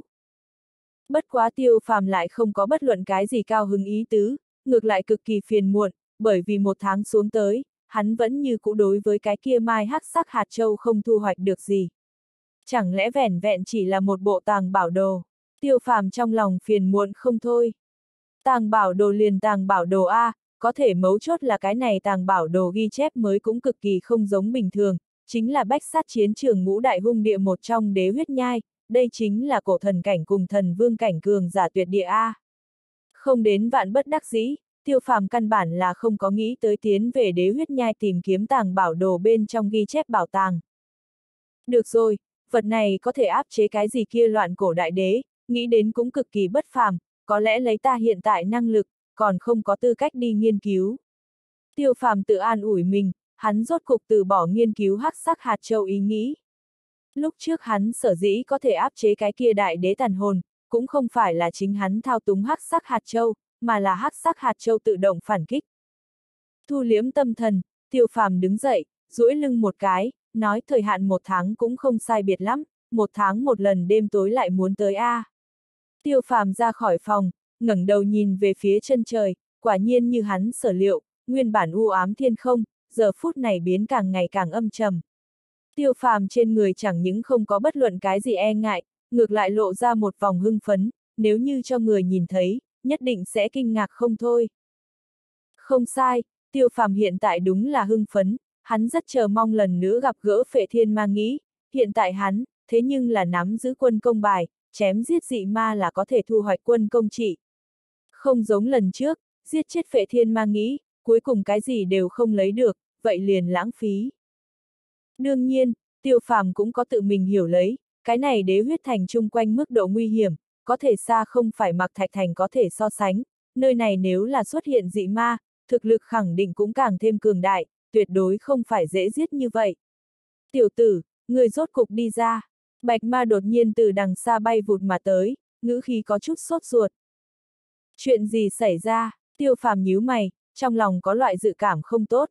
Bất quá Tiêu Phàm lại không có bất luận cái gì cao hứng ý tứ, ngược lại cực kỳ phiền muộn, bởi vì 1 tháng xuống tới, hắn vẫn như cũ đối với cái kia mai hắc sắc hạt châu không thu hoạch được gì. Chẳng lẽ vẻn vẹn chỉ là một bộ tàng bảo đồ? Tiêu Phàm trong lòng phiền muộn không thôi. Tàng bảo đồ liền tàng bảo đồ A, có thể mấu chốt là cái này tàng bảo đồ ghi chép mới cũng cực kỳ không giống bình thường, chính là bách sát chiến trường ngũ đại hung địa một trong đế huyết nhai, đây chính là cổ thần cảnh cùng thần vương cảnh cường giả tuyệt địa A. Không đến vạn bất đắc dĩ, Tiêu Phàm căn bản là không có nghĩ tới tiến về đế huyết nhai tìm kiếm tàng bảo đồ bên trong ghi chép bảo tàng. Được rồi, vật này có thể áp chế cái gì kia loạn cổ đại đế, nghĩ đến cũng cực kỳ bất phàm, có lẽ lấy ta hiện tại năng lực, còn không có tư cách đi nghiên cứu. Tiêu Phàm tự an ủi mình, hắn rốt cục từ bỏ nghiên cứu hắc sắc hạt châu ý nghĩ. Lúc trước hắn sở dĩ có thể áp chế cái kia đại đế tàn hồn, cũng không phải là chính hắn thao túng hắc sắc hạt châu, mà là hắc sắc hạt châu tự động phản kích. Thu liếm tâm thần, Tiêu Phàm đứng dậy, duỗi lưng một cái, nói thời hạn 1 tháng cũng không sai biệt lắm, 1 tháng một lần đêm tối lại muốn tới a. Tiêu Phàm ra khỏi phòng, ngẩng đầu nhìn về phía chân trời, quả nhiên như hắn sở liệu, nguyên bản u ám thiên không, giờ phút này biến càng ngày càng âm trầm. Tiêu Phàm trên người chẳng những không có bất luận cái gì e ngại, ngược lại lộ ra một vòng hưng phấn, nếu như cho người nhìn thấy, nhất định sẽ kinh ngạc không thôi. Không sai, Tiêu Phàm hiện tại đúng là hưng phấn, hắn rất chờ mong lần nữa gặp gỡ Phệ Thiên Ma Nghĩ, hiện tại hắn, thế nhưng là nắm giữ quân công bài, chém giết dị ma là có thể thu hoạch quân công trị. Không giống lần trước, giết chết Phệ Thiên Ma Nghĩ, cuối cùng cái gì đều không lấy được, vậy liền lãng phí. Đương nhiên, Tiêu Phàm cũng có tự mình hiểu lấy, cái này đế huyết thành chung quanh mức độ nguy hiểm, có thể xa không phải Mạc Thạch Thành có thể so sánh, nơi này nếu là xuất hiện dị ma, thực lực khẳng định cũng càng thêm cường đại, tuyệt đối không phải dễ giết như vậy. Tiểu tử, người rốt cục đi ra. Bạch ma đột nhiên từ đằng xa bay vụt mà tới, ngữ khí có chút sốt ruột. Chuyện gì xảy ra? Tiêu Phàm nhíu mày, trong lòng có loại dự cảm không tốt.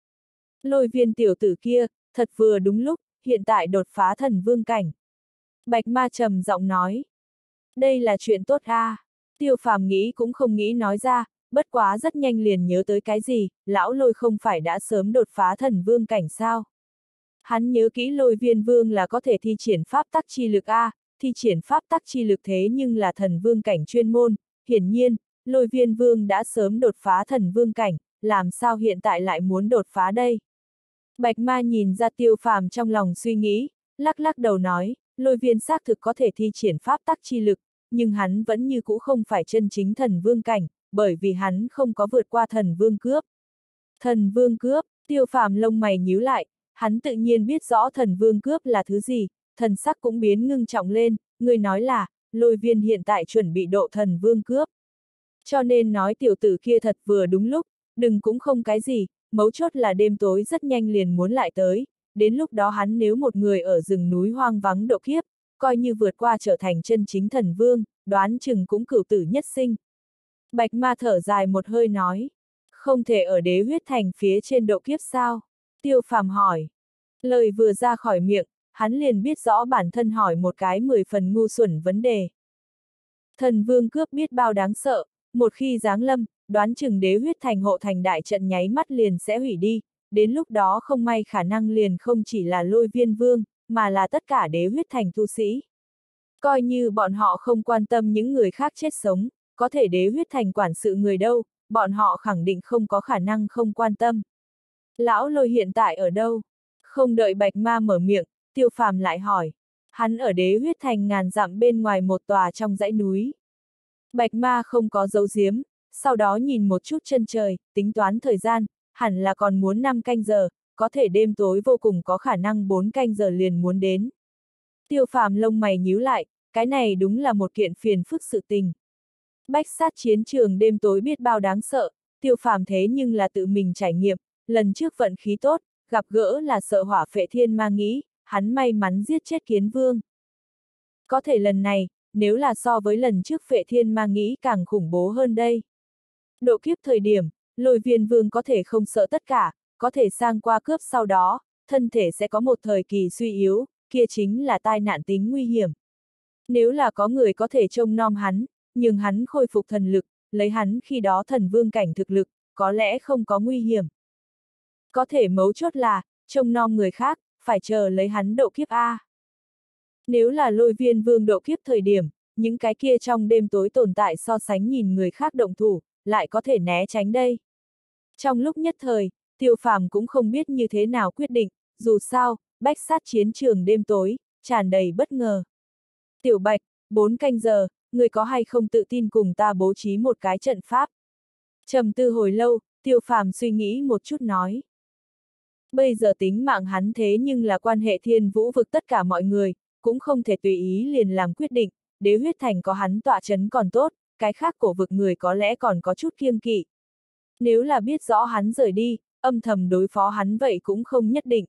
Lôi Viên tiểu tử kia, thật vừa đúng lúc, hiện tại đột phá thần vương cảnh. Bạch ma trầm giọng nói. Đây là chuyện tốt a. Tiêu Phàm nghĩ cũng không nghĩ nói ra, bất quá rất nhanh liền nhớ tới cái gì, lão Lôi không phải đã sớm đột phá thần vương cảnh sao? Hắn nhớ kỹ Lôi Viên vương là có thể thi triển pháp tắc chi lực a, thi triển pháp tắc chi lực thế nhưng là thần vương cảnh chuyên môn, hiển nhiên, Lôi Viên vương đã sớm đột phá thần vương cảnh, làm sao hiện tại lại muốn đột phá đây? Bạch ma nhìn ra Tiêu Phàm trong lòng suy nghĩ, lắc lắc đầu nói, Lôi Viên xác thực có thể thi triển pháp tắc chi lực, nhưng hắn vẫn như cũ không phải chân chính thần vương cảnh, bởi vì hắn không có vượt qua thần vương cướp. Thần vương cướp, Tiêu Phàm lông mày nhíu lại, hắn tự nhiên biết rõ thần vương cướp là thứ gì, thần sắc cũng biến ngưng trọng lên, người nói là, Lôi Viên hiện tại chuẩn bị độ thần vương cướp. Cho nên nói tiểu tử kia thật vừa đúng lúc, đừng cũng không cái gì, mấu chốt là đêm tối rất nhanh liền muốn lại tới, đến lúc đó hắn nếu một người ở rừng núi hoang vắng độ kiếp, coi như vượt qua trở thành chân chính thần vương, đoán chừng cũng cửu tử nhất sinh. Bạch ma thở dài một hơi nói, không thể ở đế huyết thành phía trên độ kiếp sao? Tiêu Phàm hỏi. Lời vừa ra khỏi miệng, hắn liền biết rõ bản thân hỏi một cái 10 phần ngu xuẩn vấn đề. Thần vương cướp biết bao đáng sợ, một khi giáng lâm, đoán chừng đế huyết thành hộ thành đại trận nháy mắt liền sẽ hủy đi, đến lúc đó không may khả năng liền không chỉ là Lôi Viên vương, mà là tất cả đế huyết thành tu sĩ. Coi như bọn họ không quan tâm những người khác chết sống, có thể đế huyết thành quản sự người đâu, bọn họ khẳng định không có khả năng không quan tâm. Lão Lôi hiện tại ở đâu? Không đợi Bạch ma mở miệng, Tiêu Phàm lại hỏi. Hắn ở đế huyết thành ngàn dặm bên ngoài một tòa trong dãy núi. Bạch ma không có giấu giếm, sau đó nhìn một chút chân trời, tính toán thời gian, hẳn là còn muốn 5 canh giờ, có thể đêm tối vô cùng có khả năng 4 canh giờ liền muốn đến. Tiêu Phàm lông mày nhíu lại, cái này đúng là một kiện phiền phức sự tình. Bách sát chiến trường đêm tối biết bao đáng sợ, Tiêu Phàm thế nhưng là tự mình trải nghiệm, lần trước vận khí tốt, gặp gỡ là sợ hỏa phệ thiên ma nghĩ, hắn may mắn giết chết kiến vương. Có thể lần này, nếu là so với lần trước phệ thiên ma nghĩ càng khủng bố hơn đây. Độ kiếp thời điểm, Lôi Viên Vương có thể không sợ tất cả, có thể sang qua cướp sau đó, thân thể sẽ có một thời kỳ suy yếu, kia chính là tai nạn tính nguy hiểm. Nếu là có người có thể trông nom hắn, nhưng hắn khôi phục thần lực, lấy hắn khi đó thần vương cảnh thực lực, có lẽ không có nguy hiểm. Có thể mấu chốt là, trông nom người khác, phải chờ lấy hắn độ kiếp A. Nếu là Lôi Viên Vương độ kiếp thời điểm, những cái kia trong đêm tối tồn tại so sánh nhìn người khác động thủ, lại có thể né tránh đây. Trong lúc nhất thời, Tiêu Phàm cũng không biết như thế nào quyết định, dù sao, bách sát chiến trường đêm tối, tràn đầy bất ngờ. Tiểu Bạch, 4 canh giờ, người có hay không tự tin cùng ta bố trí một cái trận pháp? Trầm tư hồi lâu, Tiêu Phàm suy nghĩ một chút nói. Bây giờ tính mạng hắn thế nhưng là quan hệ thiên vũ vực tất cả mọi người, cũng không thể tùy ý liền làm quyết định, Đế huyết thành có hắn tọa chấn còn tốt, cái khác cổ vực người có lẽ còn có chút kiêng kỵ. Nếu là biết rõ hắn rời đi, âm thầm đối phó hắn vậy cũng không nhất định.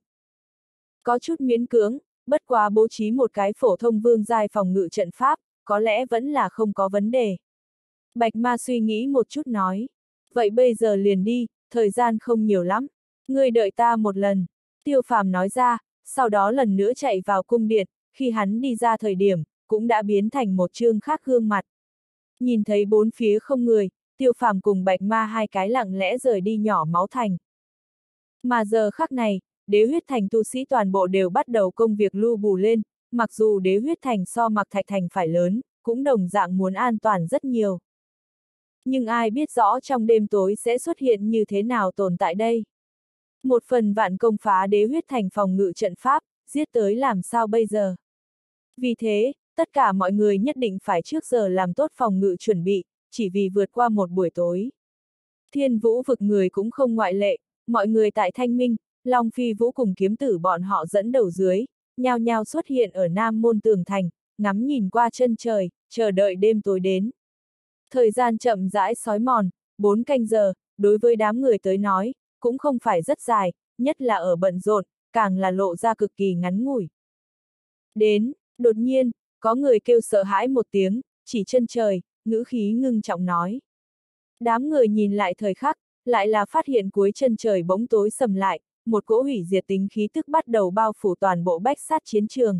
Có chút miễn cưỡng, bất quá bố trí một cái phổ thông vương giai phòng ngự trận pháp, có lẽ vẫn là không có vấn đề. Bạch Ma suy nghĩ một chút nói. Vậy bây giờ liền đi, thời gian không nhiều lắm. Ngươi đợi ta một lần. Tiêu Phàm nói ra, sau đó lần nữa chạy vào cung điện, khi hắn đi ra thời điểm, cũng đã biến thành một trương khác gương mặt. Nhìn thấy bốn phía không người, Tiêu Phàm cùng Bạch Ma hai cái lặng lẽ rời đi nhỏ máu thành. Mà giờ khắc này, Đế huyết thành tu sĩ toàn bộ đều bắt đầu công việc lưu bù lên, mặc dù Đế huyết thành so Mạc Thạch thành phải lớn, cũng đồng dạng muốn an toàn rất nhiều. Nhưng ai biết rõ trong đêm tối sẽ xuất hiện như thế nào tồn tại đây? Một phần vạn công phá Đế huyết thành phòng ngự trận pháp, giết tới làm sao bây giờ? Vì thế, tất cả mọi người nhất định phải trước giờ làm tốt phòng ngự chuẩn bị, chỉ vì vượt qua một buổi tối. Thiên vũ vực người cũng không ngoại lệ, mọi người tại Thanh Minh, Long Phi Vũ cùng kiếm tử bọn họ dẫn đầu dưới, nhao nhao xuất hiện ở Nam Môn tường thành, ngắm nhìn qua chân trời, chờ đợi đêm tối đến. Thời gian chậm rãi sói mòn, 4 canh giờ, đối với đám người tới nói, cũng không phải rất dài, nhất là ở bận rộn, càng là lộ ra cực kỳ ngắn ngủi. Đến, đột nhiên, có người kêu sợ hãi một tiếng, chỉ chân trời, ngữ khí ngưng trọng nói. Đám người nhìn lại thời khắc, lại là phát hiện cuối chân trời bỗng tối sầm lại, một cỗ hủy diệt tính khí tức bắt đầu bao phủ toàn bộ bách sát chiến trường.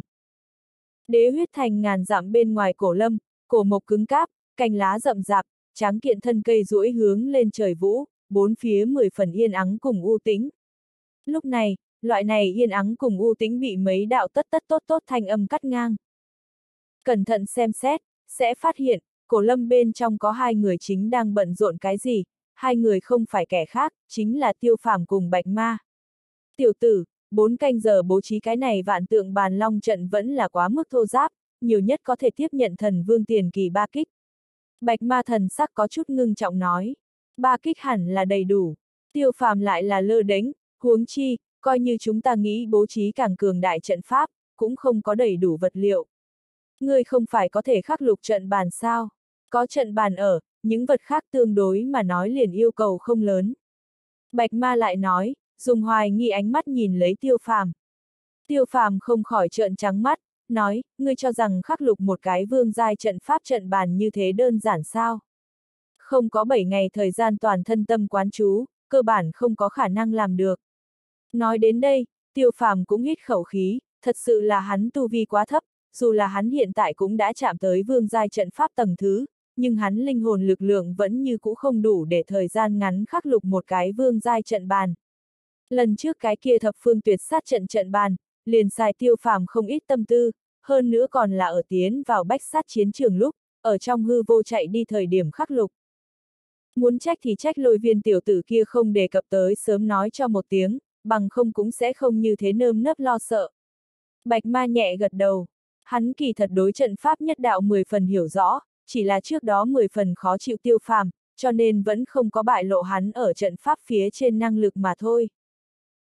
Đế huyết thành ngàn dặm bên ngoài cổ lâm, cổ mộc cứng cáp, cành lá rậm rạp, tráng kiện thân cây duỗi hướng lên trời vũ, bốn phía 10 phần yên ắng cùng u tĩnh. Lúc này, loại này yên ắng cùng u tĩnh bị mấy đạo tất tất tốt tốt thanh âm cắt ngang. Cẩn thận xem xét, sẽ phát hiện, cổ lâm bên trong có hai người chính đang bận rộn cái gì, hai người không phải kẻ khác, chính là Tiêu Phàm cùng Bạch Ma. Tiểu tử, 4 canh giờ bố trí cái này vạn tượng bàn long trận vẫn là quá mức thô giáp, nhiều nhất có thể tiếp nhận thần vương tiền kỳ 3 kích. Bạch Ma thần sắc có chút ngưng trọng nói, 3 kích hẳn là đầy đủ. Tiêu Phàm lại là lơ đễnh, huống chi, coi như chúng ta nghĩ bố trí càng cường đại trận pháp, cũng không có đầy đủ vật liệu. Ngươi không phải có thể khắc lục trận bàn sao? Có trận bàn ở, những vật khác tương đối mà nói liền yêu cầu không lớn. Bạch Ma lại nói, dùng hoài nghi ánh mắt nhìn lấy Tiêu Phàm. Tiêu Phàm không khỏi trợn trắng mắt, nói, ngươi cho rằng khắc lục một cái vương giai trận pháp trận bàn như thế đơn giản sao? Không có 7 ngày thời gian toàn thân tâm quán chú, cơ bản không có khả năng làm được. Nói đến đây, Tiêu Phàm cũng hít khẩu khí, thật sự là hắn tu vi quá thấp, dù là hắn hiện tại cũng đã chạm tới vương giai trận pháp tầng thứ, nhưng hắn linh hồn lực lượng vẫn như cũ không đủ để thời gian ngắn khắc lục một cái vương giai trận bàn. Lần trước cái kia thập phương tuyệt sát trận bàn, liền xài Tiêu Phàm không ít tâm tư, hơn nữa còn là ở tiến vào bách sát chiến trường lúc, ở trong hư vô chạy đi thời điểm khắc lục. Muốn trách thì trách Lôi Viên tiểu tử kia không đề cập tới sớm nói cho một tiếng, bằng không cũng sẽ không như thế nơm nớp lo sợ. Bạch Ma nhẹ gật đầu, hắn kỳ thật đối trận pháp nhất đạo 10 phần hiểu rõ, chỉ là trước đó 10 phần khó chịu Tiêu Phàm, cho nên vẫn không có bại lộ hắn ở trận pháp phía trên năng lực mà thôi.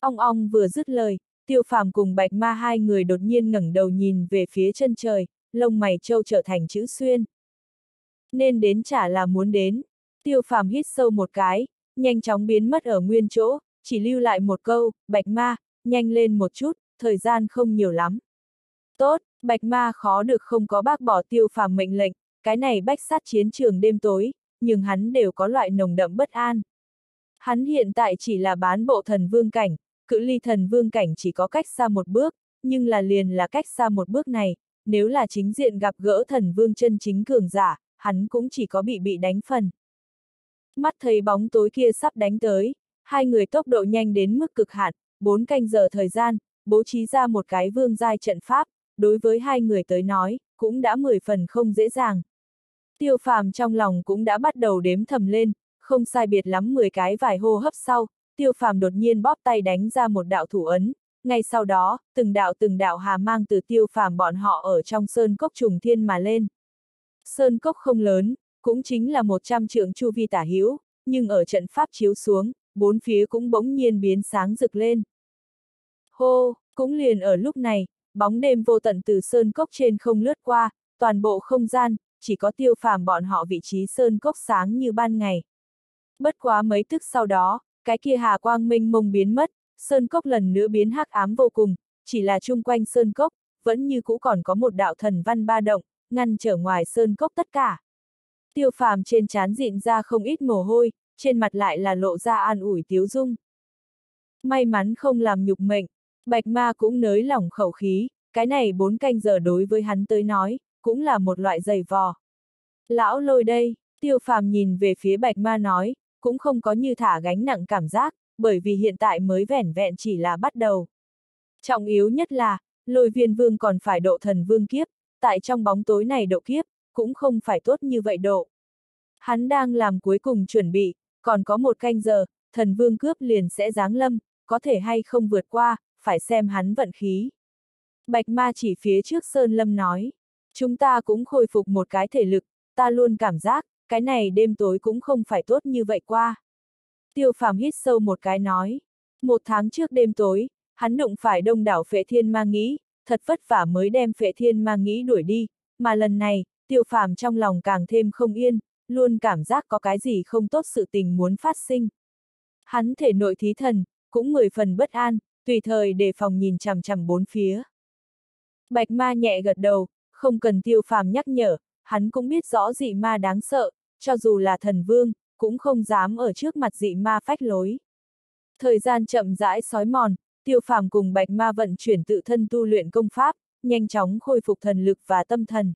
Ong ong vừa dứt lời, Tiêu Phàm cùng Bạch Ma hai người đột nhiên ngẩng đầu nhìn về phía chân trời, lông mày trâu trở thành chữ xuyên. Nên đến chả là muốn đến. Tiêu Phàm hít sâu một cái, nhanh chóng biến mất ở nguyên chỗ, chỉ lưu lại một câu, Bạch Ma, nhanh lên một chút, thời gian không nhiều lắm. Tốt, Bạch Ma khó được không có bác bỏ Tiêu Phàm mệnh lệnh, cái này bách sát chiến trường đêm tối, nhưng hắn đều có loại nồng đậm bất an. Hắn hiện tại chỉ là bán bộ thần vương cảnh, cự ly thần vương cảnh chỉ có cách xa một bước, nhưng liền là cách xa một bước này, nếu là chính diện gặp gỡ thần vương chân chính cường giả, hắn cũng chỉ có bị đánh phần. Mắt thấy bóng tối kia sắp đánh tới, hai người tốc độ nhanh đến mức cực hạn, 4 canh giờ thời gian, bố trí ra một cái vương giai trận pháp, đối với hai người tới nói, cũng đã 10 phần không dễ dàng. Tiêu Phàm trong lòng cũng đã bắt đầu đếm thầm lên, không sai biệt lắm 10 cái vài hô hấp sau, Tiêu Phàm đột nhiên bóp tay đánh ra một đạo thủ ấn, ngay sau đó, từng đạo hà mang từ Tiêu Phàm bọn họ ở trong sơn cốc trùng thiên mà lên. Sơn cốc không lớn, cũng chính là 100 trượng chu vi tả hữu, nhưng ở trận pháp chiếu xuống, bốn phía cũng bỗng nhiên biến sáng rực lên. Hô, cũng liền ở lúc này, bóng đêm vô tận từ sơn cốc trên không lướt qua, toàn bộ không gian, chỉ có Tiêu Phàm bọn họ vị trí sơn cốc sáng như ban ngày. Bất quá mấy tức sau đó, cái kia hà quang mênh mông biến mất, sơn cốc lần nữa biến hắc ám vô cùng, chỉ là chung quanh sơn cốc, vẫn như cũ còn có một đạo thần văn ba động, ngăn trở ngoài sơn cốc tất cả. Tiêu Phàm trên trán dịn ra không ít mồ hôi, trên mặt lại là lộ ra an ủi tiếu dung. May mắn không làm nhục mệnh, Bạch Ma cũng nới lỏng khẩu khí, cái này 4 canh giờ đối với hắn tới nói, cũng là một loại giày vò. Lão Lôi đây, Tiêu Phàm nhìn về phía Bạch Ma nói, cũng không có như thả gánh nặng cảm giác, bởi vì hiện tại mới vẻn vẹn chỉ là bắt đầu. Trọng yếu nhất là, Lôi Viên Vương còn phải độ thần vương kiếp, tại trong bóng tối này độ kiếp, cũng không phải tốt như vậy độ. Hắn đang làm cuối cùng chuẩn bị, còn có 1 canh giờ, thần vương cướp liền sẽ giáng lâm, có thể hay không vượt qua, phải xem hắn vận khí. Bạch Ma chỉ phía trước Sơn Lâm nói, chúng ta cũng khôi phục một cái thể lực, ta luôn cảm giác, cái này đêm tối cũng không phải tốt như vậy qua. Tiêu Phàm hít sâu một cái nói, 1 tháng trước đêm tối, hắn đụng phải đông đảo Phệ Thiên Ma Nghĩ, thật vất vả mới đem Phệ Thiên Ma Nghĩ đuổi đi, mà lần này, Tiêu Phàm trong lòng càng thêm không yên, luôn cảm giác có cái gì không tốt sự tình muốn phát sinh. Hắn thể nội thí thần, cũng 10 phần bất an, tùy thời đề phòng nhìn chằm chằm bốn phía. Bạch Ma nhẹ gật đầu, không cần Tiêu Phàm nhắc nhở, hắn cũng biết rõ dị ma đáng sợ, cho dù là thần vương, cũng không dám ở trước mặt dị ma phách lối. Thời gian chậm rãi xói mòn, Tiêu Phàm cùng Bạch Ma vận chuyển tự thân tu luyện công pháp, nhanh chóng khôi phục thần lực và tâm thần.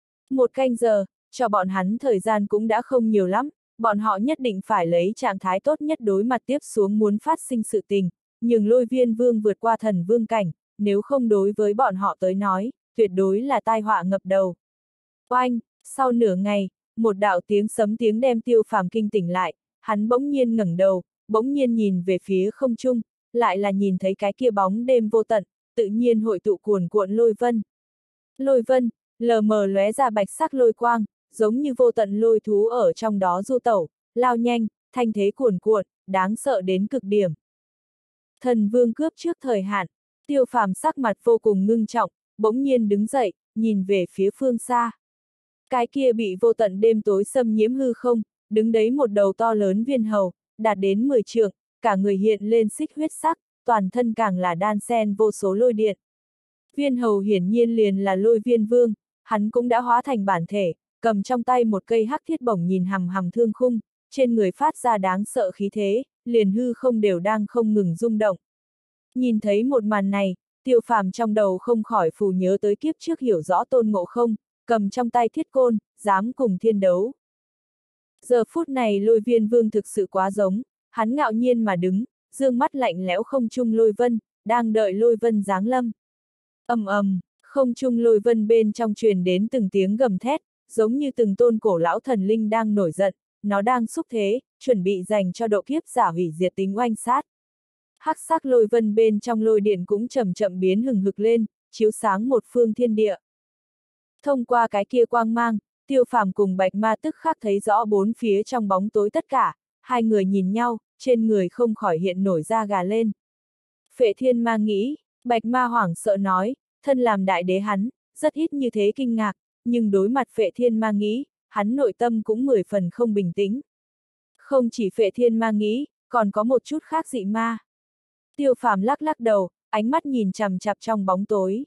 1 canh giờ, cho bọn hắn thời gian cũng đã không nhiều lắm, bọn họ nhất định phải lấy trạng thái tốt nhất đối mặt tiếp xuống muốn phát sinh sự tình, nhưng Lôi Viên Vương vượt qua thần vương cảnh, nếu không đối với bọn họ tới nói, tuyệt đối là tai họa ngập đầu. Oanh, sau nửa ngày, một đạo tiếng sấm tiếng đem Tiêu Phàm kinh tỉnh lại, hắn bỗng nhiên ngẩng đầu, bỗng nhiên nhìn về phía không trung, lại là nhìn thấy cái kia bóng đêm vô tận, tự nhiên hội tụ cuồn cuộn lôi vân. Lôi vân, lờ mờ lóe ra bạch sắc lôi quang, giống như vô tận lôi thú ở trong đó du tẩu, lao nhanh, thanh thế cuồn cuộn, đáng sợ đến cực điểm. Thần vương cướp trước thời hạn, Tiêu Phàm sắc mặt vô cùng ngưng trọng, bỗng nhiên đứng dậy, nhìn về phía phương xa. Cái kia bị vô tận đêm tối xâm nhiễm hư không, đứng đấy một đầu to lớn viên hầu, đạt đến 10 trượng, cả người hiện lên xích huyết sắc, toàn thân càng là đan xen vô số lôi điện. Viên hầu hiển nhiên liền là Lôi Viên Vương, hắn cũng đã hóa thành bản thể, cầm trong tay một cây hắc thiết bổng nhìn hằm hằm thương khung, trên người phát ra đáng sợ khí thế, liền hư không đều đang không ngừng rung động. Nhìn thấy một màn này, Tiêu Phàm trong đầu không khỏi phù nhớ tới kiếp trước hiểu rõ Tôn Ngộ Không, cầm trong tay thiết côn, dám cùng thiên đấu. Giờ phút này Lôi Viên Vương thực sự quá giống, hắn ngạo nhiên mà đứng, dương mắt lạnh lẽo không trung lôi vân, đang đợi lôi vân giáng lâm. Ầm ầm, không trung lôi vân bên trong truyền đến từng tiếng gầm thét, giống như từng tôn cổ lão thần linh đang nổi giận, nó đang xúc thế, chuẩn bị dành cho độ kiếp giả hủy diệt tính oanh sát. Hắc sắc lôi vân bên trong lôi điện cũng chậm chậm biến hừng hực lên, chiếu sáng một phương thiên địa. Thông qua cái kia quang mang, Tiêu Phàm cùng Bạch Ma tức khắc thấy rõ bốn phía trong bóng tối tất cả, hai người nhìn nhau, trên người không khỏi hiện nổi da gà lên. Phệ Thiên Ma nghĩ, Bạch Ma hoảng sợ nói, thân làm đại đế hắn, rất ít như thế kinh ngạc, nhưng đối mặt Phệ Thiên Ma nghĩ, hắn nội tâm cũng 10 phần không bình tĩnh. Không chỉ Phệ Thiên Ma nghĩ, còn có một chút khác dị ma. Tiêu Phàm lắc lắc đầu, ánh mắt nhìn chằm chằm trong bóng tối.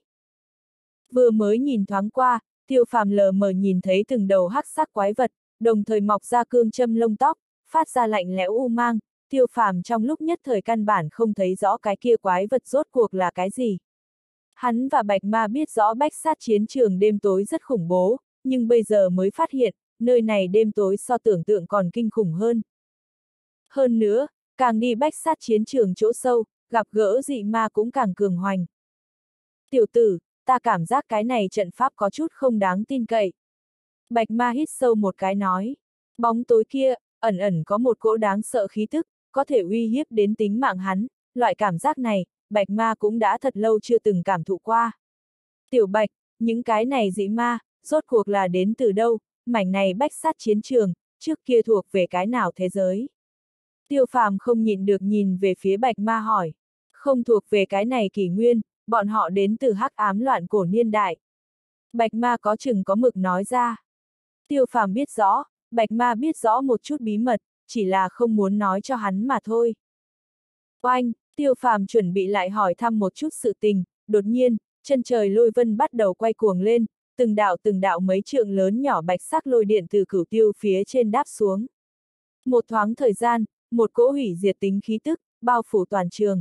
Vừa mới nhìn thoáng qua, Tiêu Phàm lờ mờ nhìn thấy từng đầu hắc sắc quái vật, đồng thời mọc ra cương châm lông tóc, phát ra lạnh lẽo u mang. Tiêu Phàm trong lúc nhất thời căn bản không thấy rõ cái kia quái vật rốt cuộc là cái gì. Hắn và Bạch Ma biết rõ bách sát chiến trường đêm tối rất khủng bố, nhưng bây giờ mới phát hiện, nơi này đêm tối so tưởng tượng còn kinh khủng hơn. Hơn nữa, càng đi bách sát chiến trường chỗ sâu, gặp gỡ dị ma cũng càng cường hoành. Tiểu tử, ta cảm giác cái này trận pháp có chút không đáng tin cậy. Bạch Ma hít sâu một cái nói, bóng tối kia, ẩn ẩn có một cỗ đáng sợ khí tức, có thể uy hiếp đến tính mạng hắn, loại cảm giác này, Bạch Ma cũng đã thật lâu chưa từng cảm thụ qua. Tiểu Bạch, những cái này dị ma, rốt cuộc là đến từ đâu, mảnh này bách sát chiến trường, trước kia thuộc về cái nào thế giới? Tiêu Phàm không nhịn được nhìn về phía Bạch Ma hỏi, không thuộc về cái này kỷ nguyên, bọn họ đến từ hắc ám loạn cổ niên đại. Bạch Ma có chừng có mực nói ra. Tiêu Phàm biết rõ, Bạch Ma biết rõ một chút bí mật, chỉ là không muốn nói cho hắn mà thôi. Oanh, Tiêu Phàm chuẩn bị lại hỏi thăm một chút sự tình, đột nhiên, chân trời lôi vân bắt đầu quay cuồng lên, từng đạo mấy trượng lớn nhỏ bạch sắc lôi điện từ cửu tiêu phía trên đáp xuống. Một thoáng thời gian, một cỗ hủy diệt tính khí tức, bao phủ toàn trường.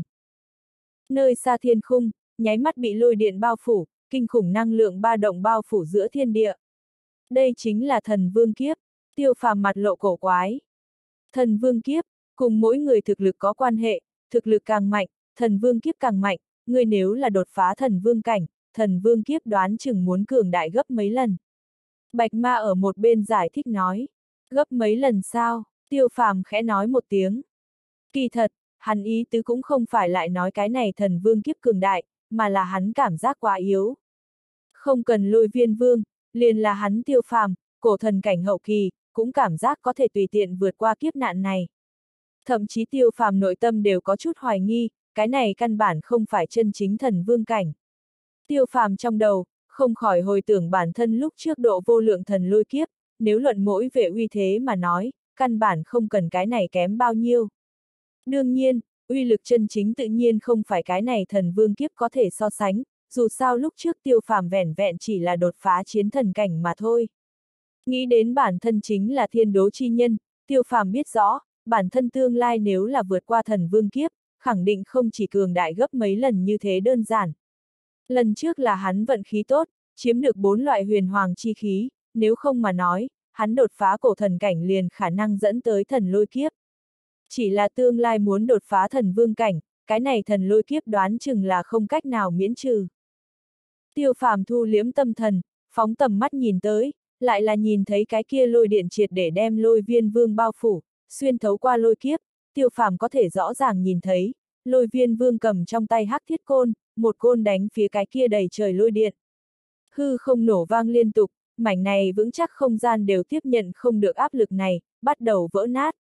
Nơi xa thiên khung, nháy mắt bị lôi điện bao phủ, kinh khủng năng lượng ba động bao phủ giữa thiên địa. Đây chính là thần vương kiếp, Tiêu Phàm mặt lộ cổ quái. Thần vương kiếp, cùng mỗi người thực lực có quan hệ, thực lực càng mạnh, thần vương kiếp càng mạnh, người nếu là đột phá thần vương cảnh, thần vương kiếp đoán chừng muốn cường đại gấp mấy lần. Bạch Ma ở một bên giải thích nói, gấp mấy lần sao, Tiêu Phàm khẽ nói một tiếng. Kỳ thật, hắn ý tứ cũng không phải lại nói cái này thần vương kiếp cường đại, mà là hắn cảm giác quá yếu. Không cần Lôi Viên Vương, liền là hắn Tiêu Phàm, cổ thần cảnh hậu kỳ, cũng cảm giác có thể tùy tiện vượt qua kiếp nạn này. Thậm chí Tiêu Phàm nội tâm đều có chút hoài nghi, cái này căn bản không phải chân chính thần vương cảnh. Tiêu Phàm trong đầu, không khỏi hồi tưởng bản thân lúc trước độ vô lượng thần lôi kiếp, nếu luận mỗi về uy thế mà nói, căn bản không cần cái này kém bao nhiêu. Đương nhiên, uy lực chân chính tự nhiên không phải cái này thần vương kiếp có thể so sánh, dù sao lúc trước Tiêu Phàm vẻn vẹn chỉ là đột phá chiến thần cảnh mà thôi. Nghĩ đến bản thân chính là thiên đố chi nhân, Tiêu Phàm biết rõ, bản thân tương lai nếu là vượt qua thần vương kiếp, khẳng định không chỉ cường đại gấp mấy lần như thế đơn giản. Lần trước là hắn vận khí tốt, chiếm được 4 loại huyền hoàng chi khí, nếu không mà nói, hắn đột phá cổ thần cảnh liền khả năng dẫn tới thần lôi kiếp. Chỉ là tương lai muốn đột phá thần vương cảnh, cái này thần lôi kiếp đoán chừng là không cách nào miễn trừ. Tiêu Phàm thu liếm tâm thần, phóng tầm mắt nhìn tới, lại là nhìn thấy cái kia lôi điện triệt để đem Lôi Viên Vương bao phủ, xuyên thấu qua lôi kiếp, Tiêu Phàm có thể rõ ràng nhìn thấy, Lôi Viên Vương cầm trong tay hắc thiết côn, một côn đánh phía cái kia đầy trời lôi điện. Hư không nổ vang liên tục, mảnh này vững chắc không gian đều tiếp nhận không được áp lực này, bắt đầu vỡ nát.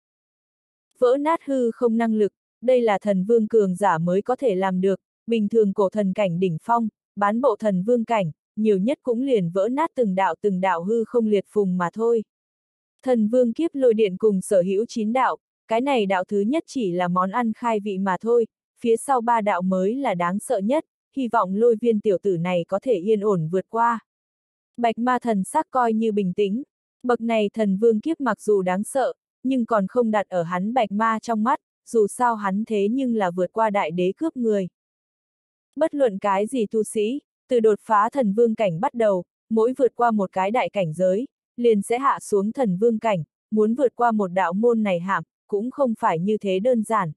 Vỡ nát hư không năng lực, đây là thần vương cường giả mới có thể làm được, bình thường cổ thần cảnh đỉnh phong, bán bộ thần vương cảnh, nhiều nhất cũng liền vỡ nát từng đạo hư không liệt phùng mà thôi. Thần vương kiếp lôi điện cùng sở hữu 9 đạo, cái này đạo thứ nhất chỉ là món ăn khai vị mà thôi, phía sau 3 đạo mới là đáng sợ nhất, hy vọng Lôi Viên tiểu tử này có thể yên ổn vượt qua. Bạch Ma thần sắc coi như bình tĩnh, bậc này thần vương kiếp mặc dù đáng sợ, nhưng còn không đặt ở hắn Bạch Ma trong mắt, dù sao hắn thế nhưng là vượt qua đại đế cướp người. Bất luận cái gì tu sĩ, từ đột phá thần vương cảnh bắt đầu, mỗi vượt qua một cái đại cảnh giới, liền sẽ hạ xuống thần vương cảnh, muốn vượt qua một đạo môn này hàm, cũng không phải như thế đơn giản.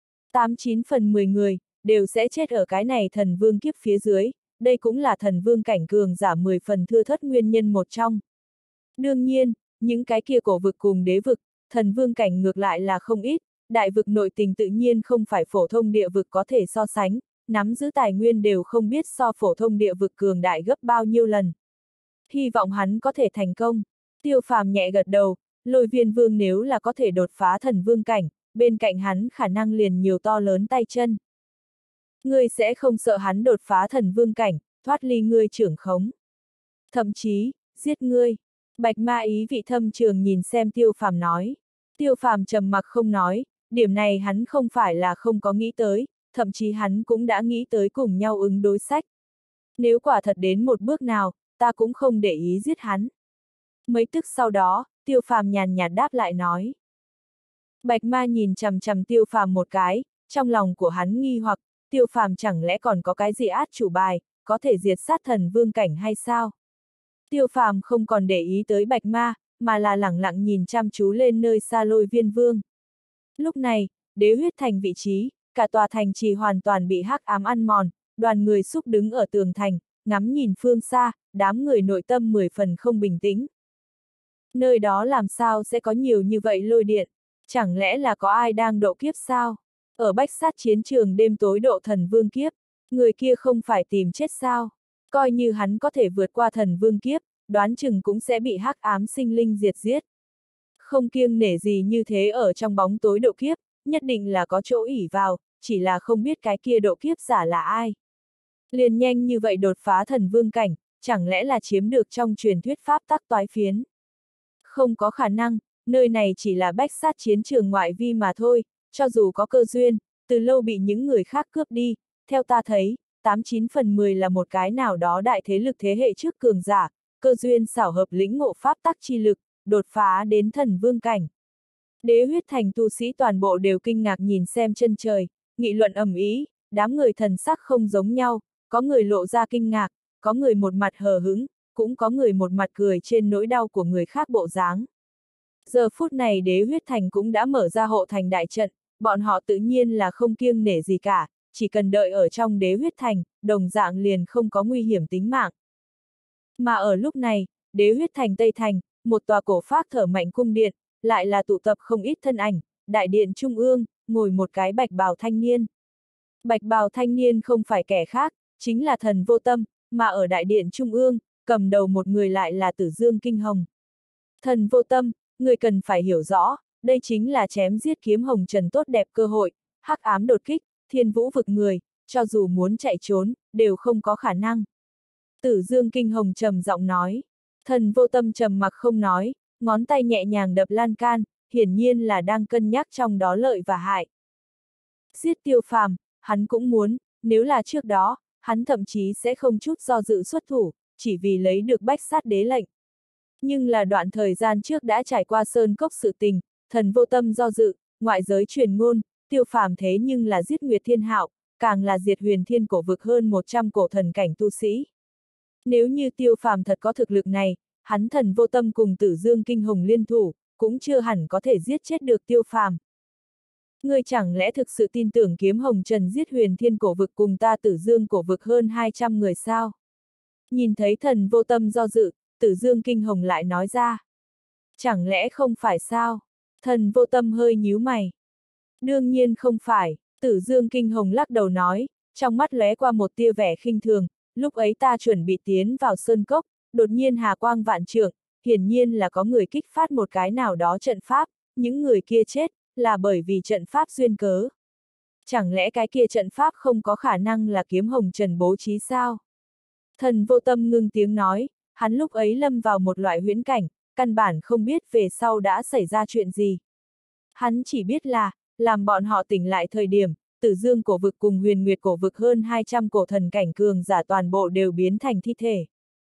8-9 phần 10 người, đều sẽ chết ở cái này thần vương kiếp phía dưới, đây cũng là thần vương cảnh cường giả 10 phần thưa thớt nguyên nhân một trong. Đương nhiên, những cái kia cổ vực cùng đế vực, thần vương cảnh ngược lại là không ít, đại vực nội tình tự nhiên không phải phổ thông địa vực có thể so sánh, nắm giữ tài nguyên đều không biết so phổ thông địa vực cường đại gấp bao nhiêu lần. Hy vọng hắn có thể thành công. Tiêu Phàm nhẹ gật đầu, Lôi Viên Vương nếu là có thể đột phá thần vương cảnh, bên cạnh hắn khả năng liền nhiều to lớn tay chân. Ngươi sẽ không sợ hắn đột phá thần vương cảnh, thoát ly ngươi trưởng khống. Thậm chí, giết ngươi. Bạch Ma ý vị thâm trường nhìn xem Tiêu Phàm nói. Tiêu Phàm trầm mặc không nói, điểm này hắn không phải là không có nghĩ tới, thậm chí hắn cũng đã nghĩ tới cùng nhau ứng đối sách. Nếu quả thật đến một bước nào, ta cũng không để ý giết hắn. Mấy tức sau đó, Tiêu Phàm nhàn nhạt đáp lại nói. Bạch Ma nhìn chằm chằm Tiêu Phàm một cái, trong lòng của hắn nghi hoặc, Tiêu Phàm chẳng lẽ còn có cái gì át chủ bài, có thể diệt sát thần vương cảnh hay sao? Tiêu Phàm không còn để ý tới Bạch Ma, mà là lẳng lặng nhìn chăm chú lên nơi xa Lôi Viên Vương. Lúc này, Đế Huyết Thành vị trí, cả tòa thành trì hoàn toàn bị hắc ám ăn mòn, đoàn người xúc đứng ở tường thành, ngắm nhìn phương xa, đám người nội tâm 10 phần không bình tĩnh. Nơi đó làm sao sẽ có nhiều như vậy lôi điện? Chẳng lẽ là có ai đang độ kiếp sao? Ở bách sát chiến trường đêm tối độ thần vương kiếp, người kia không phải tìm chết sao? Coi như hắn có thể vượt qua thần vương kiếp, đoán chừng cũng sẽ bị hắc ám sinh linh diệt giết. Không kiêng nể gì như thế ở trong bóng tối độ kiếp, nhất định là có chỗ ỷ vào, chỉ là không biết cái kia độ kiếp giả là ai. Liền nhanh như vậy đột phá thần vương cảnh, chẳng lẽ là chiếm được trong truyền thuyết pháp tắc toái phiến? Không có khả năng, nơi này chỉ là bách sát chiến trường ngoại vi mà thôi, cho dù có cơ duyên, từ lâu bị những người khác cướp đi, theo ta thấy, 89 phần 10 là một cái nào đó đại thế lực thế hệ trước cường giả, cơ duyên xảo hợp lĩnh ngộ pháp tắc chi lực, đột phá đến thần vương cảnh. Đế Huyết Thành tu sĩ toàn bộ đều kinh ngạc nhìn xem chân trời, nghị luận ầm ĩ, đám người thần sắc không giống nhau, có người lộ ra kinh ngạc, có người một mặt hờ hững, cũng có người một mặt cười trên nỗi đau của người khác bộ dáng. Giờ phút này Đế Huyết Thành cũng đã mở ra hộ thành đại trận, bọn họ tự nhiên là không kiêng nể gì cả, chỉ cần đợi ở trong Đế Huyết Thành, đồng dạng liền không có nguy hiểm tính mạng. Mà ở lúc này, Đế Huyết Thành Tây Thành, một tòa cổ phác thở mạnh cung điện, lại là tụ tập không ít thân ảnh, đại điện trung ương, ngồi một cái bạch bào thanh niên. Bạch bào thanh niên không phải kẻ khác, chính là Thần Vô Tâm, mà ở đại điện trung ương, cầm đầu một người lại là Tử Dương Kinh Hồng. Thần Vô Tâm, người cần phải hiểu rõ, đây chính là chém giết kiếm hồng trần tốt đẹp cơ hội, hắc ám đột kích, thiên vũ vực người, cho dù muốn chạy trốn, đều không có khả năng. Tử Dương Kinh Hồng trầm giọng nói. Thần Vô Tâm trầm mặc không nói, ngón tay nhẹ nhàng đập lan can, hiển nhiên là đang cân nhắc trong đó lợi và hại. Giết Tiêu Phàm, hắn cũng muốn, nếu là trước đó, hắn thậm chí sẽ không chút do dự xuất thủ, chỉ vì lấy được bách sát đế lệnh. Nhưng là đoạn thời gian trước đã trải qua sơn cốc sự tình, Thần Vô Tâm do dự, ngoại giới truyền ngôn, Tiêu Phàm thế nhưng là giết Nguyệt Thiên Hạo, càng là diệt huyền thiên cổ vực hơn 100 cổ thần cảnh tu sĩ. Nếu như Tiêu Phàm thật có thực lực này, hắn Thần Vô Tâm cùng Tử Dương Kinh Hồng liên thủ, cũng chưa hẳn có thể giết chết được Tiêu Phàm. Ngươi chẳng lẽ thực sự tin tưởng kiếm hồng trần giết huyền thiên cổ vực cùng ta Tử Dương cổ vực hơn 200 người sao? Nhìn thấy Thần Vô Tâm do dự, Tử Dương Kinh Hồng lại nói ra. Chẳng lẽ không phải sao? Thần Vô Tâm hơi nhíu mày. Đương nhiên không phải, Tử Dương Kinh Hồng lắc đầu nói, trong mắt lóe qua một tia vẻ khinh thường, lúc ấy ta chuẩn bị tiến vào sơn cốc, đột nhiên hà quang vạn trượng, hiển nhiên là có người kích phát một cái nào đó trận pháp, những người kia chết, là bởi vì trận pháp duyên cớ. Chẳng lẽ cái kia trận pháp không có khả năng là kiếm hồng trần bố trí sao? Thần Vô Tâm ngưng tiếng nói, hắn lúc ấy lâm vào một loại huyễn cảnh, căn bản không biết về sau đã xảy ra chuyện gì. Hắn chỉ biết là, làm bọn họ tỉnh lại thời điểm, Tử Dương cổ vực cùng Huyền Nguyệt cổ vực hơn 200 cổ thần cảnh cường giả toàn bộ đều biến thành thi thể.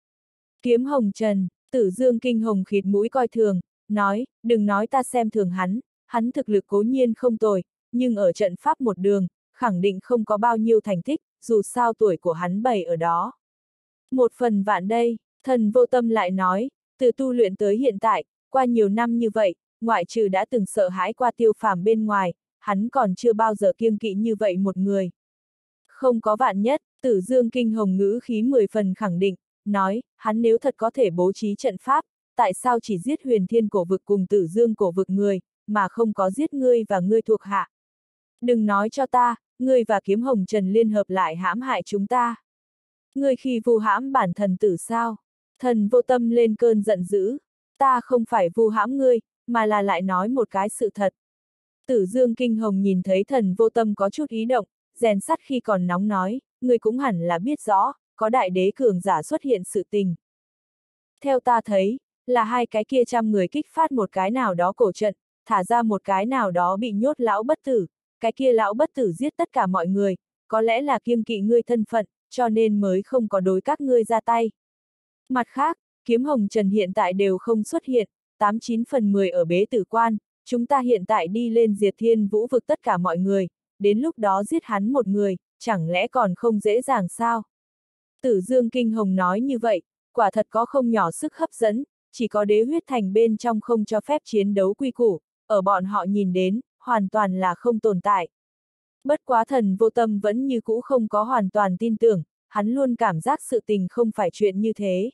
Kiếm hồng trần, Tử Dương Kinh Hồng khịt mũi coi thường, nói, đừng nói ta xem thường hắn thực lực cố nhiên không tồi, nhưng ở trận pháp một đường, khẳng định không có bao nhiêu thành tích, dù sao tuổi của hắn bày ở đó. Một phần vạn đây, Thần Vô Tâm lại nói, từ tu luyện tới hiện tại, qua nhiều năm như vậy, ngoại trừ đã từng sợ hãi qua Tiêu Phàm bên ngoài, hắn còn chưa bao giờ kiêng kỵ như vậy một người. Không có vạn nhất, Tử Dương Kinh Hồng ngữ khí 10 phần khẳng định, nói, hắn nếu thật có thể bố trí trận pháp, tại sao chỉ giết huyền thiên cổ vực cùng Tử Dương cổ vực người, mà không có giết ngươi và ngươi thuộc hạ. Đừng nói cho ta, ngươi và kiếm hồng trần liên hợp lại hãm hại chúng ta. Ngươi khi vu hãm bản thần tử sao? Thần Vô Tâm lên cơn giận dữ, ta không phải vu hãm ngươi, mà là lại nói một cái sự thật. Tử Dương Kinh Hồng nhìn thấy Thần Vô Tâm có chút ý động, rèn sắt khi còn nóng nói, ngươi cũng hẳn là biết rõ, có đại đế cường giả xuất hiện sự tình. Theo ta thấy, là hai cái kia 100 người kích phát một cái nào đó cổ trận, thả ra một cái nào đó bị nhốt lão bất tử, cái kia lão bất tử giết tất cả mọi người, có lẽ là kiêng kỵ ngươi thân phận, cho nên mới không có đối các ngươi ra tay. Mặt khác, kiếm hồng trần hiện tại đều không xuất hiện, 89 phần 10 ở bế tử quan, chúng ta hiện tại đi lên diệt thiên vũ vực tất cả mọi người, đến lúc đó giết hắn một người, chẳng lẽ còn không dễ dàng sao? Tử Dương Kinh Hồng nói như vậy, quả thật có không nhỏ sức hấp dẫn, chỉ có đế huyết thành bên trong không cho phép chiến đấu quy củ, ở bọn họ nhìn đến, hoàn toàn là không tồn tại. Bất quá Thần Vô Tâm vẫn như cũ không có hoàn toàn tin tưởng, hắn luôn cảm giác sự tình không phải chuyện như thế.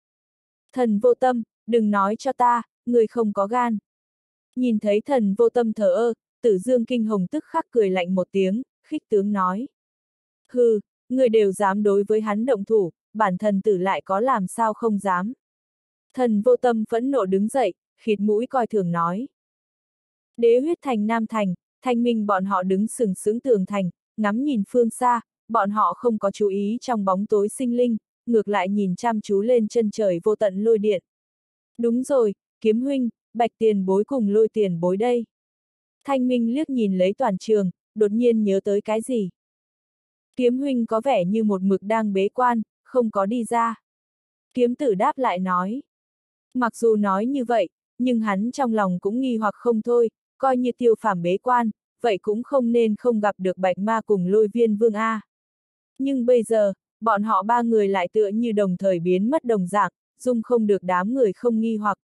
Thần Vô Tâm, đừng nói cho ta, người không có gan. Nhìn thấy Thần Vô Tâm thờ ơ, Tử Dương Kinh Hồng tức khắc cười lạnh một tiếng, khích tướng nói. Hừ, người đều dám đối với hắn động thủ, bản thần tử lại có làm sao không dám. Thần Vô Tâm phẫn nộ đứng dậy, khịt mũi coi thường nói. Đế huyết thành Nam Thành, Thanh Minh bọn họ đứng sừng sững tường thành, ngắm nhìn phương xa, bọn họ không có chú ý trong bóng tối sinh linh, ngược lại nhìn chăm chú lên chân trời vô tận lôi điện. Đúng rồi, Kiếm huynh, Bạch tiền bối cùng Lôi tiền bối đây. Thanh Minh liếc nhìn lấy toàn trường, đột nhiên nhớ tới cái gì. Kiếm huynh có vẻ như một mực đang bế quan, không có đi ra. Kiếm tử đáp lại nói. Mặc dù nói như vậy, nhưng hắn trong lòng cũng nghi hoặc không thôi, coi như Tiêu Phàm bế quan, vậy cũng không nên không gặp được Bạch Ma cùng Lôi Viên Vương A. Nhưng bây giờ, bọn họ ba người lại tựa như đồng thời biến mất đồng dạng, dung không được đám người không nghi hoặc.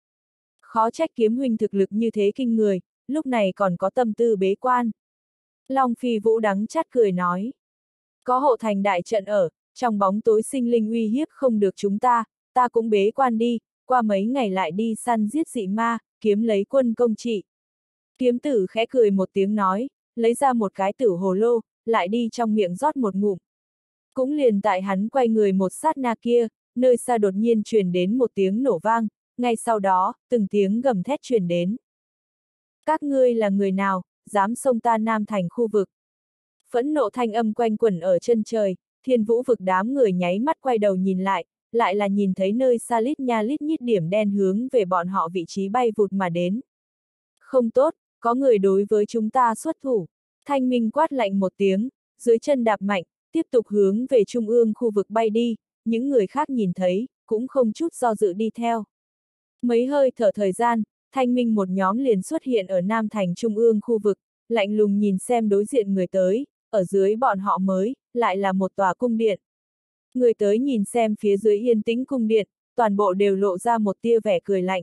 Khó trách Kiếm huynh thực lực như thế kinh người, lúc này còn có tâm tư bế quan. Long Phi Vũ đắng chát cười nói. Có hộ thành đại trận ở, trong bóng tối sinh linh uy hiếp không được chúng ta cũng bế quan đi, qua mấy ngày lại đi săn giết dị ma, kiếm lấy quân công trị. Kiếm tử khẽ cười một tiếng nói, lấy ra một cái tử hồ lô, lại đi trong miệng rót một ngụm. Cũng liền tại hắn quay người một sát na kia, nơi xa đột nhiên truyền đến một tiếng nổ vang, ngay sau đó, từng tiếng gầm thét truyền đến. Các ngươi là người nào, dám xông ta Nam Thành khu vực? Phẫn nộ thanh âm quanh quẩn ở chân trời, Thiên Vũ vực đám người nháy mắt quay đầu nhìn lại là nhìn thấy nơi xa lít nha lít nhít điểm đen hướng về bọn họ vị trí bay vụt mà đến. Không tốt, có người đối với chúng ta xuất thủ. Thanh Minh quát lạnh một tiếng, dưới chân đạp mạnh, tiếp tục hướng về trung ương khu vực bay đi, những người khác nhìn thấy, cũng không chút do dự đi theo. Mấy hơi thở thời gian, Thanh Minh một nhóm liền xuất hiện ở Nam Thành trung ương khu vực, lạnh lùng nhìn xem đối diện người tới, ở dưới bọn họ mới, lại là một tòa cung điện. Người tới nhìn xem phía dưới yên tĩnh cung điện, toàn bộ đều lộ ra một tia vẻ cười lạnh.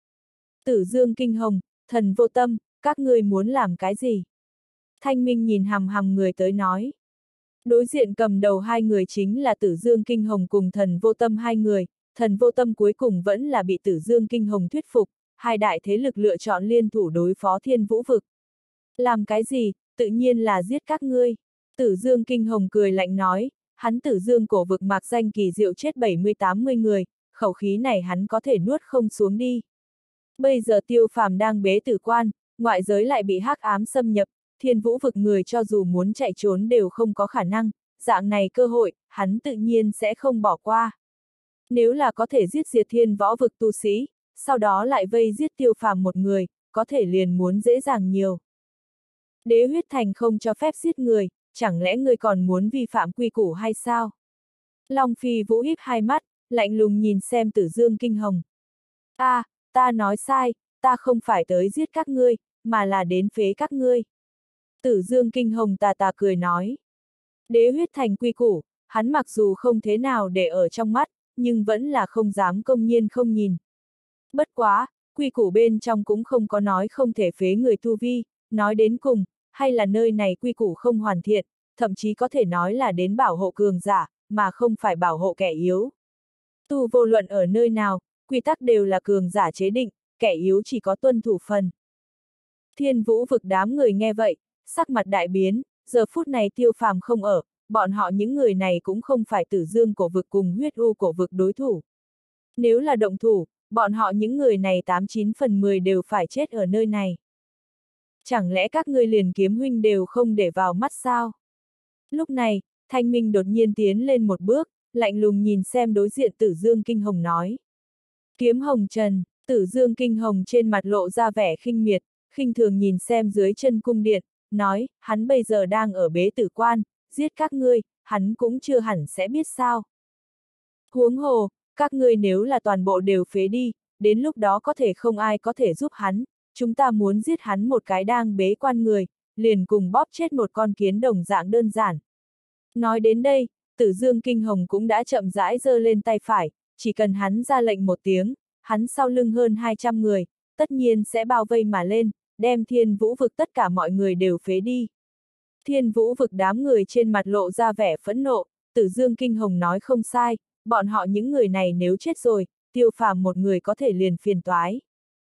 Tử Dương Kinh Hồng, Thần Vô Tâm, các ngươi muốn làm cái gì? Thanh Minh nhìn hằm hằm người tới nói. Đối diện cầm đầu hai người chính là Tử Dương Kinh Hồng cùng Thần Vô Tâm hai người, Thần Vô Tâm cuối cùng vẫn là bị Tử Dương Kinh Hồng thuyết phục, hai đại thế lực lựa chọn liên thủ đối phó Thiên Vũ vực. Làm cái gì, tự nhiên là giết các ngươi. Tử Dương Kinh Hồng cười lạnh nói, hắn Tử Dương cổ vực mạc danh kỳ diệu chết 70-80 người, khẩu khí này hắn có thể nuốt không xuống đi. Bây giờ Tiêu Phàm đang bế tử quan, ngoại giới lại bị hắc ám xâm nhập, Thiên Vũ vực người cho dù muốn chạy trốn đều không có khả năng, dạng này cơ hội, hắn tự nhiên sẽ không bỏ qua. Nếu là có thể giết diệt Thiên Võ vực tu sĩ, sau đó lại vây giết Tiêu Phàm một người, có thể liền muốn dễ dàng nhiều. Đế huyết thành không cho phép giết người, chẳng lẽ người còn muốn vi phạm quy củ hay sao? Long Phi Vũ híp hai mắt, lạnh lùng nhìn xem Tử Dương Kinh Hồng. Ta nói sai, ta không phải tới giết các ngươi, mà là đến phế các ngươi. Tử Dương Kinh Hồng tà tà cười nói. Đế huyết thành quy củ, hắn mặc dù không thế nào để ở trong mắt, nhưng vẫn là không dám công nhiên không nhìn. Bất quá, quy củ bên trong cũng không có nói không thể phế người tu vi, nói đến cùng, hay là nơi này quy củ không hoàn thiện, thậm chí có thể nói là đến bảo hộ cường giả, mà không phải bảo hộ kẻ yếu. Tu vô luận ở nơi nào, quy tắc đều là cường giả chế định, kẻ yếu chỉ có tuân thủ phần. Thiên Vũ vực đám người nghe vậy, sắc mặt đại biến, giờ phút này Tiêu Phàm không ở, bọn họ những người này cũng không phải Tử Dương cổ vực cùng Huyết U cổ vực đối thủ. Nếu là động thủ, bọn họ những người này 89 phần 10 đều phải chết ở nơi này. Chẳng lẽ các ngươi liền Kiếm huynh đều không để vào mắt sao? Lúc này, Thanh Minh đột nhiên tiến lên một bước, lạnh lùng nhìn xem đối diện Tử Dương Kinh Hồng nói. Kiếm Hồng Trần, Tử Dương Kinh Hồng trên mặt lộ ra vẻ khinh miệt, khinh thường nhìn xem dưới chân cung điện, nói, hắn bây giờ đang ở bế tử quan, giết các ngươi, hắn cũng chưa hẳn sẽ biết sao. Huống hồ, các ngươi nếu là toàn bộ đều phế đi, đến lúc đó có thể không ai có thể giúp hắn, chúng ta muốn giết hắn một cái đang bế quan người, liền cùng bóp chết một con kiến đồng dạng đơn giản. Nói đến đây, Tử Dương Kinh Hồng cũng đã chậm rãi giơ lên tay phải, chỉ cần hắn ra lệnh một tiếng, hắn sau lưng hơn 200 người, tất nhiên sẽ bao vây mà lên, đem Thiên Vũ vực tất cả mọi người đều phế đi. Thiên Vũ vực đám người trên mặt lộ ra vẻ phẫn nộ, Tử Dương Kinh Hồng nói không sai, bọn họ những người này nếu chết rồi, Tiêu Phàm một người có thể liền phiền toái.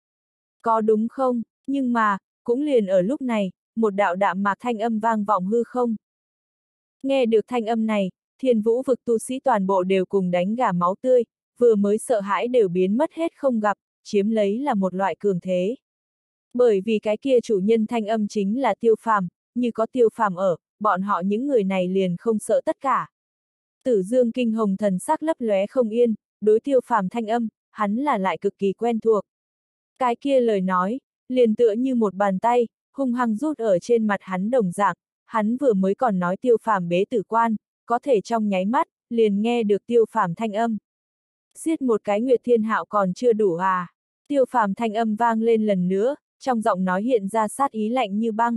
Có đúng không? Nhưng mà, cũng liền ở lúc này, một đạo đạm mạc thanh âm vang vọng hư không. Nghe được thanh âm này, Thiên Vũ vực tu sĩ toàn bộ đều cùng đánh gà máu tươi, vừa mới sợ hãi đều biến mất hết không gặp, chiếm lấy là một loại cường thế. Bởi vì cái kia chủ nhân thanh âm chính là Tiêu Phàm, như có Tiêu Phàm ở, bọn họ những người này liền không sợ tất cả. Tử Dương Kinh Hồng thần sắc lấp lóe không yên, đối Tiêu Phàm thanh âm, hắn là lại cực kỳ quen thuộc. Cái kia lời nói, liền tựa như một bàn tay, hung hăng rút ở trên mặt hắn đồng dạng, hắn vừa mới còn nói Tiêu Phàm bế tử quan, có thể trong nháy mắt, liền nghe được Tiêu Phàm thanh âm. Giết một cái Nguyệt Thiên Hạo còn chưa đủ à? Tiêu Phàm thanh âm vang lên lần nữa, trong giọng nói hiện ra sát ý lạnh như băng.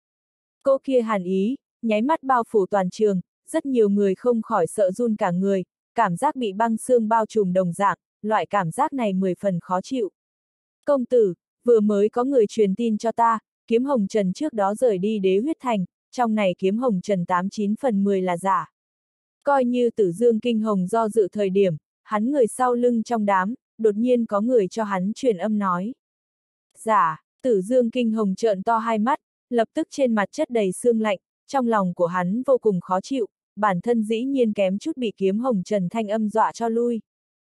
Cô kia hàn ý, nháy mắt bao phủ toàn trường, rất nhiều người không khỏi sợ run cả người, cảm giác bị băng xương bao trùm đồng dạng, loại cảm giác này 10 phần khó chịu. Công tử, vừa mới có người truyền tin cho ta, Kiếm Hồng Trần trước đó rời đi Đế Huyết Thành, trong này Kiếm Hồng Trần 89 phần 10 là giả. Coi như Tử Dương Kinh Hồng do dự thời điểm, hắn người sau lưng trong đám, đột nhiên có người cho hắn truyền âm nói. Giả, Tử Dương Kinh Hồng trợn to hai mắt, lập tức trên mặt chất đầy sương lạnh, trong lòng của hắn vô cùng khó chịu, bản thân dĩ nhiên kém chút bị Kiếm Hồng Trần thanh âm dọa cho lui.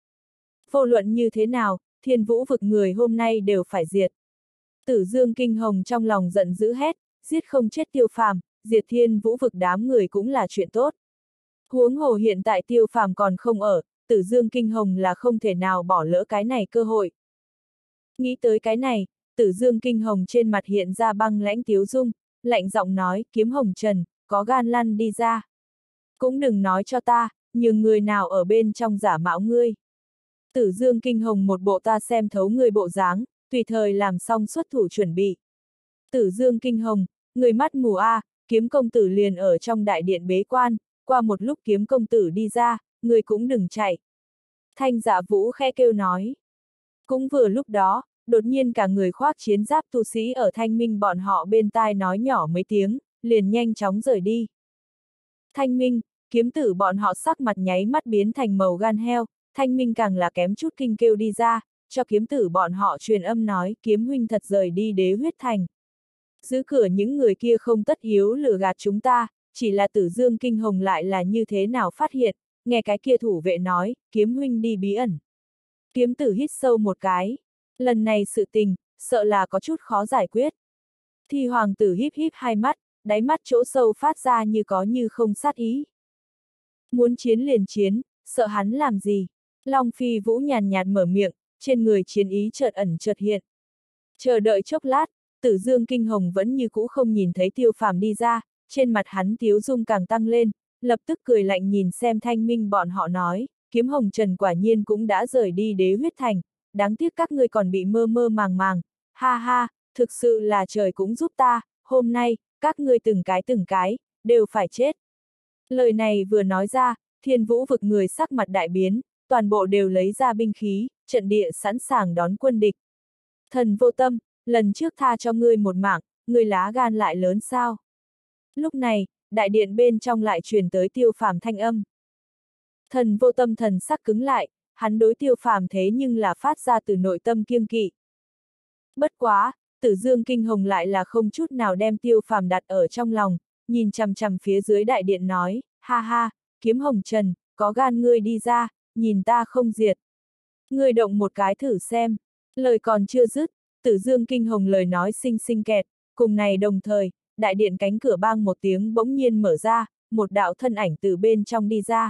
Vô luận như thế nào, Thiên Vũ vực người hôm nay đều phải diệt. Tử Dương Kinh Hồng trong lòng giận dữ hét, giết không chết Tiêu Phàm, diệt Thiên Vũ vực đám người cũng là chuyện tốt. Huống hồ hiện tại Tiêu Phàm còn không ở, Tử Dương Kinh Hồng là không thể nào bỏ lỡ cái này cơ hội. Nghĩ tới cái này, Tử Dương Kinh Hồng trên mặt hiện ra băng lãnh tiếu dung, lạnh giọng nói, Kiếm Hồng Trần, có gan lăn đi ra. Cũng đừng nói cho ta, nhưng người nào ở bên trong giả mạo ngươi. Tử Dương Kinh Hồng một bộ ta xem thấu người bộ dáng, tùy thời làm xong xuất thủ chuẩn bị. Tử Dương Kinh Hồng, người mắt mù a, Kiếm công tử liền ở trong đại điện bế quan, qua một lúc Kiếm công tử đi ra, người cũng đừng chạy. Thanh Dạ Vũ khẽ kêu nói. Cũng vừa lúc đó, đột nhiên cả người khoác chiến giáp tu sĩ ở Thanh Minh bọn họ bên tai nói nhỏ mấy tiếng, liền nhanh chóng rời đi. Thanh Minh, kiếm tử bọn họ sắc mặt nháy mắt biến thành màu gan heo, Thanh Minh càng là kém chút kinh kêu đi ra, cho kiếm tử bọn họ truyền âm nói, kiếm huynh thật rời đi Đế Huyết Thành. Giữ cửa những người kia không tất yếu lừa gạt chúng ta, chỉ là Tử Dương Kinh Hồng lại là như thế nào phát hiện, nghe cái kia thủ vệ nói, kiếm huynh đi bí ẩn. Kiếm tử hít sâu một cái, lần này sự tình, sợ là có chút khó giải quyết. Thì hoàng tử híp híp hai mắt, đáy mắt chỗ sâu phát ra như có như không sát ý. Muốn chiến liền chiến, sợ hắn làm gì? Long Phi Vũ nhàn nhạt mở miệng, trên người chiến ý chợt ẩn chợt hiện. Chờ đợi chốc lát, Tử Dương Kinh Hồng vẫn như cũ không nhìn thấy Tiêu Phàm đi ra, trên mặt hắn tiếu dung càng tăng lên, lập tức cười lạnh nhìn xem Thanh Minh bọn họ nói, Kiếm Hồng Trần quả nhiên cũng đã rời đi Đế Huyết Thành, đáng tiếc các ngươi còn bị mơ mơ màng màng, ha ha, thực sự là trời cũng giúp ta, hôm nay, các ngươi từng cái, đều phải chết. Lời này vừa nói ra, Thiên Vũ vực người sắc mặt đại biến, toàn bộ đều lấy ra binh khí, trận địa sẵn sàng đón quân địch. Thần vô tâm, lần trước tha cho ngươi một mạng, ngươi lá gan lại lớn sao? Lúc này, đại điện bên trong lại truyền tới Tiêu Phàm thanh âm. Thần vô tâm thần sắc cứng lại, hắn đối Tiêu Phàm thế nhưng là phát ra từ nội tâm kiêng kỵ. Bất quá, Tử Dương Kinh Hồng lại là không chút nào đem Tiêu Phàm đặt ở trong lòng, nhìn chằm chằm phía dưới đại điện nói, ha ha, Kiếm Hồng Trần, có gan ngươi đi ra, nhìn ta không diệt. Ngươi động một cái thử xem. Lời còn chưa dứt, Tử Dương Kinh Hồng lời nói xinh xinh kẹt, cùng này đồng thời, đại điện cánh cửa bang một tiếng bỗng nhiên mở ra, một đạo thân ảnh từ bên trong đi ra.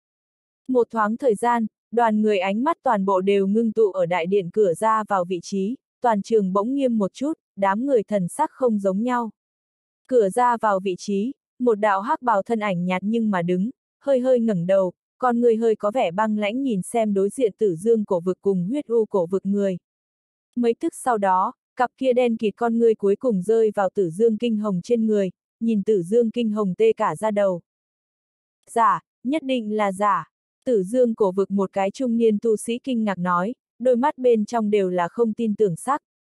Một thoáng thời gian, đoàn người ánh mắt toàn bộ đều ngưng tụ ở đại điện cửa ra vào vị trí, toàn trường bỗng nghiêm một chút, đám người thần sắc không giống nhau. Cửa ra vào vị trí, một đạo hắc bào thân ảnh nhạt nhưng mà đứng, hơi hơi ngẩng đầu, con người hơi có vẻ băng lãnh nhìn xem đối diện Tử Dương cổ vực cùng Huyết U cổ vực người. Mấy tức sau đó, cặp kia đen kịt con người cuối cùng rơi vào Tử Dương Kinh Hồng trên người, nhìn Tử Dương Kinh Hồng tê cả da đầu. Giả, nhất định là giả. Tử Dương cổ vực một cái trung niên tu sĩ kinh ngạc nói, đôi mắt bên trong đều là không tin tưởng sắc.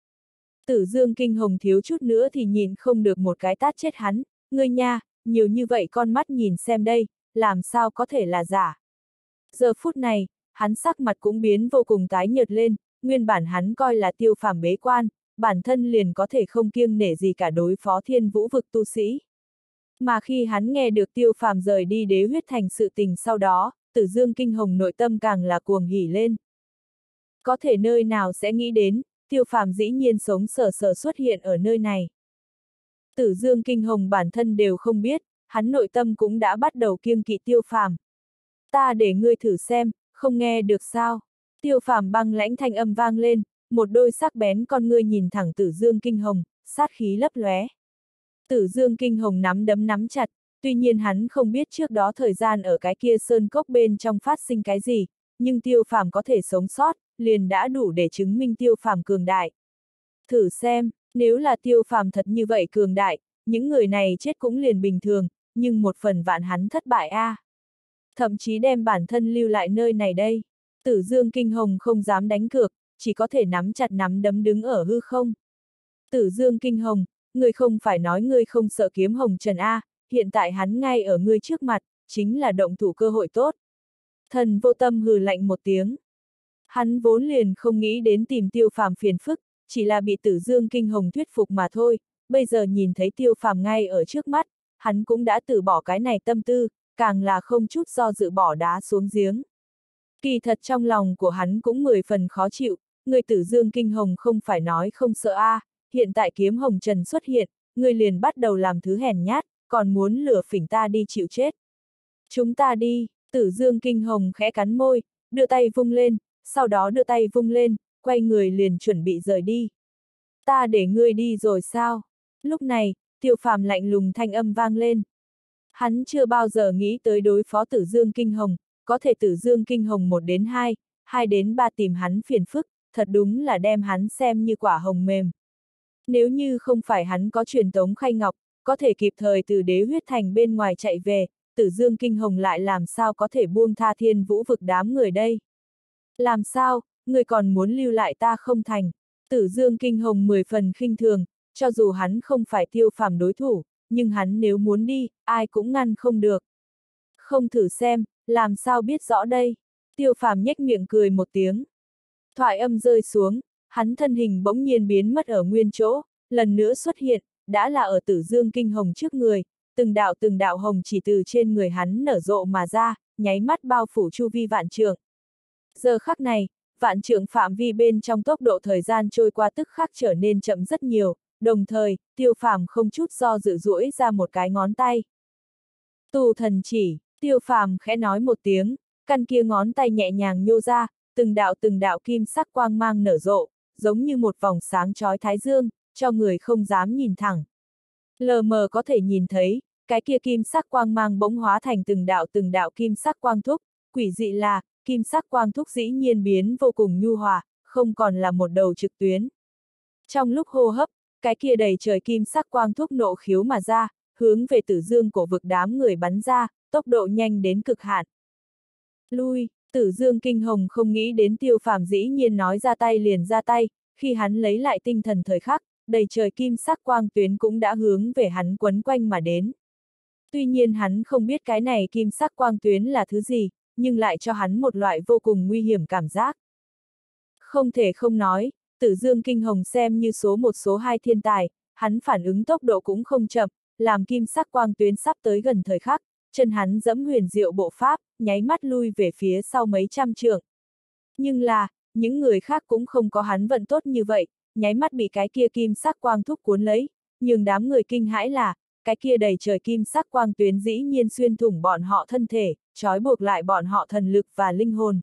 Tử Dương Kinh Hồng thiếu chút nữa thì nhìn không được một cái tát chết hắn, ngươi nha, nhiều như vậy con mắt nhìn xem đây, làm sao có thể là giả. Giờ phút này, hắn sắc mặt cũng biến vô cùng tái nhợt lên, nguyên bản hắn coi là Tiêu Phàm bế quan, bản thân liền có thể không kiêng nể gì cả đối phó Thiên Vũ vực tu sĩ. Mà khi hắn nghe được Tiêu Phàm rời đi Đế Huyết Thành sự tình sau đó, Tử Dương Kinh Hồng nội tâm càng là cuồng hỉ lên. Có thể nơi nào sẽ nghĩ đến, Tiêu Phàm dĩ nhiên sống sờ sờ xuất hiện ở nơi này. Tử Dương Kinh Hồng bản thân đều không biết, hắn nội tâm cũng đã bắt đầu kiêng kỵ Tiêu Phàm. Ta để ngươi thử xem, không nghe được sao? Tiêu Phàm băng lãnh thanh âm vang lên, một đôi sắc bén con ngươi nhìn thẳng Tử Dương Kinh Hồng, sát khí lấp lóe. Tử Dương Kinh Hồng nắm đấm nắm chặt, tuy nhiên hắn không biết trước đó thời gian ở cái kia sơn cốc bên trong phát sinh cái gì, nhưng Tiêu Phàm có thể sống sót, liền đã đủ để chứng minh Tiêu Phàm cường đại. Thử xem, nếu là Tiêu Phàm thật như vậy cường đại, những người này chết cũng liền bình thường, nhưng một phần vạn hắn thất bại a. Thậm chí đem bản thân lưu lại nơi này đây. Tử Dương Kinh Hồng không dám đánh cược, chỉ có thể nắm chặt nắm đấm đứng ở hư không. Tử Dương Kinh Hồng, ngươi không phải nói ngươi không sợ kiếm hồng trần a, hiện tại hắn ngay ở ngươi trước mặt, chính là động thủ cơ hội tốt. Thần Vô Tâm hừ lạnh một tiếng. Hắn vốn liền không nghĩ đến tìm Tiêu Phàm phiền phức, chỉ là bị Tử Dương Kinh Hồng thuyết phục mà thôi, bây giờ nhìn thấy Tiêu Phàm ngay ở trước mắt, hắn cũng đã từ bỏ cái này tâm tư, càng là không chút do dự bỏ đá xuống giếng. Kỳ thật trong lòng của hắn cũng 10 phần khó chịu, người Tử Dương Kinh Hồng không phải nói không sợ a, hiện tại kiếm hồng trần xuất hiện, người liền bắt đầu làm thứ hèn nhát, còn muốn lừa phỉnh ta đi chịu chết. Chúng ta đi, Tử Dương Kinh Hồng khẽ cắn môi, đưa tay vung lên, sau đó đưa tay vung lên, quay người liền chuẩn bị rời đi. Ta để ngươi đi rồi sao? Lúc này, Tiêu Phàm lạnh lùng thanh âm vang lên. Hắn chưa bao giờ nghĩ tới đối phó Tử Dương Kinh Hồng, có thể Tử Dương Kinh Hồng 1 đến 2, 2 đến 3 tìm hắn phiền phức, thật đúng là đem hắn xem như quả hồng mềm. Nếu như không phải hắn có truyền tống khay ngọc, có thể kịp thời từ Đế Huyết Thành bên ngoài chạy về, Tử Dương Kinh Hồng lại làm sao có thể buông tha Thiên Vũ vực đám người đây? Làm sao, người còn muốn lưu lại ta không thành? Tử Dương Kinh Hồng 10 phần khinh thường, cho dù hắn không phải Tiêu Phàm đối thủ, nhưng hắn nếu muốn đi, ai cũng ngăn không được. Không thử xem, làm sao biết rõ đây? Tiêu Phàm nhếch miệng cười một tiếng. Thoại âm rơi xuống, hắn thân hình bỗng nhiên biến mất ở nguyên chỗ, lần nữa xuất hiện, đã là ở Tử Dương Kinh Hồng trước người, từng đạo hồng chỉ từ trên người hắn nở rộ mà ra, nháy mắt bao phủ chu vi vạn trượng. Giờ khắc này, vạn trượng phạm vi bên trong tốc độ thời gian trôi qua tức khắc trở nên chậm rất nhiều, đồng thời, Tiêu Phàm không chút do dự duỗi ra một cái ngón tay. Tù thần chỉ, Tiêu Phàm khẽ nói một tiếng, căn kia ngón tay nhẹ nhàng nhô ra, từng đạo kim sắc quang mang nở rộ, giống như một vòng sáng chói thái dương, cho người không dám nhìn thẳng. Lờ mờ có thể nhìn thấy, cái kia kim sắc quang mang bỗng hóa thành từng đạo kim sắc quang thúc, quỷ dị là, kim sắc quang thúc dĩ nhiên biến vô cùng nhu hòa, không còn là một đầu trực tuyến. Trong lúc hô hấp, cái kia đầy trời kim sắc quang thúc nộ khiếu mà ra, hướng về Tử Dương cổ vực đám người bắn ra, tốc độ nhanh đến cực hạn. Lui, Tử Dương Kinh Hồng không nghĩ đến Tiêu Phàm dĩ nhiên nói ra tay liền ra tay, khi hắn lấy lại tinh thần thời khắc, đầy trời kim sắc quang tuyến cũng đã hướng về hắn quấn quanh mà đến. Tuy nhiên hắn không biết cái này kim sắc quang tuyến là thứ gì, nhưng lại cho hắn một loại vô cùng nguy hiểm cảm giác. Không thể không nói, Tử Dương Kinh Hồng xem như số 1 số 2 thiên tài, hắn phản ứng tốc độ cũng không chậm, làm kim sắc quang tuyến sắp tới gần thời khắc, chân hắn giẫm huyền diệu bộ pháp, nháy mắt lui về phía sau mấy trăm trượng. Nhưng là, những người khác cũng không có hắn vận tốt như vậy, nháy mắt bị cái kia kim sắc quang thúc cuốn lấy, nhưng đám người kinh hãi là, cái kia đầy trời kim sắc quang tuyến dĩ nhiên xuyên thủng bọn họ thân thể, trói buộc lại bọn họ thần lực và linh hồn.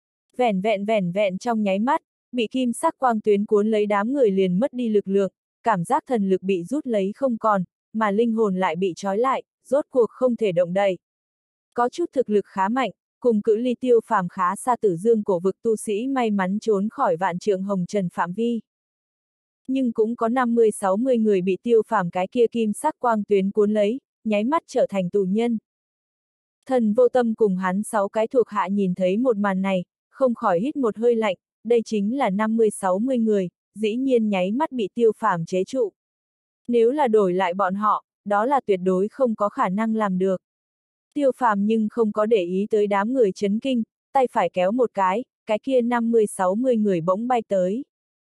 Vẻn vẹn trong nháy mắt, bị kim sắc quang tuyến cuốn lấy đám người liền mất đi lực lượng, cảm giác thần lực bị rút lấy không còn, mà linh hồn lại bị trói lại, rốt cuộc không thể động đậy. Có chút thực lực khá mạnh, cùng cự ly Tiêu Phàm khá xa Tử Dương cổ vực tu sĩ may mắn trốn khỏi vạn trượng hồng trần phạm vi. Nhưng cũng có 50-60 người bị Tiêu Phàm cái kia kim sắc quang tuyến cuốn lấy, nháy mắt trở thành tù nhân. Thần Vô Tâm cùng hắn 6 cái thuộc hạ nhìn thấy một màn này, không khỏi hít một hơi lạnh, đây chính là 50-60 người, dĩ nhiên nháy mắt bị Tiêu Phàm chế trụ. Nếu là đổi lại bọn họ, đó là tuyệt đối không có khả năng làm được. Tiêu Phàm nhưng không có để ý tới đám người chấn kinh, tay phải kéo một cái kia 50-60 người bỗng bay tới.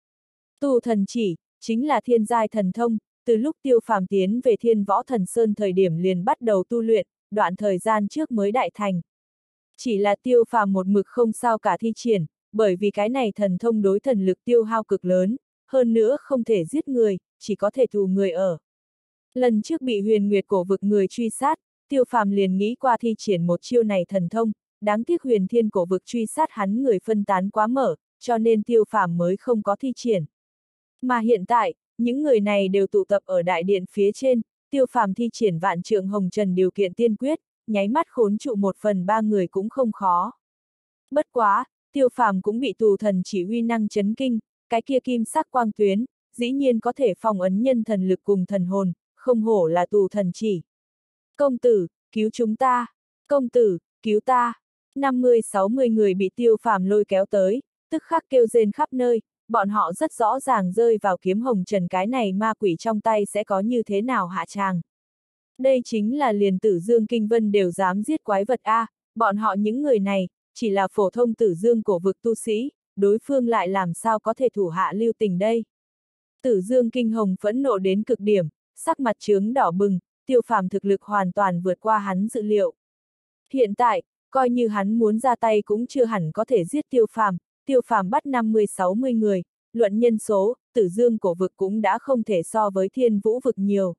Tu thần chỉ, chính là thiên giai thần thông, từ lúc Tiêu Phàm tiến về Thiên Võ Thần Sơn thời điểm liền bắt đầu tu luyện, đoạn thời gian trước mới đại thành. Chỉ là Tiêu Phàm một mực không sao cả thi triển, bởi vì cái này thần thông đối thần lực tiêu hao cực lớn, hơn nữa không thể giết người, chỉ có thể tù người ở. Lần trước bị Huyền Nguyệt cổ vực người truy sát, Tiêu Phàm liền nghĩ qua thi triển một chiêu này thần thông, đáng tiếc Huyền Thiên cổ vực truy sát hắn người phân tán quá mở, cho nên Tiêu Phàm mới không có thi triển. Mà hiện tại, những người này đều tụ tập ở đại điện phía trên, Tiêu Phàm thi triển vạn trượng hồng trần điều kiện tiên quyết, nháy mắt khốn trụ 1/3 người cũng không khó. Bất quá, Tiêu Phàm cũng bị tù thần chỉ uy năng chấn kinh, cái kia kim sắc quang tuyến, dĩ nhiên có thể phong ấn nhân thần lực cùng thần hồn, không hổ là tù thần chỉ. Công tử, cứu chúng ta! Công tử, cứu ta! 50-60 người bị Tiêu Phàm lôi kéo tới, tức khắc kêu rên khắp nơi, bọn họ rất rõ ràng rơi vào kiếm hồng trần cái này ma quỷ trong tay sẽ có như thế nào hạ tràng. Đây chính là liền Tử Dương Kinh Vân đều dám giết quái vật a, bọn họ những người này, chỉ là phổ thông Tử Dương cổ vực tu sĩ, đối phương lại làm sao có thể thủ hạ lưu tình đây. Tử Dương Kinh Hồng phẫn nộ đến cực điểm, sắc mặt chướng đỏ bừng, Tiêu Phàm thực lực hoàn toàn vượt qua hắn dự liệu. Hiện tại, coi như hắn muốn ra tay cũng chưa hẳn có thể giết Tiêu Phàm bắt 50-60 người, luận nhân số, Tử Dương cổ vực cũng đã không thể so với Thiên Vũ vực nhiều.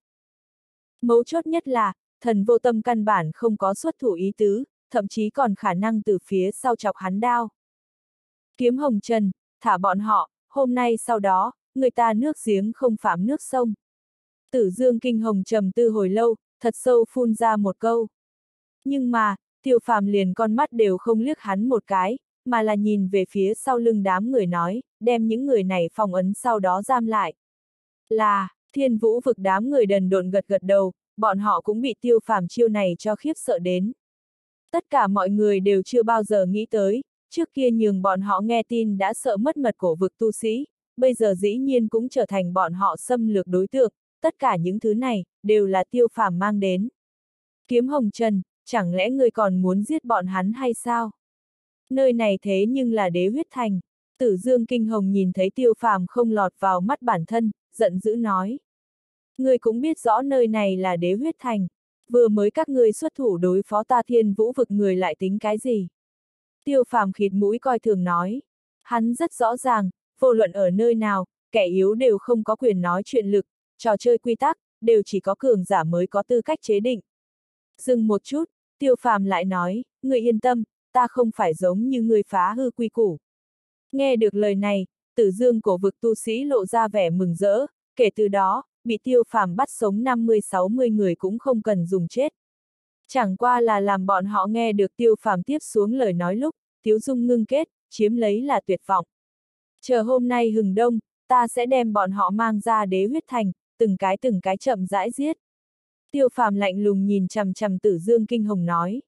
Mấu chốt nhất là, Thần Vô Tâm căn bản không có xuất thủ ý tứ, thậm chí còn khả năng từ phía sau chọc hắn đao. Kiếm hồng trần, thả bọn họ, hôm nay sau đó, người ta nước giếng không phạm nước sông. Tử Dương Kinh Hồng trầm tư hồi lâu, thật sâu phun ra một câu. Nhưng mà, Tiêu Phàm liền con mắt đều không liếc hắn một cái, mà là nhìn về phía sau lưng đám người nói, đem những người này phong ấn sau đó giam lại. Là, Thiên Vũ vực đám người đần độn gật gật đầu, bọn họ cũng bị Tiêu Phàm chiêu này cho khiếp sợ đến. Tất cả mọi người đều chưa bao giờ nghĩ tới, trước kia nhường bọn họ nghe tin đã sợ mất mật cổ vực tu sĩ, bây giờ dĩ nhiên cũng trở thành bọn họ xâm lược đối tượng, tất cả những thứ này, đều là Tiêu Phàm mang đến. Kiếm hồng trần, chẳng lẽ ngươi còn muốn giết bọn hắn hay sao? Nơi này thế nhưng là Đế huyết thành. Tử Dương Kinh Hồng nhìn thấy Tiêu Phàm không lọt vào mắt bản thân, giận dữ nói. Ngươi cũng biết rõ nơi này là Đế huyết thành, vừa mới các ngươi xuất thủ đối phó ta Thiên Vũ vực người lại tính cái gì? Tiêu Phàm khịt mũi coi thường nói. Hắn rất rõ ràng, vô luận ở nơi nào, kẻ yếu đều không có quyền nói chuyện lực, trò chơi quy tắc, đều chỉ có cường giả mới có tư cách chế định. Dừng một chút, Tiêu Phàm lại nói, ngươi yên tâm, ta không phải giống như ngươi phá hư quy củ. Nghe được lời này, Tử Dương cổ vực tu sĩ lộ ra vẻ mừng rỡ, kể từ đó, bị Tiêu Phàm bắt sống 50-60 người cũng không cần dùng chết. Chẳng qua là làm bọn họ nghe được Tiêu Phàm tiếp xuống lời nói lúc, tiếu dung ngưng kết, chiếm lấy là tuyệt vọng. Chờ hôm nay hừng đông, ta sẽ đem bọn họ mang ra Đế huyết thành, từng cái chậm rãi giết. Tiêu Phàm lạnh lùng nhìn chằm chằm Tử Dương Kinh Hồng nói.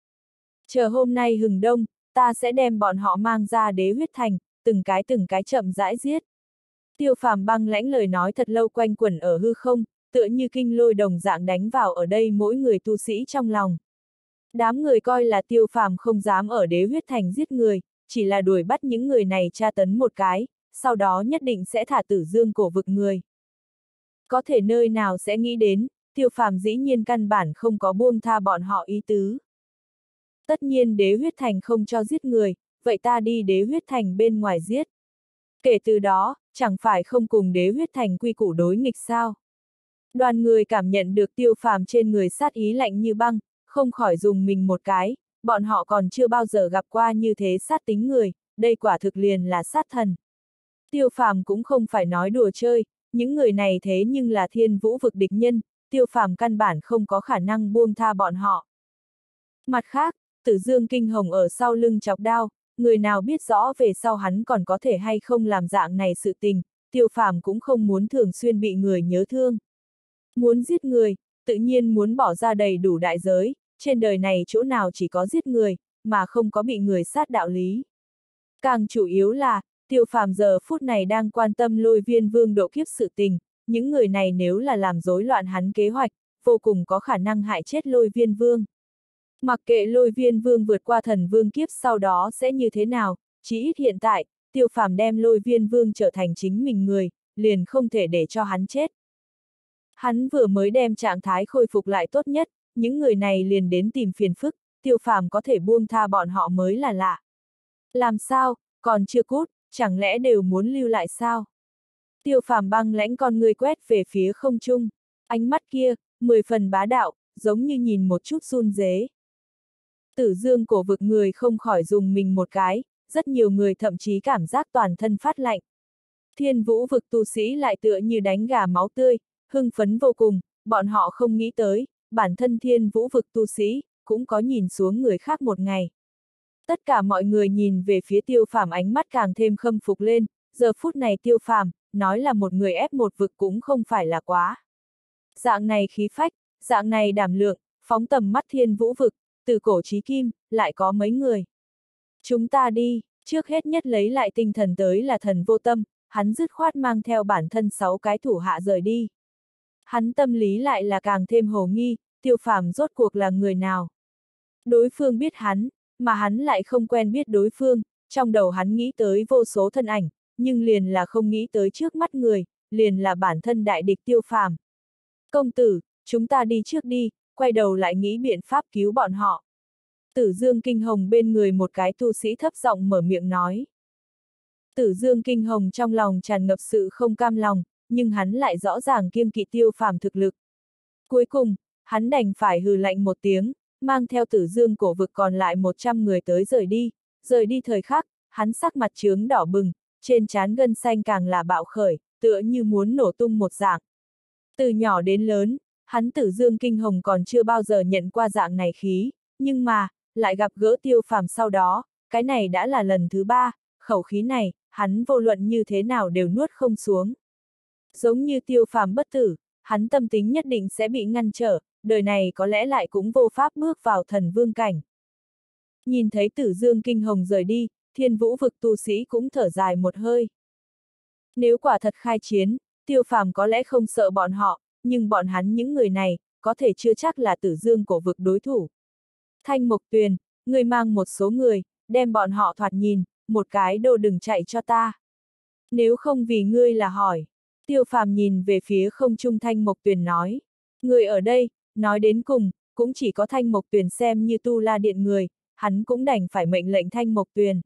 Chờ hôm nay hừng đông, ta sẽ đem bọn họ mang ra Đế huyết thành, từng cái chậm rãi giết. Tiêu Phàm băng lãnh lời nói thật lâu quanh quẩn ở hư không, tựa như kinh lôi đồng dạng đánh vào ở đây mỗi người tu sĩ trong lòng. Đám người coi là Tiêu Phàm không dám ở Đế huyết thành giết người, chỉ là đuổi bắt những người này tra tấn một cái, sau đó nhất định sẽ thả Tử Dương cổ vực người. Có thể nơi nào sẽ nghĩ đến, Tiêu Phàm dĩ nhiên căn bản không có buông tha bọn họ ý tứ. Tất nhiên Đế huyết thành không cho giết người, vậy ta đi Đế huyết thành bên ngoài giết. Kể từ đó, chẳng phải không cùng Đế huyết thành quy củ đối nghịch sao? Đoàn người cảm nhận được Tiêu Phàm trên người sát ý lạnh như băng, không khỏi dùng mình một cái, bọn họ còn chưa bao giờ gặp qua như thế sát tính người, đây quả thực liền là sát thần. Tiêu Phàm cũng không phải nói đùa chơi, những người này thế nhưng là Thiên Vũ vực địch nhân, Tiêu Phàm căn bản không có khả năng buông tha bọn họ. Mặt khác, Tử Dương Kinh Hồng ở sau lưng chọc đao, người nào biết rõ về sau hắn còn có thể hay không làm dạng này sự tình, Tiêu Phàm cũng không muốn thường xuyên bị người nhớ thương. Muốn giết người, tự nhiên muốn bỏ ra đầy đủ đại giới, trên đời này chỗ nào chỉ có giết người, mà không có bị người sát đạo lý. Càng chủ yếu là, Tiêu Phàm giờ phút này đang quan tâm Lôi Viên Vương độ kiếp sự tình, những người này nếu là làm rối loạn hắn kế hoạch, vô cùng có khả năng hại chết Lôi Viên Vương. Mặc kệ Lôi Viên Vương vượt qua thần vương kiếp sau đó sẽ như thế nào, chỉ ít hiện tại, Tiêu Phàm đem Lôi Viên Vương trở thành chính mình người, liền không thể để cho hắn chết. Hắn vừa mới đem trạng thái khôi phục lại tốt nhất, những người này liền đến tìm phiền phức, Tiêu Phàm có thể buông tha bọn họ mới là lạ. Làm sao, còn chưa cút, chẳng lẽ đều muốn lưu lại sao? Tiêu Phàm băng lãnh con người quét về phía không trung, ánh mắt kia, 10 phần bá đạo, giống như nhìn một chút run rế. Tử Dương cổ vực người không khỏi dùng mình một cái, rất nhiều người thậm chí cảm giác toàn thân phát lạnh. Thiên Vũ vực tu sĩ lại tựa như đánh gà máu tươi, hưng phấn vô cùng, bọn họ không nghĩ tới, bản thân Thiên Vũ vực tu sĩ, cũng có nhìn xuống người khác một ngày. Tất cả mọi người nhìn về phía Tiêu Phàm ánh mắt càng thêm khâm phục lên, giờ phút này Tiêu Phàm, nói là một người ép một vực cũng không phải là quá. Dạng này khí phách, dạng này đảm lượng, phóng tầm mắt Thiên Vũ vực, từ cổ chí kim, lại có mấy người. Chúng ta đi, trước hết nhất lấy lại tinh thần tới là Thần Vô Tâm, hắn dứt khoát mang theo bản thân 6 cái thủ hạ rời đi. Hắn tâm lý lại là càng thêm hồ nghi, Tiêu Phàm rốt cuộc là người nào. Đối phương biết hắn, mà hắn lại không quen biết đối phương, trong đầu hắn nghĩ tới vô số thân ảnh, nhưng liền là không nghĩ tới trước mắt người, liền là bản thân đại địch Tiêu Phàm. Công tử, chúng ta đi trước đi, quay đầu lại nghĩ biện pháp cứu bọn họ. Tử Dương Kinh Hồng bên người một cái tu sĩ thấp giọng mở miệng nói. Tử Dương Kinh Hồng trong lòng tràn ngập sự không cam lòng, nhưng hắn lại rõ ràng kiêng kỵ Tiêu Phàm thực lực. Cuối cùng, hắn đành phải hừ lạnh một tiếng, mang theo Tử Dương cổ vực còn lại 100 người tới rời đi thời khắc, hắn sắc mặt chướng đỏ bừng, trên trán gân xanh càng là bạo khởi, tựa như muốn nổ tung một dạng. Từ nhỏ đến lớn, hắn Tử Dương Kinh Hồng còn chưa bao giờ nhận qua dạng này khí, nhưng mà, lại gặp gỡ Tiêu Phàm sau đó, cái này đã là lần thứ 3, khẩu khí này, hắn vô luận như thế nào đều nuốt không xuống. Giống như Tiêu Phàm bất tử, hắn tâm tính nhất định sẽ bị ngăn trở, đời này có lẽ lại cũng vô pháp bước vào thần vương cảnh. Nhìn thấy Tử Dương Kinh Hồng rời đi, Thiên Vũ vực tu sĩ cũng thở dài một hơi. Nếu quả thật khai chiến, Tiêu Phàm có lẽ không sợ bọn họ, nhưng bọn hắn những người này, có thể chưa chắc là Tử Dương cổ vực đối thủ. Thanh Mộc Tuyền, ngươi mang một số người, đem bọn họ thoạt nhìn, một cái đồ đừng chạy cho ta. Nếu không vì ngươi là hỏi. Tiêu Phàm nhìn về phía không trung Thanh Mộc Tuyền nói. Người ở đây, nói đến cùng, cũng chỉ có Thanh Mộc Tuyền xem như Tu La Điện người, hắn cũng đành phải mệnh lệnh Thanh Mộc Tuyền.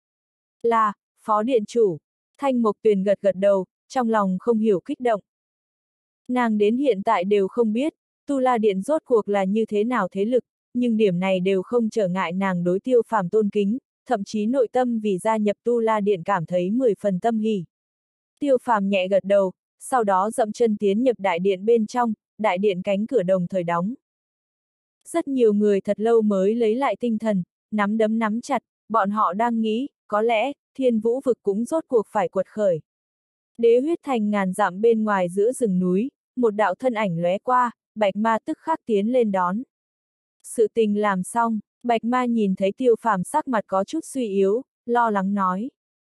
Là, Phó Điện Chủ. Thanh Mộc Tuyền gật gật đầu, trong lòng không hiểu kích động. Nàng đến hiện tại đều không biết, Tu La Điện rốt cuộc là như thế nào thế lực, nhưng điểm này đều không trở ngại nàng đối Tiêu Phàm tôn kính, thậm chí nội tâm vì gia nhập Tu La Điện cảm thấy 10 phần tâm hỉ. Tiêu Phàm nhẹ gật đầu, sau đó dậm chân tiến nhập đại điện bên trong, đại điện cánh cửa đồng thời đóng. Rất nhiều người thật lâu mới lấy lại tinh thần, nắm đấm nắm chặt, bọn họ đang nghĩ, có lẽ, Thiên Vũ vực cũng rốt cuộc phải quật khởi. Đế huyết thành ngàn dặm bên ngoài giữa rừng núi, một đạo thân ảnh lóe qua, Bạch Ma tức khắc tiến lên đón. Sự tình làm xong, Bạch Ma nhìn thấy Tiêu Phàm sắc mặt có chút suy yếu, lo lắng nói.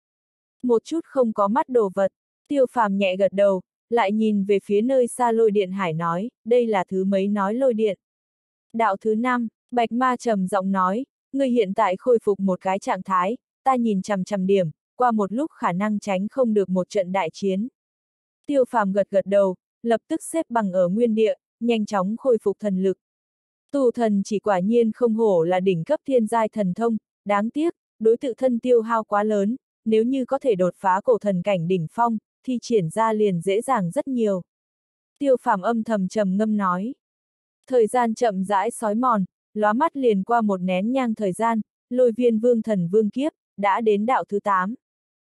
Một chút không có mắt đồ vật, Tiêu Phàm nhẹ gật đầu, lại nhìn về phía nơi xa Lôi Điện Hải nói, đây là thứ mấy nói Lôi Điện. Đạo thứ 5, Bạch Ma trầm giọng nói, ngươi hiện tại khôi phục một cái trạng thái, ta nhìn chằm chằm điểm, qua một lúc khả năng tránh không được một trận đại chiến. Tiêu Phàm gật gật đầu, lập tức xếp bằng ở nguyên địa, nhanh chóng khôi phục thần lực. Tu thần chỉ quả nhiên không hổ là đỉnh cấp thiên giai thần thông, đáng tiếc, đối tự thân tiêu hao quá lớn, nếu như có thể đột phá cổ thần cảnh đỉnh phong, thì triển ra liền dễ dàng rất nhiều. Tiêu Phàm âm thầm trầm ngâm nói. Thời gian chậm rãi sói mòn, lóa mắt liền qua một nén nhang thời gian, Lôi Viên Vương thần vương kiếp, đã đến đạo thứ 8.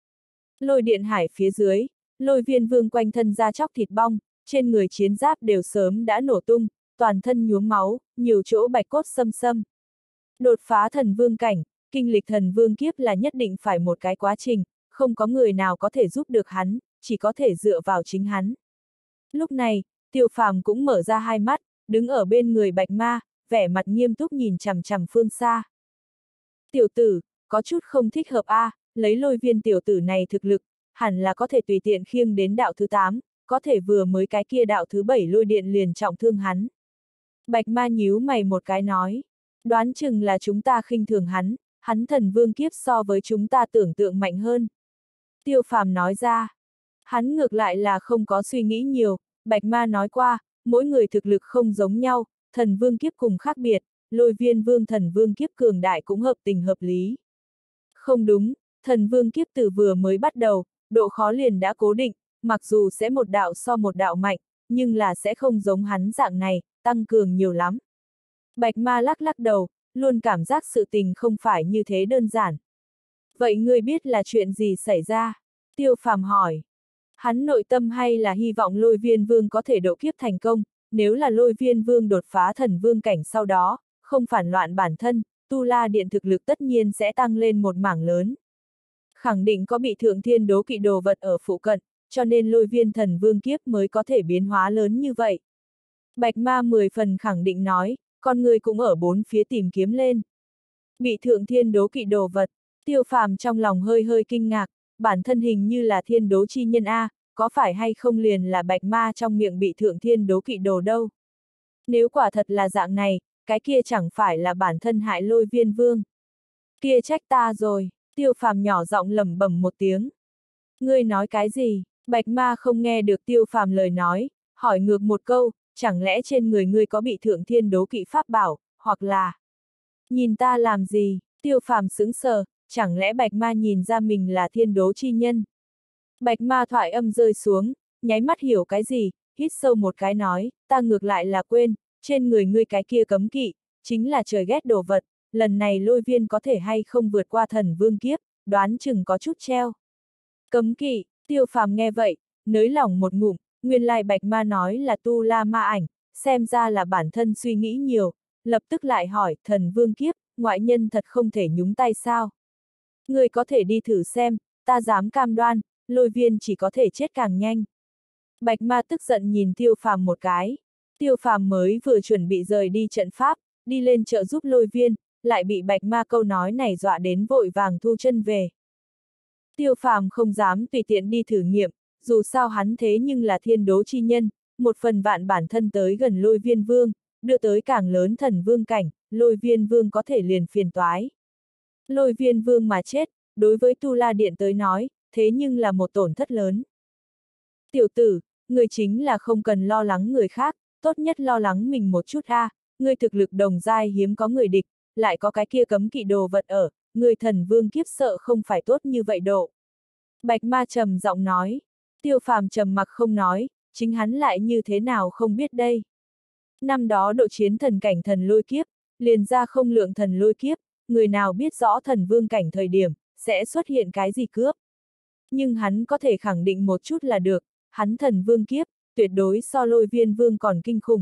Lôi điện hải phía dưới, Lôi Viên Vương quanh thân da chóc thịt bong, trên người chiến giáp đều sớm đã nổ tung, toàn thân nhuốm máu, nhiều chỗ bạch cốt xâm xâm. Đột phá thần vương cảnh, kinh lịch thần vương kiếp là nhất định phải một cái quá trình, không có người nào có thể giúp được hắn, chỉ có thể dựa vào chính hắn. Lúc này, Tiêu Phàm cũng mở ra hai mắt, đứng ở bên người Bạch Ma, vẻ mặt nghiêm túc nhìn chằm chằm phương xa. Tiểu tử, có chút không thích hợp a, lấy Lôi Viên tiểu tử này thực lực, hẳn là có thể tùy tiện khiêng đến đạo thứ 8, có thể vừa mới cái kia đạo thứ 7 lôi điện liền trọng thương hắn. Bạch Ma nhíu mày một cái nói, đoán chừng là chúng ta khinh thường hắn thần vương kiếp so với chúng ta tưởng tượng mạnh hơn. Tiêu Phàm nói ra, hắn ngược lại là không có suy nghĩ nhiều, Bạch Ma nói qua, mỗi người thực lực không giống nhau, thần vương kiếp cùng khác biệt, Lôi Viên Vương thần vương kiếp cường đại cũng hợp tình hợp lý. Không đúng, thần vương kiếp từ vừa mới bắt đầu, độ khó liền đã cố định, mặc dù sẽ một đạo so một đạo mạnh, nhưng là sẽ không giống hắn dạng này, tăng cường nhiều lắm. Bạch Ma lắc lắc đầu, luôn cảm giác sự tình không phải như thế đơn giản. Vậy ngươi biết là chuyện gì xảy ra? Tiêu Phàm hỏi. Hắn nội tâm hay là hy vọng Lôi Viên Vương có thể độ kiếp thành công, nếu là Lôi Viên Vương đột phá thần vương cảnh sau đó, không phản loạn bản thân, Tu La Điện thực lực tất nhiên sẽ tăng lên một mảng lớn. Khẳng định có bị thượng thiên đố kỵ đồ vật ở phụ cận, cho nên Lôi Viên thần vương kiếp mới có thể biến hóa lớn như vậy. Bạch Ma 10 phần khẳng định nói, con người cũng ở bốn phía tìm kiếm lên. Bị thượng thiên đố kỵ đồ vật, Tiêu Phàm trong lòng hơi hơi kinh ngạc, bản thân hình như là thiên đố chi nhân A, có phải hay không liền là Bạch Ma trong miệng bị thượng thiên đố kỵ đồ đâu. Nếu quả thật là dạng này, cái kia chẳng phải là bản thân hại Lôi Viên Vương. Kia trách ta rồi, Tiêu Phàm nhỏ giọng lẩm bẩm một tiếng. Ngươi nói cái gì? Bạch Ma không nghe được Tiêu Phàm lời nói, hỏi ngược một câu, chẳng lẽ trên người ngươi có bị thượng thiên đố kỵ pháp bảo, hoặc là... Nhìn ta làm gì? Tiêu Phàm sững sờ, chẳng lẽ Bạch Ma nhìn ra mình là thiên đố chi nhân? Bạch Ma thoại âm rơi xuống, nháy mắt hiểu cái gì, hít sâu một cái nói, ta ngược lại là quên, trên người ngươi cái kia cấm kỵ, chính là trời ghét đồ vật, lần này Lôi Viên có thể hay không vượt qua thần vương kiếp, đoán chừng có chút treo. Cấm kỵ, Tiêu Phàm nghe vậy, nới lỏng một ngụm, nguyên lai Bạch Ma nói là tu la ma ảnh, xem ra là bản thân suy nghĩ nhiều, lập tức lại hỏi, thần vương kiếp, ngoại nhân thật không thể nhúng tay sao? Ngươi có thể đi thử xem, ta dám cam đoan, Lôi Viên chỉ có thể chết càng nhanh. Bạch Ma tức giận nhìn Tiêu Phàm một cái. Tiêu Phàm mới vừa chuẩn bị rời đi trận pháp, đi lên trợ giúp Lôi Viên, lại bị Bạch Ma câu nói này dọa đến vội vàng thu chân về. Tiêu Phàm không dám tùy tiện đi thử nghiệm, dù sao hắn thế nhưng là thiên đố chi nhân, một phần vạn bản thân tới gần Lôi Viên Vương, đưa tới càng lớn thần vương cảnh, Lôi Viên Vương có thể liền phiền toái. Lôi Viên Vương mà chết, đối với Tu La Điện tới nói, thế nhưng là một tổn thất lớn. Tiểu tử, người chính là không cần lo lắng người khác, tốt nhất lo lắng mình một chút a, người thực lực đồng giai hiếm có người địch, lại có cái kia cấm kỵ đồ vật ở, người thần vương kiếp sợ không phải tốt như vậy độ. Bạch Ma trầm giọng nói, Tiêu Phàm trầm mặc không nói, chính hắn lại như thế nào không biết đây. Năm đó độ chiến thần cảnh thần lôi kiếp, liền ra không lượng thần lôi kiếp, người nào biết rõ thần vương cảnh thời điểm, sẽ xuất hiện cái gì cướp. Nhưng hắn có thể khẳng định một chút là được, hắn thần vương kiếp, tuyệt đối so Lôi Viên Vương còn kinh khủng.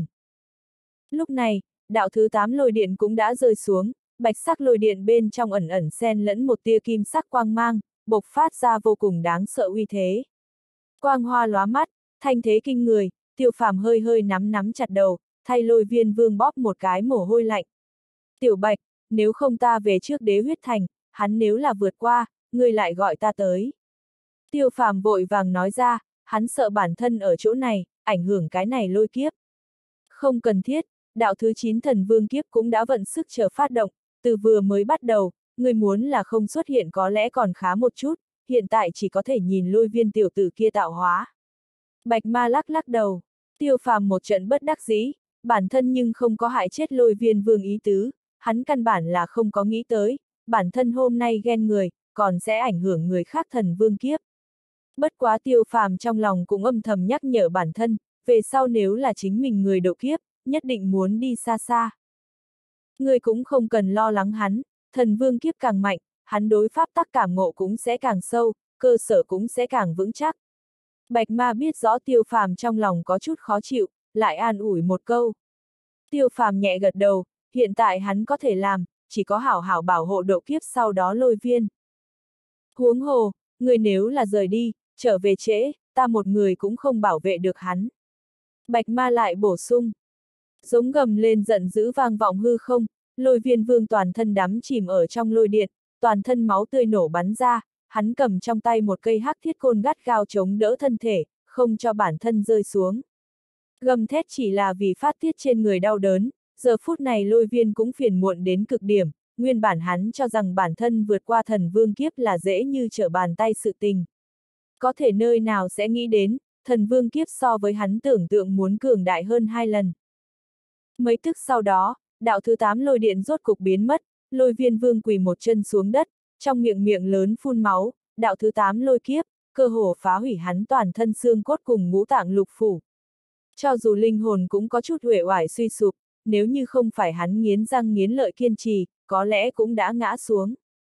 Lúc này, đạo thứ 8 lôi điện cũng đã rơi xuống, bạch sắc lôi điện bên trong ẩn ẩn xen lẫn một tia kim sắc quang mang, bộc phát ra vô cùng đáng sợ uy thế. Quang hoa lóa mắt, thanh thế kinh người, Tiêu Phàm hơi hơi nắm chặt đầu, thay Lôi Viên Vương bóp một cái mồ hôi lạnh. Tiểu Bạch, nếu không ta về trước Đế Huyết Thành, hắn nếu là vượt qua, ngươi lại gọi ta tới. Tiêu Phàm vội vàng nói ra, hắn sợ bản thân ở chỗ này, ảnh hưởng cái này lôi kiếp. Không cần thiết, đạo thứ 9 thần vương kiếp cũng đã vận sức chờ phát động, từ vừa mới bắt đầu, người muốn là không xuất hiện có lẽ còn khá một chút, hiện tại chỉ có thể nhìn Lôi Viên tiểu tử kia tạo hóa. Bạch Ma lắc lắc đầu, Tiêu Phàm một trận bất đắc dĩ, bản thân nhưng không có hại chết Lôi Viên Vương ý tứ, hắn căn bản là không có nghĩ tới, bản thân hôm nay ghen người, còn sẽ ảnh hưởng người khác thần vương kiếp. Bất quá Tiêu Phàm trong lòng cũng âm thầm nhắc nhở bản thân, về sau nếu là chính mình người độ kiếp, nhất định muốn đi xa xa. Ngươi cũng không cần lo lắng hắn, thần vương kiếp càng mạnh, hắn đối pháp tắc cảm ngộ cũng sẽ càng sâu, cơ sở cũng sẽ càng vững chắc. Bạch Ma biết rõ Tiêu Phàm trong lòng có chút khó chịu, lại an ủi một câu. Tiêu Phàm nhẹ gật đầu, hiện tại hắn có thể làm, chỉ có hảo hảo bảo hộ độ kiếp sau đó Lôi Viên. Huống hồ, người nếu là rời đi, trở về trễ, ta một người cũng không bảo vệ được hắn. Bạch Ma lại bổ sung. Giống gầm lên giận dữ vang vọng hư không, Lôi Viên Vương toàn thân đắm chìm ở trong lôi điện, toàn thân máu tươi nổ bắn ra, hắn cầm trong tay một cây hắc thiết côn gắt gao chống đỡ thân thể, không cho bản thân rơi xuống. Gầm thét chỉ là vì phát tiết trên người đau đớn, giờ phút này Lôi Viên cũng phiền muộn đến cực điểm, nguyên bản hắn cho rằng bản thân vượt qua thần vương kiếp là dễ như trở bàn tay sự tình. Có thể nơi nào sẽ nghĩ đến, thần vương kiếp so với hắn tưởng tượng muốn cường đại hơn 2 lần. Mấy tức sau đó, đạo thứ 8 lôi điện rốt cục biến mất, Lôi Viên Vương quỳ một chân xuống đất, trong miệng miệng lớn phun máu, đạo thứ 8 lôi kiếp, cơ hồ phá hủy hắn toàn thân xương cốt cùng ngũ tạng lục phủ. Cho dù linh hồn cũng có chút uể oải suy sụp, nếu như không phải hắn nghiến răng nghiến lợi kiên trì, có lẽ cũng đã ngã xuống.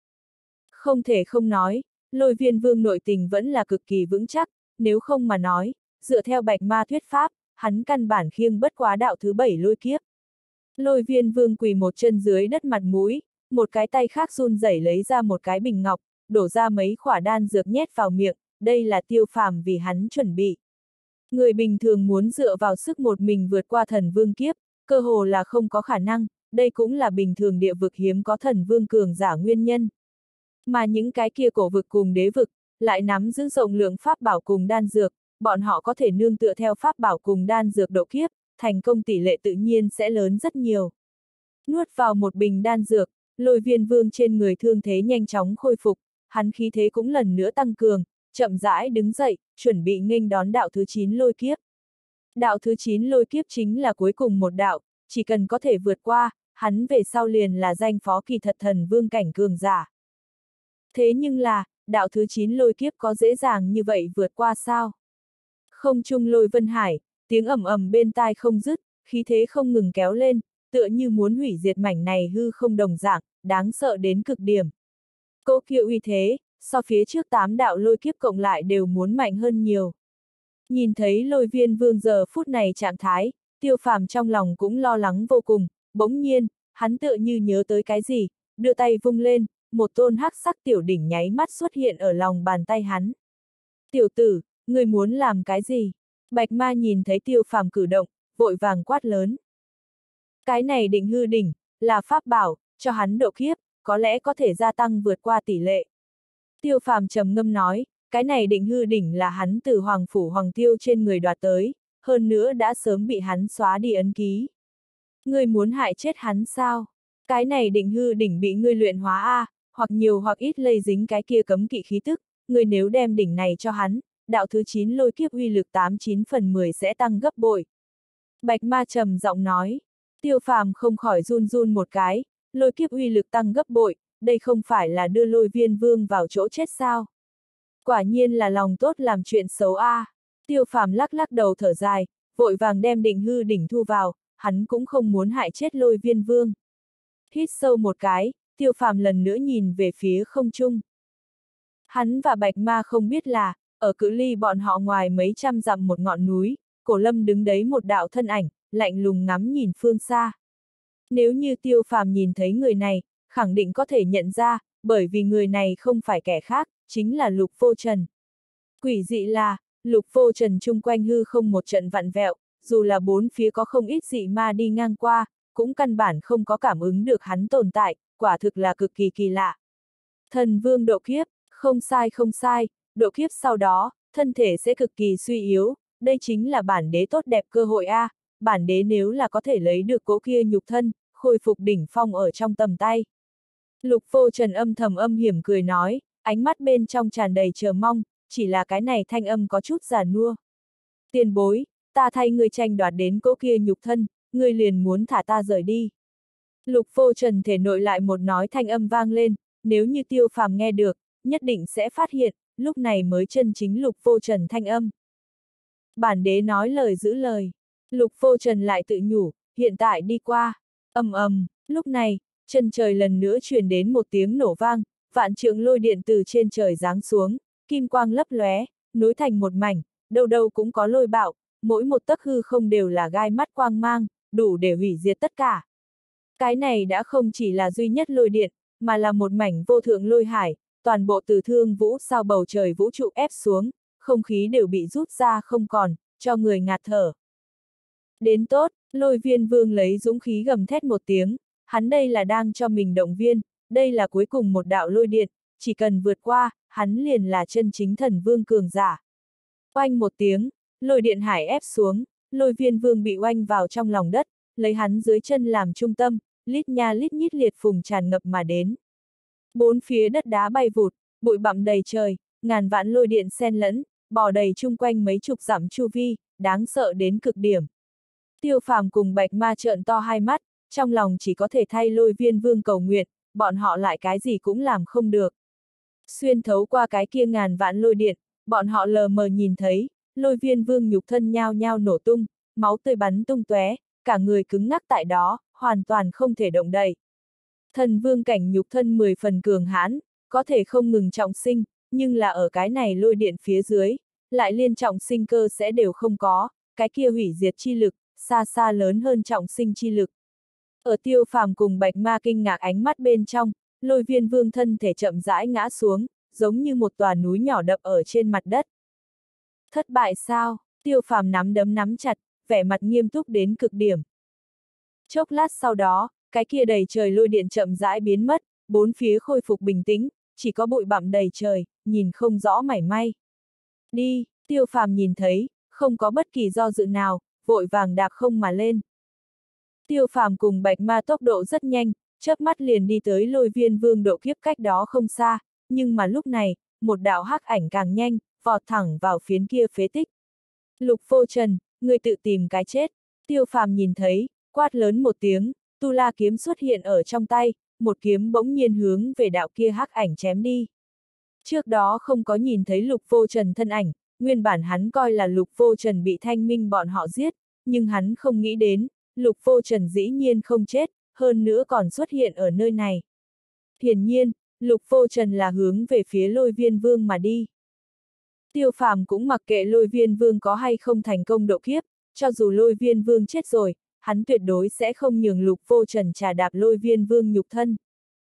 Không thể không nói, Lôi Viên Vương nội tình vẫn là cực kỳ vững chắc, nếu không mà nói, dựa theo Bạch Ma thuyết pháp, hắn căn bản khiêng bất quá đạo thứ 7 lôi kiếp. Lôi Viên Vương quỳ một chân dưới đất mặt mũi, một cái tay khác run rẩy lấy ra một cái bình ngọc, đổ ra mấy khỏa đan dược nhét vào miệng, đây là Tiêu Phàm vì hắn chuẩn bị. Người bình thường muốn dựa vào sức một mình vượt qua thần vương kiếp, cơ hồ là không có khả năng, đây cũng là bình thường địa vực hiếm có thần vương cường giả nguyên nhân. Mà những cái kia cổ vực cùng đế vực, lại nắm giữ rộng lượng pháp bảo cùng đan dược, bọn họ có thể nương tựa theo pháp bảo cùng đan dược độ kiếp, thành công tỷ lệ tự nhiên sẽ lớn rất nhiều. Nuốt vào một bình đan dược, Lôi Viên Vương trên người thương thế nhanh chóng khôi phục, hắn khí thế cũng lần nữa tăng cường, chậm rãi đứng dậy, chuẩn bị nghênh đón đạo thứ 9 lôi kiếp. Đạo thứ 9 lôi kiếp chính là cuối cùng một đạo, chỉ cần có thể vượt qua, hắn về sau liền là danh phó kỳ thật thần vương cảnh cường giả. Thế nhưng là, đạo thứ 9 lôi kiếp có dễ dàng như vậy vượt qua sao? Không trung lôi vân hải, tiếng ầm ầm bên tai không dứt, khí thế không ngừng kéo lên, tựa như muốn hủy diệt mảnh này hư không đồng dạng, đáng sợ đến cực điểm. Cỗ kia uy thế, so phía trước 8 đạo lôi kiếp cộng lại đều muốn mạnh hơn nhiều. Nhìn thấy Lôi Viên Vương giờ phút này trạng thái, Tiêu Phàm trong lòng cũng lo lắng vô cùng, bỗng nhiên, hắn tựa như nhớ tới cái gì, đưa tay vung lên, một tôn hắc sắc tiểu đỉnh nháy mắt xuất hiện ở lòng bàn tay hắn. Tiểu tử, người muốn làm cái gì? Bạch Ma nhìn thấy Tiêu Phàm cử động, vội vàng quát lớn. Cái này định hư đỉnh, là pháp bảo, cho hắn độ kiếp, có lẽ có thể gia tăng vượt qua tỷ lệ. Tiêu Phàm trầm ngâm nói, cái này định hư đỉnh là hắn từ Hoàng Phủ Hoàng Tiêu trên người đoạt tới, hơn nữa đã sớm bị hắn xóa đi ấn ký. Ngươi muốn hại chết hắn sao? Cái này định hư đỉnh bị ngươi luyện hóa a, hoặc nhiều hoặc ít lây dính cái kia cấm kỵ khí tức, ngươi nếu đem đỉnh này cho hắn, đạo thứ 9 lôi kiếp uy lực 89/10 sẽ tăng gấp bội. Bạch Ma trầm giọng nói, Tiêu Phàm không khỏi run run một cái, lôi kiếp uy lực tăng gấp bội, đây không phải là đưa Lôi Viên Vương vào chỗ chết sao? Quả nhiên là lòng tốt làm chuyện xấu a. Tiêu Phàm lắc lắc đầu thở dài, vội vàng đem định hư đỉnh thu vào, hắn cũng không muốn hại chết Lôi Viên Vương. Hít sâu một cái, Tiêu Phàm lần nữa nhìn về phía không trung. Hắn và Bạch Ma không biết là, ở cự ly bọn họ ngoài mấy trăm dặm một ngọn núi, Cổ Lâm đứng đấy một đạo thân ảnh, lạnh lùng ngắm nhìn phương xa. Nếu như Tiêu Phàm nhìn thấy người này, khẳng định có thể nhận ra, bởi vì người này không phải kẻ khác, chính là Lục Vô Trần. Quỷ dị là, Lục Vô Trần chung quanh hư không một trận vặn vẹo, dù là bốn phía có không ít dị ma đi ngang qua, cũng căn bản không có cảm ứng được hắn tồn tại, quả thực là cực kỳ kỳ lạ. Thần Vương độ kiếp, không sai không sai, độ kiếp sau đó, thân thể sẽ cực kỳ suy yếu, đây chính là bản đế tốt đẹp cơ hội a, bản đế nếu là có thể lấy được cỗ kia nhục thân, khôi phục đỉnh phong ở trong tầm tay. Lục Vô Trần âm thầm âm hiểm cười nói, ánh mắt bên trong tràn đầy chờ mong, chỉ là cái này thanh âm có chút già nua. Tiền bối, ta thay ngươi tranh đoạt đến cỗ kia nhục thân, ngươi liền muốn thả ta rời đi. Lục Vô Trần thể nội lại một nói thanh âm vang lên, nếu như Tiêu Phàm nghe được, nhất định sẽ phát hiện, lúc này mới chân chính Lục Vô Trần thanh âm. Bản đế nói lời giữ lời. Lục Vô Trần lại tự nhủ, hiện tại đi qua. Ầm ầm, lúc này, chân trời lần nữa truyền đến một tiếng nổ vang, vạn trượng lôi điện từ trên trời giáng xuống, kim quang lấp lóe, nối thành một mảnh, đâu đâu cũng có lôi bạo, mỗi một tấc hư không đều là gai mắt quang mang, đủ để hủy diệt tất cả. Cái này đã không chỉ là duy nhất lôi điện, mà là một mảnh vô thượng lôi hải, toàn bộ từ thương vũ sao bầu trời vũ trụ ép xuống, không khí đều bị rút ra không còn, cho người ngạt thở. Đến tốt, Lôi Viên Vương lấy dũng khí gầm thét một tiếng, hắn đây là đang cho mình động viên, đây là cuối cùng một đạo lôi điện, chỉ cần vượt qua, hắn liền là chân chính thần vương cường giả. Oanh một tiếng, lôi điện hải ép xuống, Lôi Viên Vương bị oanh vào trong lòng đất, lấy hắn dưới chân làm trung tâm, lít nha lít nhít liệt phùng tràn ngập mà đến. Bốn phía đất đá bay vụt, bụi bặm đầy trời, ngàn vạn lôi điện xen lẫn, bò đầy chung quanh mấy chục dặm chu vi, đáng sợ đến cực điểm. Tiêu Phàm cùng Bạch Ma trợn to hai mắt, trong lòng chỉ có thể thay Lôi Viên Vương cầu nguyện, bọn họ lại cái gì cũng làm không được. Xuyên thấu qua cái kia ngàn vạn lôi điện, bọn họ lờ mờ nhìn thấy, Lôi Viên Vương nhục thân nhao nhao nổ tung, máu tươi bắn tung tóe, cả người cứng ngắc tại đó, hoàn toàn không thể động đậy. Thần vương cảnh nhục thân 10 phần cường hãn, có thể không ngừng trọng sinh, nhưng là ở cái này lôi điện phía dưới, lại liên trọng sinh cơ sẽ đều không có, cái kia hủy diệt chi lực, xa xa lớn hơn trọng sinh chi lực. Ở Tiêu Phàm cùng Bạch Ma kinh ngạc ánh mắt bên trong, Lôi Viên Vương thân thể chậm rãi ngã xuống, giống như một tòa núi nhỏ đập ở trên mặt đất. Thất bại sao? Tiêu Phàm nắm đấm nắm chặt, vẻ mặt nghiêm túc đến cực điểm. Chốc lát sau đó, cái kia đầy trời lôi điện chậm rãi biến mất, bốn phía khôi phục bình tĩnh, chỉ có bụi bặm đầy trời, nhìn không rõ mảy may. Đi, Tiêu Phàm nhìn thấy, không có bất kỳ do dự nào, vội vàng đạp không mà lên. Tiêu Phàm cùng Bạch Ma tốc độ rất nhanh, chớp mắt liền đi tới Lôi Viên Vương độ kiếp cách đó không xa, nhưng mà lúc này, một đạo hắc ảnh càng nhanh, vọt thẳng vào phiến kia phế tích. Lục Vô Trần, ngươi tự tìm cái chết. Tiêu Phàm nhìn thấy, quát lớn một tiếng, Tu La kiếm xuất hiện ở trong tay, một kiếm bỗng nhiên hướng về đạo kia hắc ảnh chém đi. Trước đó không có nhìn thấy Lục Vô Trần thân ảnh, nguyên bản hắn coi là Lục Vô Trần bị Thanh Minh bọn họ giết, nhưng hắn không nghĩ đến, Lục Vô Trần dĩ nhiên không chết, hơn nữa còn xuất hiện ở nơi này. Hiển nhiên, Lục Vô Trần là hướng về phía Lôi Viên Vương mà đi. Tiêu Phàm cũng mặc kệ Lôi Viên Vương có hay không thành công độ kiếp, cho dù Lôi Viên Vương chết rồi, hắn tuyệt đối sẽ không nhường Lục Vô Trần trà đạp Lôi Viên Vương nhục thân.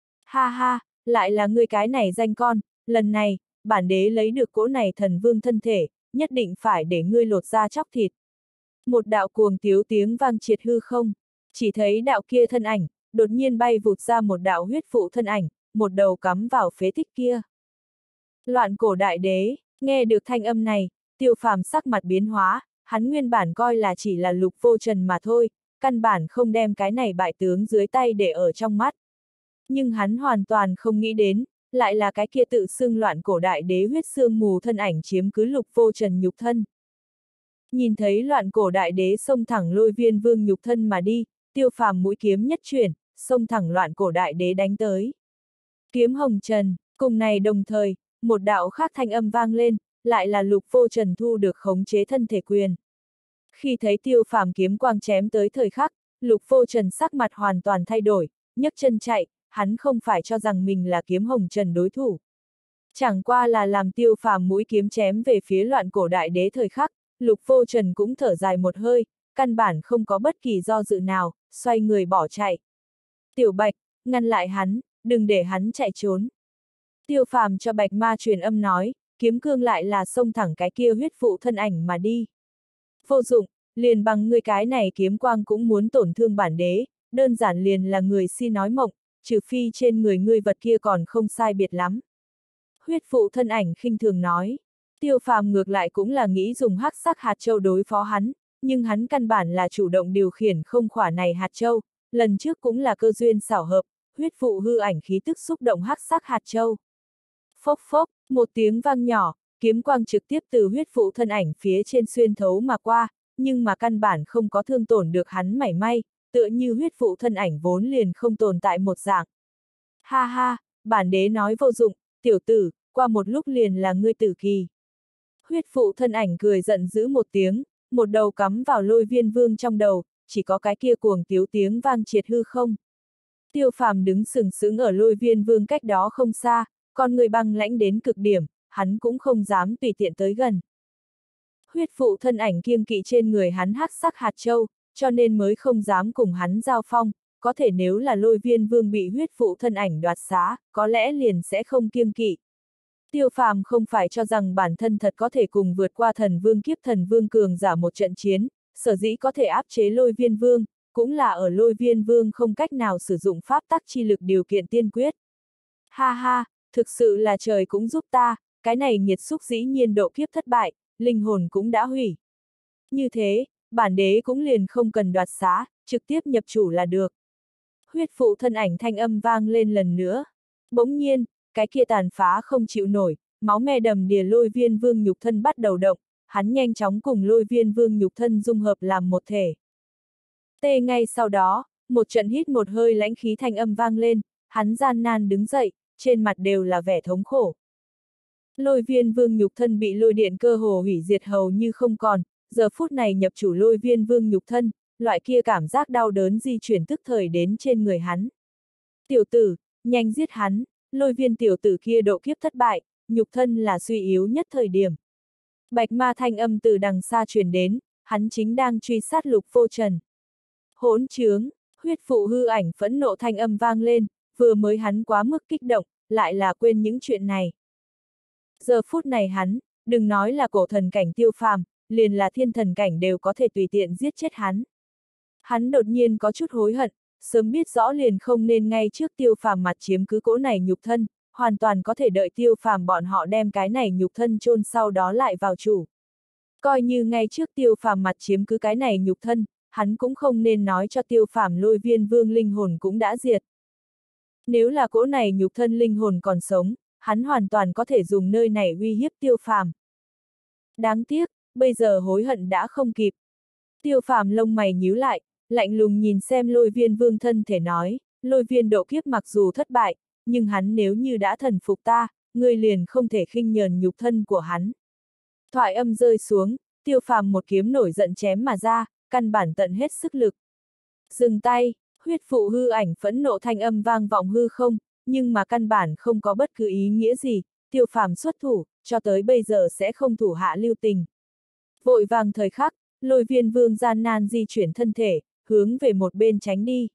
Ha ha, lại là ngươi cái này danh con, lần này, bản đế lấy được cỗ này thần vương thân thể, nhất định phải để ngươi lột da chóc thịt. Một đạo cuồng tiếu tiếng vang triệt hư không, chỉ thấy đạo kia thân ảnh, đột nhiên bay vụt ra một đạo huyết phụ thân ảnh, một đầu cắm vào phế tích kia. Loạn cổ đại đế, nghe được thanh âm này, Tiêu Phàm sắc mặt biến hóa, hắn nguyên bản coi là chỉ là Lục Vô Trần mà thôi, căn bản không đem cái này bại tướng dưới tay để ở trong mắt. Nhưng hắn hoàn toàn không nghĩ đến, lại là cái kia tự xưng loạn cổ đại đế huyết sương mù thân ảnh chiếm cứ Lục Vô Trần nhục thân. Nhìn thấy loạn cổ đại đế xông thẳng Lôi Viên Vương nhục thân mà đi, Tiêu Phàm mũi kiếm nhất chuyển, xông thẳng loạn cổ đại đế đánh tới. Kiếm hồng trần, cùng này đồng thời, một đạo khác thanh âm vang lên, lại là Lục Vô Trần thu được khống chế thân thể quyền. Khi thấy Tiêu Phàm kiếm quang chém tới thời khắc, Lục Vô Trần sắc mặt hoàn toàn thay đổi, nhấc chân chạy, hắn không phải cho rằng mình là kiếm hồng trần đối thủ. Chẳng qua là làm Tiêu Phàm mũi kiếm chém về phía loạn cổ đại đế thời khắc, Lục Vô Trần cũng thở dài một hơi, căn bản không có bất kỳ do dự nào, xoay người bỏ chạy. Tiểu Bạch, ngăn lại hắn, đừng để hắn chạy trốn. Tiêu Phàm cho Bạch Ma truyền âm nói, kiếm cương lại là xông thẳng cái kia huyết phụ thân ảnh mà đi. Vô dụng, liền bằng ngươi cái này kiếm quang cũng muốn tổn thương bản đế, đơn giản liền là người si nói mộng, trừ phi trên người ngươi vật kia còn không sai biệt lắm. Huyết phụ thân ảnh khinh thường nói. Tiêu Phàm ngược lại cũng là nghĩ dùng hắc sắc hạt châu đối phó hắn, nhưng hắn căn bản là chủ động điều khiển không khỏa này hạt châu, lần trước cũng là cơ duyên xảo hợp, huyết phụ hư ảnh khí tức xúc động hắc sắc hạt châu. Phốc phốc, một tiếng vang nhỏ, kiếm quang trực tiếp từ huyết phụ thân ảnh phía trên xuyên thấu mà qua, nhưng mà căn bản không có thương tổn được hắn mảy may, tựa như huyết phụ thân ảnh vốn liền không tồn tại một dạng. Ha ha, bản đế nói vô dụng, tiểu tử, qua một lúc liền là ngươi tử kỳ. Huyết phụ thân ảnh cười giận dữ một tiếng, một đầu cắm vào Lôi Viên Vương trong đầu, chỉ có cái kia cuồng tiếu tiếng vang triệt hư không. Tiêu Phàm đứng sừng sững ở Lôi Viên Vương cách đó không xa, con người băng lãnh đến cực điểm, hắn cũng không dám tùy tiện tới gần. Huyết phụ thân ảnh kiêng kỵ trên người hắn hắc sắc hạt châu, cho nên mới không dám cùng hắn giao phong, có thể nếu là Lôi Viên Vương bị huyết phụ thân ảnh đoạt xá, có lẽ liền sẽ không kiêng kỵ. Tiêu Phàm không phải cho rằng bản thân thật có thể cùng vượt qua thần vương kiếp thần vương cường giả một trận chiến, sở dĩ có thể áp chế Lôi Viên Vương, cũng là ở Lôi Viên Vương không cách nào sử dụng pháp tắc chi lực điều kiện tiên quyết. Ha ha, thực sự là trời cũng giúp ta, cái này nghiệt xúc dĩ nhiên độ kiếp thất bại, linh hồn cũng đã hủy. Như thế, bản đế cũng liền không cần đoạt xá, trực tiếp nhập chủ là được. Huyết phụ thân ảnh thanh âm vang lên lần nữa. Bỗng nhiên, cái kia tàn phá không chịu nổi, máu me đầm đìa Lôi Viên Vương nhục thân bắt đầu động, hắn nhanh chóng cùng Lôi Viên Vương nhục thân dung hợp làm một thể. Tê ngay sau đó, một trận hít một hơi lãnh khí thanh âm vang lên, hắn gian nan đứng dậy, trên mặt đều là vẻ thống khổ. Lôi Viên Vương nhục thân bị lôi điện cơ hồ hủy diệt hầu như không còn, giờ phút này nhập chủ Lôi Viên Vương nhục thân, loại kia cảm giác đau đớn di chuyển tức thời đến trên người hắn. Tiểu tử, nhanh giết hắn, Lôi Viên tiểu tử kia độ kiếp thất bại, nhục thân là suy yếu nhất thời điểm. Bạch ma thanh âm từ đằng xa truyền đến, hắn chính đang truy sát Lục Vô Trần. Hỗn trướng, huyết phụ hư ảnh phẫn nộ thanh âm vang lên, vừa mới hắn quá mức kích động, lại là quên những chuyện này. Giờ phút này hắn, đừng nói là cổ thần cảnh Tiêu Phàm, liền là thiên thần cảnh đều có thể tùy tiện giết chết hắn. Hắn đột nhiên có chút hối hận, sớm biết rõ liền không nên ngay trước Tiêu Phàm mặt chiếm cứ cỗ này nhục thân, hoàn toàn có thể đợi Tiêu Phàm bọn họ đem cái này nhục thân chôn sau đó lại vào chủ. Coi như ngay trước Tiêu Phàm mặt chiếm cứ cái này nhục thân, hắn cũng không nên nói cho Tiêu Phàm Lôi Viên Vương linh hồn cũng đã diệt. Nếu là cỗ này nhục thân linh hồn còn sống, hắn hoàn toàn có thể dùng nơi này uy hiếp Tiêu Phàm. Đáng tiếc, bây giờ hối hận đã không kịp. Tiêu Phàm lông mày nhíu lại, lạnh lùng nhìn xem Lôi Viên Vương thân thể nói, Lôi Viên độ kiếp mặc dù thất bại, nhưng hắn nếu như đã thần phục ta, ngươi liền không thể khinh nhờn nhục thân của hắn. Thoại âm rơi xuống, Tiêu Phàm một kiếm nổi giận chém mà ra, căn bản tận hết sức lực. Dừng tay, huyết phụ hư ảnh phẫn nộ thanh âm vang vọng hư không, nhưng mà căn bản không có bất cứ ý nghĩa gì, Tiêu Phàm xuất thủ, cho tới bây giờ sẽ không thủ hạ lưu tình. Vội vàng thời khắc, Lôi Viên Vương gian nan di chuyển thân thể, hướng về một bên tránh đi.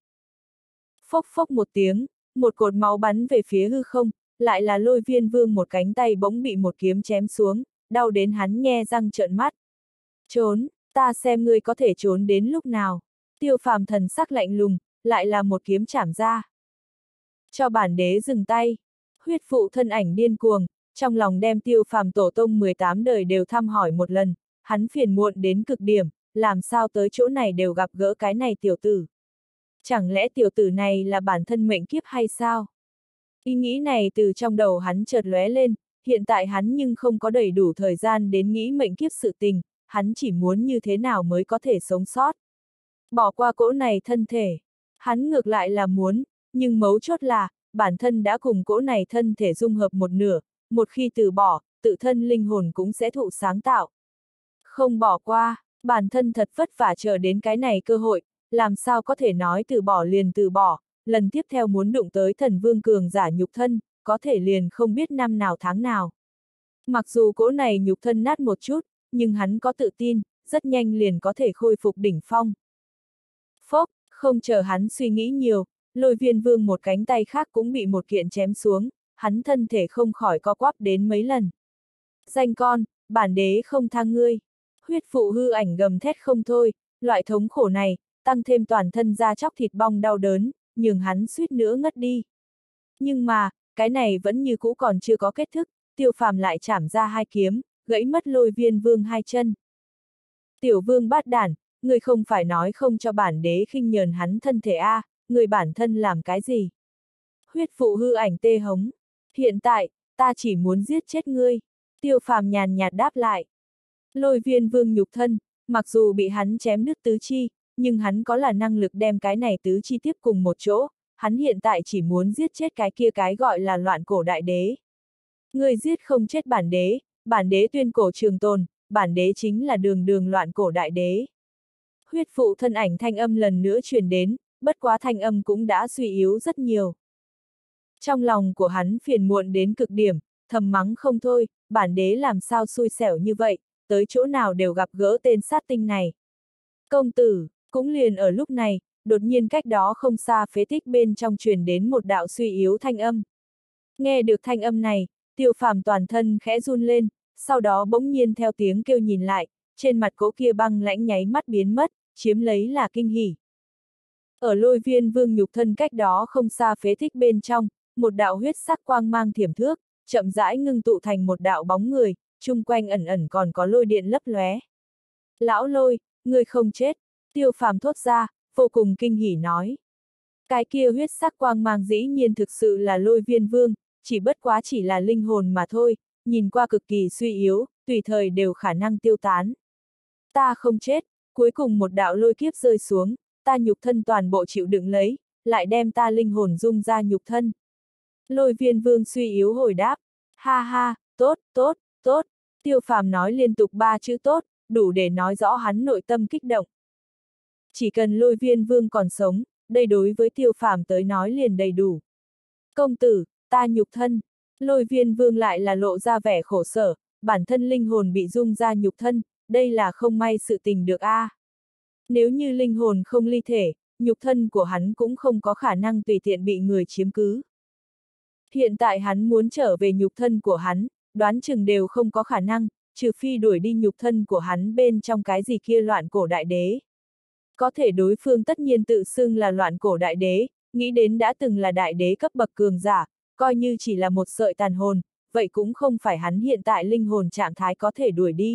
Phốc phốc một tiếng, một cột máu bắn về phía hư không, lại là Lôi Viên Vương một cánh tay bỗng bị một kiếm chém xuống, đau đến hắn nhe răng trợn mắt. Trốn, ta xem ngươi có thể trốn đến lúc nào. Tiêu Phàm thần sắc lạnh lùng, lại là một kiếm chảm ra. Cho bản đế dừng tay. Huyết phụ thân ảnh điên cuồng, trong lòng đem Tiêu Phàm tổ tông 18 đời đều thăm hỏi một lần, hắn phiền muộn đến cực điểm, làm sao tới chỗ này đều gặp gỡ cái này tiểu tử. Chẳng lẽ tiểu tử này là bản thân mệnh kiếp hay sao? Ý nghĩ này từ trong đầu hắn chợt lóe lên, hiện tại hắn nhưng không có đầy đủ thời gian đến nghĩ mệnh kiếp sự tình, hắn chỉ muốn như thế nào mới có thể sống sót. Bỏ qua cỗ này thân thể, hắn ngược lại là muốn, nhưng mấu chốt là, bản thân đã cùng cỗ này thân thể dung hợp một nửa, một khi từ bỏ, tự thân linh hồn cũng sẽ thụ sáng tạo. Không bỏ qua, bản thân thật vất vả chờ đến cái này cơ hội, làm sao có thể nói từ bỏ liền từ bỏ, lần tiếp theo muốn đụng tới thần vương cường giả nhục thân, có thể liền không biết năm nào tháng nào. Mặc dù cỗ này nhục thân nát một chút, nhưng hắn có tự tin, rất nhanh liền có thể khôi phục đỉnh phong. Phốc, không chờ hắn suy nghĩ nhiều, Lôi Viên Vương một cánh tay khác cũng bị một kiện chém xuống, hắn thân thể không khỏi co quắp đến mấy lần. Danh con, bản đế không tha ngươi. Huyết phụ hư ảnh gầm thét không thôi, loại thống khổ này, tăng thêm toàn thân da chóc thịt bong đau đớn, nhường hắn suýt nữa ngất đi. Nhưng mà, cái này vẫn như cũ còn chưa có kết thúc, Tiêu Phàm lại chảm ra hai kiếm, gãy mất Lôi Viên Vương hai chân. Tiểu vương bát đản, người không phải nói không cho bản đế khinh nhờn hắn thân thể a, người bản thân làm cái gì? Huyết phụ hư ảnh tê hống. Hiện tại, ta chỉ muốn giết chết ngươi. Tiêu Phàm nhàn nhạt đáp lại. Lôi Viên Vương nhục thân, mặc dù bị hắn chém đứt tứ chi, nhưng hắn có là năng lực đem cái này tứ chi tiếp cùng một chỗ, hắn hiện tại chỉ muốn giết chết cái kia cái gọi là loạn cổ đại đế. Ngươi giết không chết bản đế, bản đế tuyên cổ trường tồn, bản đế chính là đường đường loạn cổ đại đế. Huyết phụ thân ảnh thanh âm lần nữa truyền đến, bất quá thanh âm cũng đã suy yếu rất nhiều. Trong lòng của hắn phiền muộn đến cực điểm, thầm mắng không thôi, bản đế làm sao xui xẻo như vậy, tới chỗ nào đều gặp gỡ tên sát tinh này. Công tử, cũng liền ở lúc này, đột nhiên cách đó không xa phế tích bên trong truyền đến một đạo suy yếu thanh âm. Nghe được thanh âm này, Tiêu Phàm toàn thân khẽ run lên, sau đó bỗng nhiên theo tiếng kêu nhìn lại, trên mặt cỗ kia băng lãnh nháy mắt biến mất, chiếm lấy là kinh hỉ. Ở Lôi Viên Vương nhục thân cách đó không xa phế tích bên trong, một đạo huyết sắc quang mang thiểm thước, chậm rãi ngưng tụ thành một đạo bóng người, chung quanh ẩn ẩn còn có lôi điện lấp lóe. Lão Lôi, ngươi không chết, Tiêu Phàm thốt ra, vô cùng kinh hỉ nói. Cái kia huyết sắc quang mang dĩ nhiên thực sự là Lôi Viên Vương, chỉ bất quá chỉ là linh hồn mà thôi, nhìn qua cực kỳ suy yếu, tùy thời đều khả năng tiêu tán. Ta không chết, cuối cùng một đạo lôi kiếp rơi xuống, ta nhục thân toàn bộ chịu đựng lấy, lại đem ta linh hồn dung ra nhục thân. Lôi Viên Vương suy yếu hồi đáp, ha ha, tốt, tốt, tốt, Tiêu Phàm nói liên tục 3 chữ tốt, đủ để nói rõ hắn nội tâm kích động. Chỉ cần Lôi Viên Vương còn sống, đây đối với Tiêu Phàm tới nói liền đầy đủ. Công tử, ta nhục thân, Lôi Viên Vương lại là lộ ra vẻ khổ sở, bản thân linh hồn bị dung ra nhục thân, đây là không may sự tình được a. Nếu như linh hồn không ly thể, nhục thân của hắn cũng không có khả năng tùy tiện bị người chiếm cứ. Hiện tại hắn muốn trở về nhục thân của hắn, đoán chừng đều không có khả năng, trừ phi đuổi đi nhục thân của hắn bên trong cái gì kia loạn cổ đại đế. Có thể đối phương tất nhiên tự xưng là loạn cổ đại đế, nghĩ đến đã từng là đại đế cấp bậc cường giả, coi như chỉ là một sợi tàn hồn, vậy cũng không phải hắn hiện tại linh hồn trạng thái có thể đuổi đi.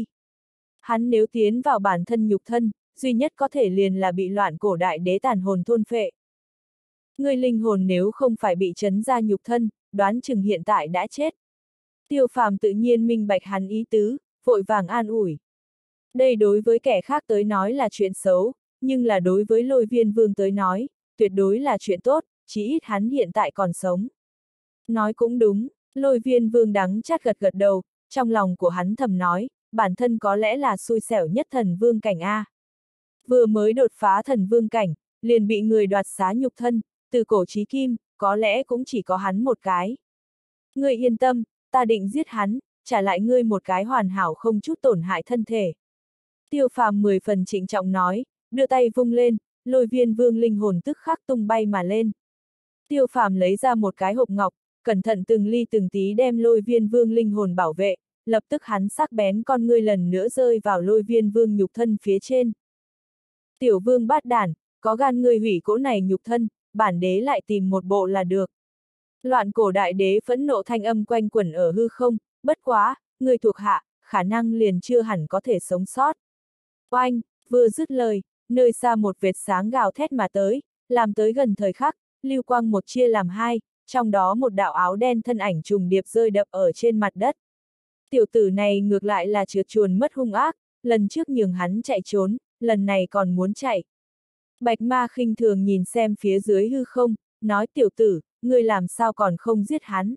Hắn nếu tiến vào bản thân nhục thân, duy nhất có thể liền là bị loạn cổ đại đế tàn hồn thôn phệ. Người linh hồn nếu không phải bị trấn ra nhục thân, đoán chừng hiện tại đã chết. Tiêu Phàm tự nhiên minh bạch hắn ý tứ, vội vàng an ủi. Đây đối với kẻ khác tới nói là chuyện xấu, nhưng là đối với Lôi Viên Vương tới nói, tuyệt đối là chuyện tốt, chí ít hắn hiện tại còn sống. Nói cũng đúng, Lôi Viên Vương đắng chát gật gật đầu, trong lòng của hắn thầm nói, bản thân có lẽ là xui xẻo nhất thần vương cảnh A. Vừa mới đột phá thần vương cảnh, liền bị người đoạt xá nhục thân, từ cổ chí kim, có lẽ cũng chỉ có hắn một cái. Ngươi yên tâm, ta định giết hắn, trả lại ngươi một cái hoàn hảo không chút tổn hại thân thể. Tiêu Phàm 10 phần trịnh trọng nói, đưa tay vung lên, Lôi Viên Vương linh hồn tức khắc tung bay mà lên. Tiêu Phàm lấy ra một cái hộp ngọc, cẩn thận từng ly từng tí đem Lôi Viên Vương linh hồn bảo vệ, lập tức hắn sắc bén con ngươi lần nữa rơi vào Lôi Viên Vương nhục thân phía trên. Tiểu Vương bát đản, có gan ngươi hủy cỗ này nhục thân, bản đế lại tìm một bộ là được. Loạn cổ đại đế phẫn nộ thanh âm quanh quẩn ở hư không, bất quá, người thuộc hạ, khả năng liền chưa hẳn có thể sống sót. Oanh, vừa dứt lời, nơi xa một vệt sáng gào thét mà tới, làm tới gần thời khắc, lưu quang một chia làm hai, trong đó một đạo áo đen thân ảnh trùng điệp rơi đập ở trên mặt đất. Tiểu tử này ngược lại là trượt chuồn mất hung ác, lần trước nhường hắn chạy trốn, lần này còn muốn chạy. Bạch Ma khinh thường nhìn xem phía dưới hư không, nói tiểu tử, ngươi làm sao còn không giết hắn.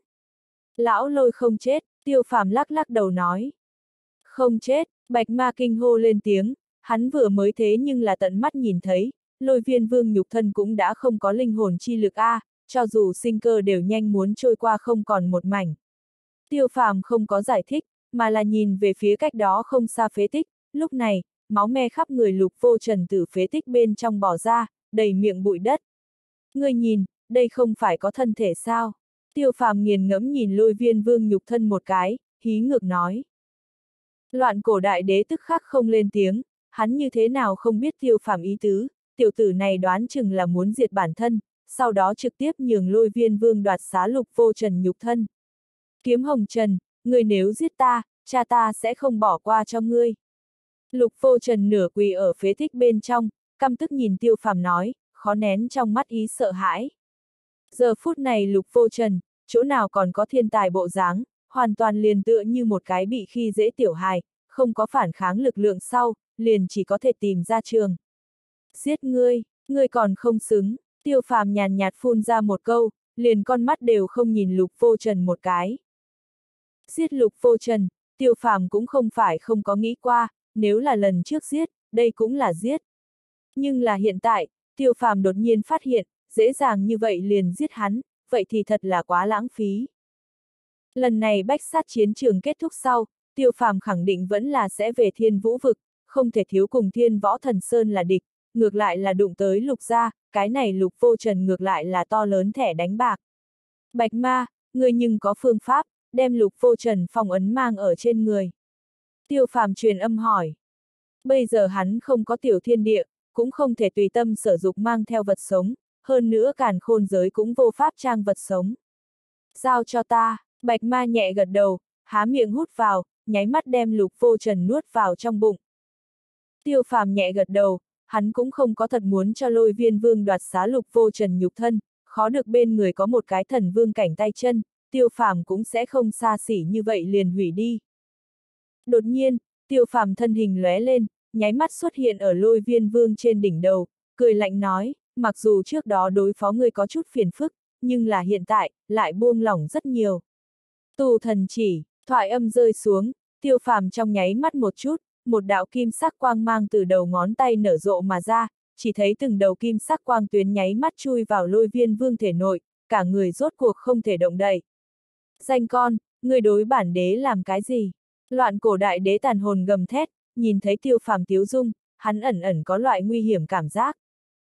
Lão Lôi không chết, Tiêu Phàm lắc lắc đầu nói. Không chết, Bạch Ma kinh hô lên tiếng, hắn vừa mới thế nhưng là tận mắt nhìn thấy, Lôi Viên Vương nhục thân cũng đã không có linh hồn chi lực a, cho dù sinh cơ đều nhanh muốn trôi qua không còn một mảnh. Tiêu Phàm không có giải thích, mà là nhìn về phía cách đó không xa phế tích, lúc này, máu me khắp người Lục Vô Trần từ phế tích bên trong bỏ ra, đầy miệng bụi đất. Ngươi nhìn, đây không phải có thân thể sao? Tiêu Phàm nghiền ngẫm nhìn Lôi Viên Vương nhục thân một cái, hí ngược nói. Loạn cổ đại đế tức khắc không lên tiếng, hắn như thế nào không biết Tiêu Phàm ý tứ, tiểu tử này đoán chừng là muốn diệt bản thân, sau đó trực tiếp nhường Lôi Viên Vương đoạt xá Lục Vô Trần nhục thân. Kiếm Hồng Trần, ngươi nếu giết ta, cha ta sẽ không bỏ qua cho ngươi. Lục Vô Trần nửa quỳ ở phế tích bên trong, căm tức nhìn Tiêu Phàm nói, khó nén trong mắt ý sợ hãi. Giờ phút này Lục Vô Trần, chỗ nào còn có thiên tài bộ dáng, hoàn toàn liền tựa như một cái bị khi dễ tiểu hài, không có phản kháng lực lượng sau, liền chỉ có thể tìm ra trường. Giết ngươi, ngươi còn không xứng, Tiêu Phàm nhàn nhạt phun ra một câu, liền con mắt đều không nhìn Lục Vô Trần một cái. Giết Lục Vô Trần, Tiêu Phàm cũng không phải không có nghĩ qua, nếu là lần trước giết, đây cũng là giết. Nhưng là hiện tại, Tiêu Phàm đột nhiên phát hiện, dễ dàng như vậy liền giết hắn, vậy thì thật là quá lãng phí. Lần này bách sát chiến trường kết thúc sau, Tiêu Phàm khẳng định vẫn là sẽ về Thiên Vũ vực, không thể thiếu cùng Thiên Võ Thần Sơn là địch, ngược lại là đụng tới Lục gia, cái này Lục Vô Trần ngược lại là to lớn thẻ đánh bạc. Bạch Ma, ngươi nhưng có phương pháp, đem Lục Vô Trần phong ấn mang ở trên người. Tiêu Phàm truyền âm hỏi. Bây giờ hắn không có tiểu thiên địa, cũng không thể tùy tâm sử dụng mang theo vật sống, hơn nữa càn khôn giới cũng vô pháp trang vật sống. Giao cho ta, Bạch Ma nhẹ gật đầu, há miệng hút vào, nháy mắt đem Lục Vô Trần nuốt vào trong bụng. Tiêu Phàm nhẹ gật đầu, hắn cũng không có thật muốn cho Lôi Viên Vương đoạt xá Lục Vô Trần nhục thân, khó được bên người có một cái thần vương cảnh tay chân, Tiêu Phàm cũng sẽ không xa xỉ như vậy liền hủy đi. Đột nhiên, Tiêu Phàm thân hình lóe lên, nháy mắt xuất hiện ở Lôi Viên Vương trên đỉnh đầu, cười lạnh nói, mặc dù trước đó đối phó ngươi có chút phiền phức, nhưng là hiện tại, lại buông lỏng rất nhiều. Tù thần chỉ, thoại âm rơi xuống, Tiêu Phàm trong nháy mắt một chút, một đạo kim sắc quang mang từ đầu ngón tay nở rộ mà ra, chỉ thấy từng đầu kim sắc quang tuyến nháy mắt chui vào Lôi Viên Vương thể nội, cả người rốt cuộc không thể động đậy. Danh con, ngươi đối bản đế làm cái gì? Loạn cổ đại đế tàn hồn gầm thét, nhìn thấy Tiêu Phàm tiếu dung, hắn ẩn ẩn có loại nguy hiểm cảm giác.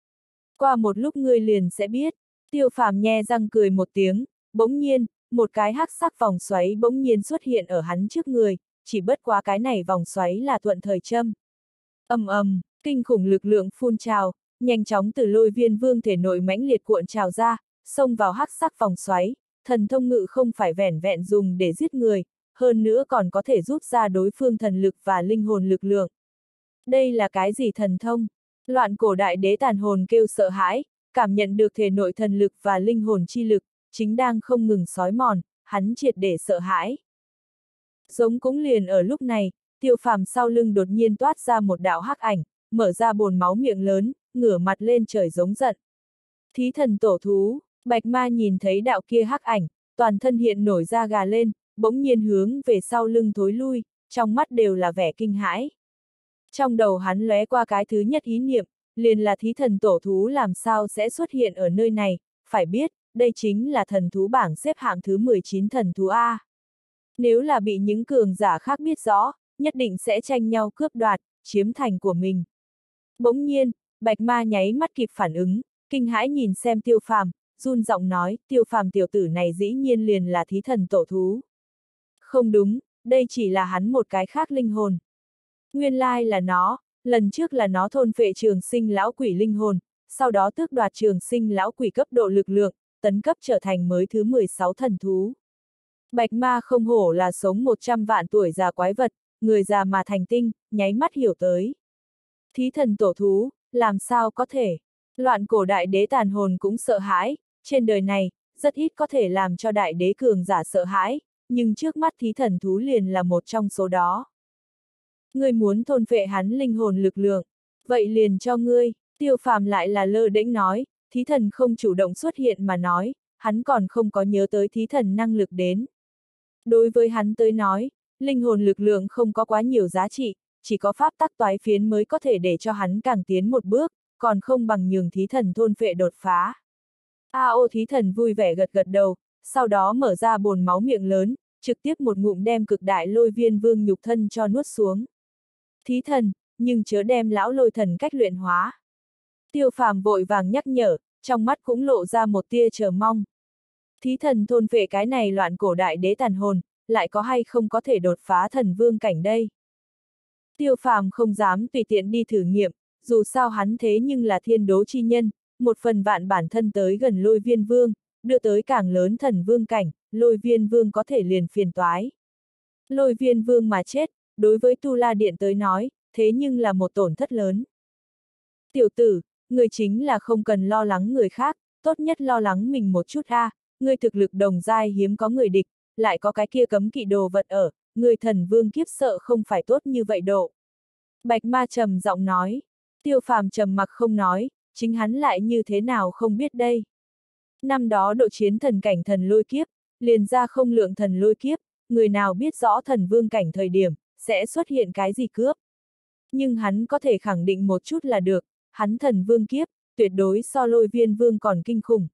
Qua một lúc ngươi liền sẽ biết, Tiêu Phàm nhe răng cười một tiếng, bỗng nhiên, một cái hắc sắc vòng xoáy bỗng nhiên xuất hiện ở hắn trước người, chỉ bất quá cái này vòng xoáy là thuận thời châm. Ầm ầm, kinh khủng lực lượng phun trào, nhanh chóng từ Lôi Viên Vương thể nội mãnh liệt cuộn trào ra, xông vào hắc sắc vòng xoáy, thần thông ngự không phải vẻn vẹn dùng để giết người, hơn nữa còn có thể rút ra đối phương thần lực và linh hồn lực lượng. Đây là cái gì thần thông? Loạn cổ đại đế tàn hồn kêu sợ hãi, cảm nhận được thể nội thần lực và linh hồn chi lực, chính đang không ngừng xói mòn, hắn triệt để sợ hãi. Giống cũng liền ở lúc này, Tiêu Phàm sau lưng đột nhiên toát ra một đạo hắc ảnh, mở ra bồn máu miệng lớn, ngửa mặt lên trời giống giận. Thí thần tổ thú, Bạch Ma nhìn thấy đạo kia hắc ảnh, toàn thân hiện nổi da gà lên, bỗng nhiên hướng về sau lưng thối lui, trong mắt đều là vẻ kinh hãi. Trong đầu hắn lóe qua cái thứ nhất ý niệm, liền là thí thần tổ thú làm sao sẽ xuất hiện ở nơi này, phải biết, đây chính là thần thú bảng xếp hạng thứ 19 thần thú A. Nếu là bị những cường giả khác biết rõ, nhất định sẽ tranh nhau cướp đoạt, chiếm thành của mình. Bỗng nhiên, Bạch Ma nháy mắt kịp phản ứng, kinh hãi nhìn xem Tiêu Phàm, run giọng nói, Tiêu Phàm tiểu tử này dĩ nhiên liền là thí thần tổ thú. Không đúng, đây chỉ là hắn một cái khác linh hồn. Nguyên lai là nó, lần trước là nó thôn phệ trường sinh lão quỷ linh hồn, sau đó tước đoạt trường sinh lão quỷ cấp độ lực lượng, tấn cấp trở thành mới thứ 16 thần thú. Bạch Ma không hổ là sống 100 vạn tuổi già quái vật, người già mà thành tinh, nháy mắt hiểu tới. Thí thần tổ thú, làm sao có thể? Loạn cổ đại đế tàn hồn cũng sợ hãi, trên đời này, rất ít có thể làm cho đại đế cường giả sợ hãi, nhưng trước mắt thí thần thú liền là một trong số đó. Ngươi muốn thôn phệ hắn linh hồn lực lượng, vậy liền cho ngươi, Tiêu Phàm lại là lơ đễnh nói, thí thần không chủ động xuất hiện mà nói, hắn còn không có nhớ tới thí thần năng lực đến. Đối với hắn tới nói, linh hồn lực lượng không có quá nhiều giá trị, chỉ có pháp tắc toái phiến mới có thể để cho hắn càng tiến một bước, còn không bằng nhường thí thần thôn phệ đột phá. A.O. thí thần vui vẻ gật gật đầu, sau đó mở ra bồn máu miệng lớn, trực tiếp một ngụm đem cực đại Lôi Viên Vương nhục thân cho nuốt xuống. Thí thần, nhưng chớ đem lão lôi thần cách luyện hóa. Tiêu Phàm vội vàng nhắc nhở, trong mắt cũng lộ ra một tia chờ mong. Thí thần thôn phệ cái này loạn cổ đại đế tàn hồn, lại có hay không có thể đột phá thần vương cảnh đây? Tiêu Phàm không dám tùy tiện đi thử nghiệm, dù sao hắn thế nhưng là thiên đố chi nhân, một phần vạn bản thân tới gần Lôi Viên Vương, đưa tới càng lớn thần vương cảnh, Lôi Viên Vương có thể liền phiền toái. Lôi Viên Vương mà chết, đối với Tu La Điện tới nói, thế nhưng là một tổn thất lớn. Tiểu tử, người chính là không cần lo lắng người khác, tốt nhất lo lắng mình một chút a. Người thực lực đồng giai hiếm có người địch, lại có cái kia cấm kỵ đồ vật ở, người thần vương kiếp sợ không phải tốt như vậy độ. Bạch Ma trầm giọng nói, Tiêu Phàm trầm mặc không nói, chính hắn lại như thế nào không biết đây. Năm đó độ chiến thần cảnh thần lôi kiếp, liền ra không lượng thần lôi kiếp, người nào biết rõ thần vương cảnh thời điểm, sẽ xuất hiện cái gì cướp. Nhưng hắn có thể khẳng định một chút là được, hắn thần vương kiếp, tuyệt đối so Lôi Viên Vương còn kinh khủng.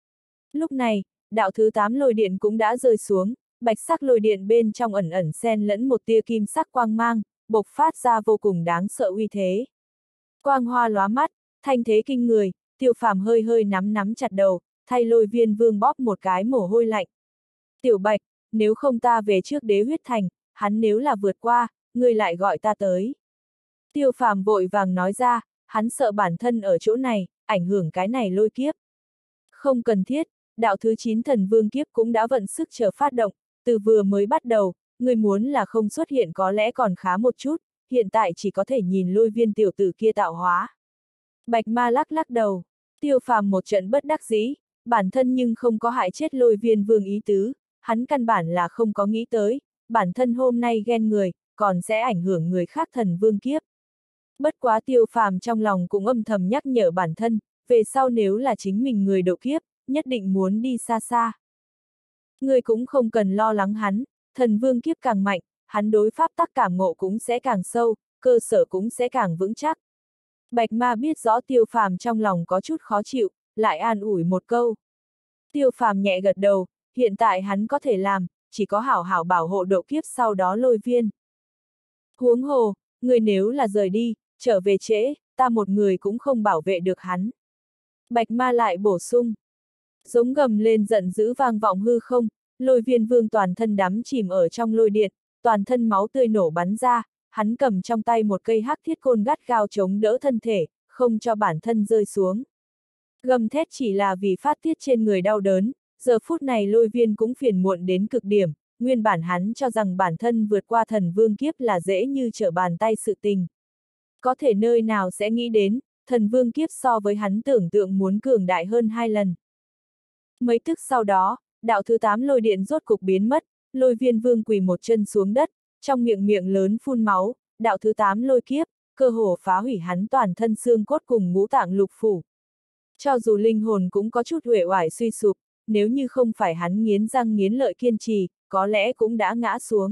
Lúc này, đạo thứ 8 lôi điện cũng đã rơi xuống, bạch sắc lôi điện bên trong ẩn ẩn xen lẫn một tia kim sắc quang mang, bộc phát ra vô cùng đáng sợ uy thế. Quang hoa lóa mắt, thanh thế kinh người, Tiêu Phàm hơi hơi nắm chặt đầu, thay Lôi Viên Vương bóp một cái mồ hôi lạnh. Tiểu Bạch, nếu không ta về trước Đế Huyết Thành, hắn nếu là vượt qua, ngươi lại gọi ta tới. Tiêu Phàm vội vàng nói ra, hắn sợ bản thân ở chỗ này, ảnh hưởng cái này lôi kiếp. Không cần thiết, đạo thứ 9 thần vương kiếp cũng đã vận sức chờ phát động, từ vừa mới bắt đầu, người muốn là không xuất hiện có lẽ còn khá một chút, hiện tại chỉ có thể nhìn Lôi Viên tiểu tử kia tạo hóa. Bạch Ma lắc đầu, Tiêu Phàm một trận bất đắc dĩ, bản thân nhưng không có hại chết Lôi Viên Vương ý tứ, hắn căn bản là không có nghĩ tới, bản thân hôm nay ghen người, còn sẽ ảnh hưởng người khác thần vương kiếp. Bất quá Tiêu Phàm trong lòng cũng âm thầm nhắc nhở bản thân, về sau nếu là chính mình người độ kiếp, nhất định muốn đi xa xa. Người cũng không cần lo lắng hắn, thần vương kiếp càng mạnh, hắn đối pháp tắc cảm ngộ cũng sẽ càng sâu, cơ sở cũng sẽ càng vững chắc. Bạch Ma biết rõ Tiêu Phàm trong lòng có chút khó chịu, lại an ủi một câu. Tiêu Phàm nhẹ gật đầu, hiện tại hắn có thể làm, chỉ có hảo hảo bảo hộ độ kiếp sau đó Lôi Viên. Huống hồ, người nếu là rời đi, trở về trễ, ta một người cũng không bảo vệ được hắn. Bạch Ma lại bổ sung. Giống gầm lên giận dữ vang vọng hư không, Lôi Viên Vương toàn thân đắm chìm ở trong lôi điện, toàn thân máu tươi nổ bắn ra, hắn cầm trong tay một cây hắc thiết côn gắt gao chống đỡ thân thể, không cho bản thân rơi xuống. Gầm thét chỉ là vì phát tiết trên người đau đớn, giờ phút này Lôi Viên cũng phiền muộn đến cực điểm, nguyên bản hắn cho rằng bản thân vượt qua thần vương kiếp là dễ như trở bàn tay sự tình. Có thể nơi nào sẽ nghĩ đến, thần vương kiếp so với hắn tưởng tượng muốn cường đại hơn 2 lần. Mấy tức sau đó, đạo thứ 8 lôi điện rốt cục biến mất, Lôi Viên Vương quỳ một chân xuống đất, trong miệng lớn phun máu, đạo thứ 8 lôi kiếp, cơ hồ phá hủy hắn toàn thân xương cốt cùng ngũ tạng lục phủ. Cho dù linh hồn cũng có chút uể oải suy sụp, nếu như không phải hắn nghiến răng nghiến lợi kiên trì, có lẽ cũng đã ngã xuống.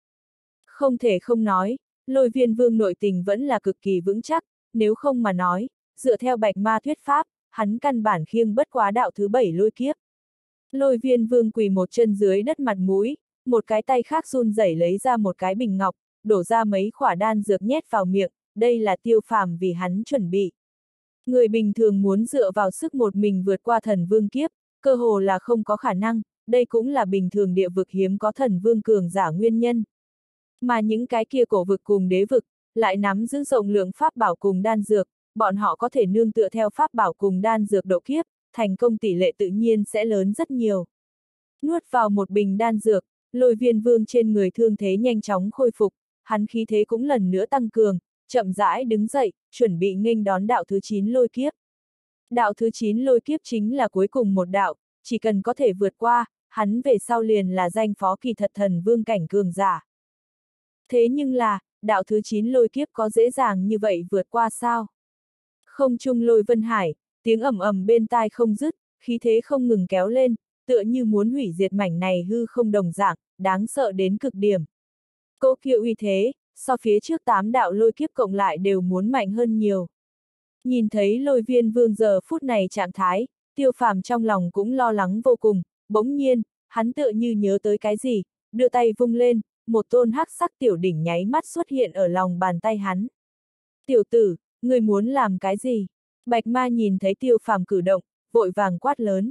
Không thể không nói, Lôi Viên Vương nội tình vẫn là cực kỳ vững chắc, nếu không mà nói, dựa theo Bạch Ma thuyết pháp, hắn căn bản khiêng bất quá đạo thứ 7 lôi kiếp. Lôi Viên Vương quỳ một chân dưới đất mặt mũi, một cái tay khác run rẩy lấy ra một cái bình ngọc, đổ ra mấy khỏa đan dược nhét vào miệng, đây là Tiêu Phàm vì hắn chuẩn bị. Người bình thường muốn dựa vào sức một mình vượt qua thần vương kiếp, cơ hồ là không có khả năng, đây cũng là bình thường địa vực hiếm có thần vương cường giả nguyên nhân. Mà những cái kia cổ vực cùng đế vực, lại nắm giữ rộng lượng pháp bảo cùng đan dược, bọn họ có thể nương tựa theo pháp bảo cùng đan dược độ kiếp, thành công tỷ lệ tự nhiên sẽ lớn rất nhiều. Nuốt vào một bình đan dược, Lôi Viên Vương trên người thương thế nhanh chóng khôi phục, hắn khí thế cũng lần nữa tăng cường, chậm rãi đứng dậy, chuẩn bị nghênh đón đạo thứ 9 lôi kiếp. Đạo thứ 9 lôi kiếp chính là cuối cùng một đạo, chỉ cần có thể vượt qua, hắn về sau liền là danh phó kỳ thật thần vương cảnh cường giả. Thế nhưng là, đạo thứ 9 lôi kiếp có dễ dàng như vậy vượt qua sao? Không trung lôi vân hải, tiếng ầm ầm bên tai không dứt, khí thế không ngừng kéo lên, tựa như muốn hủy diệt mảnh này hư không đồng dạng, đáng sợ đến cực điểm. Cỗ kia uy thế, so phía trước 8 đạo lôi kiếp cộng lại đều muốn mạnh hơn nhiều. Nhìn thấy Lôi Viên Vương giờ phút này trạng thái, Tiêu Phàm trong lòng cũng lo lắng vô cùng, bỗng nhiên, hắn tựa như nhớ tới cái gì, đưa tay vung lên, một tôn hắc sắc tiểu đỉnh nháy mắt xuất hiện ở lòng bàn tay hắn. Tiểu tử, người muốn làm cái gì? Bạch Ma nhìn thấy Tiêu Phàm cử động, vội vàng quát lớn.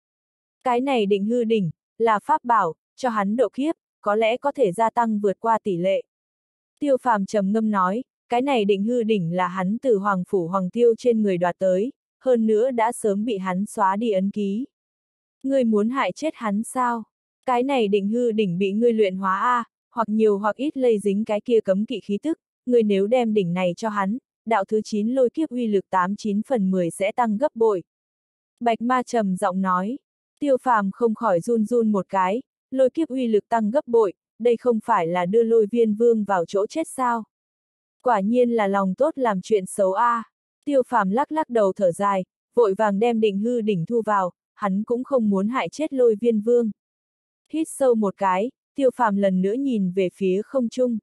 Cái này định hư đỉnh, là pháp bảo, cho hắn độ kiếp, có lẽ có thể gia tăng vượt qua tỷ lệ. Tiêu Phàm trầm ngâm nói, cái này định hư đỉnh là hắn từ Hoàng Phủ Hoàng Tiêu trên người đoạt tới, hơn nữa đã sớm bị hắn xóa đi ấn ký. Ngươi muốn hại chết hắn sao? Cái này định hư đỉnh bị ngươi luyện hóa a, hoặc nhiều hoặc ít lây dính cái kia cấm kỵ khí tức, ngươi nếu đem đỉnh này cho hắn, đạo thứ 9 lôi kiếp uy lực 89/10 sẽ tăng gấp bội. Bạch Ma trầm giọng nói, Tiêu Phàm không khỏi run run một cái, lôi kiếp uy lực tăng gấp bội, đây không phải là đưa Lôi Viên Vương vào chỗ chết sao? Quả nhiên là lòng tốt làm chuyện xấu a. Tiêu Phàm lắc đầu thở dài, vội vàng đem định hư đỉnh thu vào, hắn cũng không muốn hại chết Lôi Viên Vương. Hít sâu một cái, Tiêu Phàm lần nữa nhìn về phía không trung.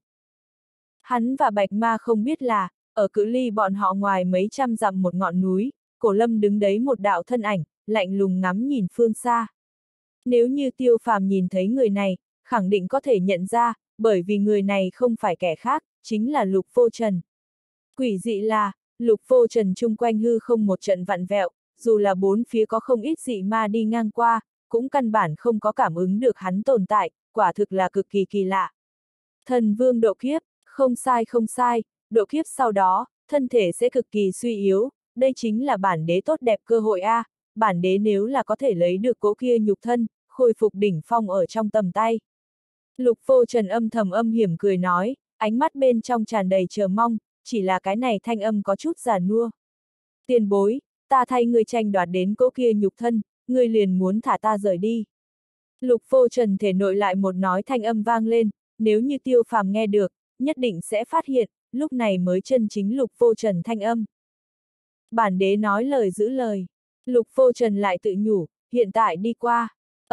Hắn và Bạch Ma không biết là, ở cự ly bọn họ ngoài mấy trăm dặm một ngọn núi, Cổ Lâm đứng đấy một đạo thân ảnh, lạnh lùng ngắm nhìn phương xa. Nếu như Tiêu Phàm nhìn thấy người này, khẳng định có thể nhận ra, bởi vì người này không phải kẻ khác, chính là Lục Vô Trần. Quỷ dị là, Lục Vô Trần chung quanh hư không một trận vặn vẹo, dù là bốn phía có không ít dị ma đi ngang qua, cũng căn bản không có cảm ứng được hắn tồn tại, quả thực là cực kỳ kỳ lạ. Thần vương độ kiếp, không sai không sai, độ kiếp sau đó, thân thể sẽ cực kỳ suy yếu, đây chính là bản đế tốt đẹp cơ hội a, bản đế nếu là có thể lấy được cỗ kia nhục thân, khôi phục đỉnh phong ở trong tầm tay. Lục Vô Trần âm thầm âm hiểm cười nói, ánh mắt bên trong tràn đầy chờ mong, chỉ là cái này thanh âm có chút già nua. Tiền bối, ta thay ngươi tranh đoạt đến cỗ kia nhục thân, ngươi liền muốn thả ta rời đi. Lục Vô Trần thể nội lại một nói thanh âm vang lên, nếu như Tiêu Phàm nghe được, nhất định sẽ phát hiện, lúc này mới chân chính Lục Vô Trần thanh âm. Bản đế nói lời giữ lời. Lục Vô Trần lại tự nhủ, hiện tại đi qua.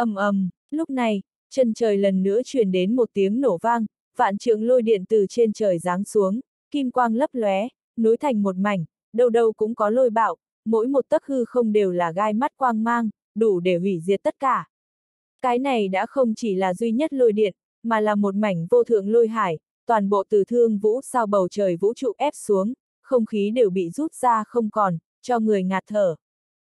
Lúc này, chân trời lần nữa truyền đến một tiếng nổ vang, vạn trượng lôi điện từ trên trời giáng xuống, kim quang lấp lóe, nối thành một mảnh, đâu đâu cũng có lôi bạo, mỗi một tấc hư không đều là gai mắt quang mang, đủ để hủy diệt tất cả. Cái này đã không chỉ là duy nhất lôi điện, mà là một mảnh vô thượng lôi hải, toàn bộ từ thương vũ sao bầu trời vũ trụ ép xuống, không khí đều bị rút ra không còn, cho người ngạt thở.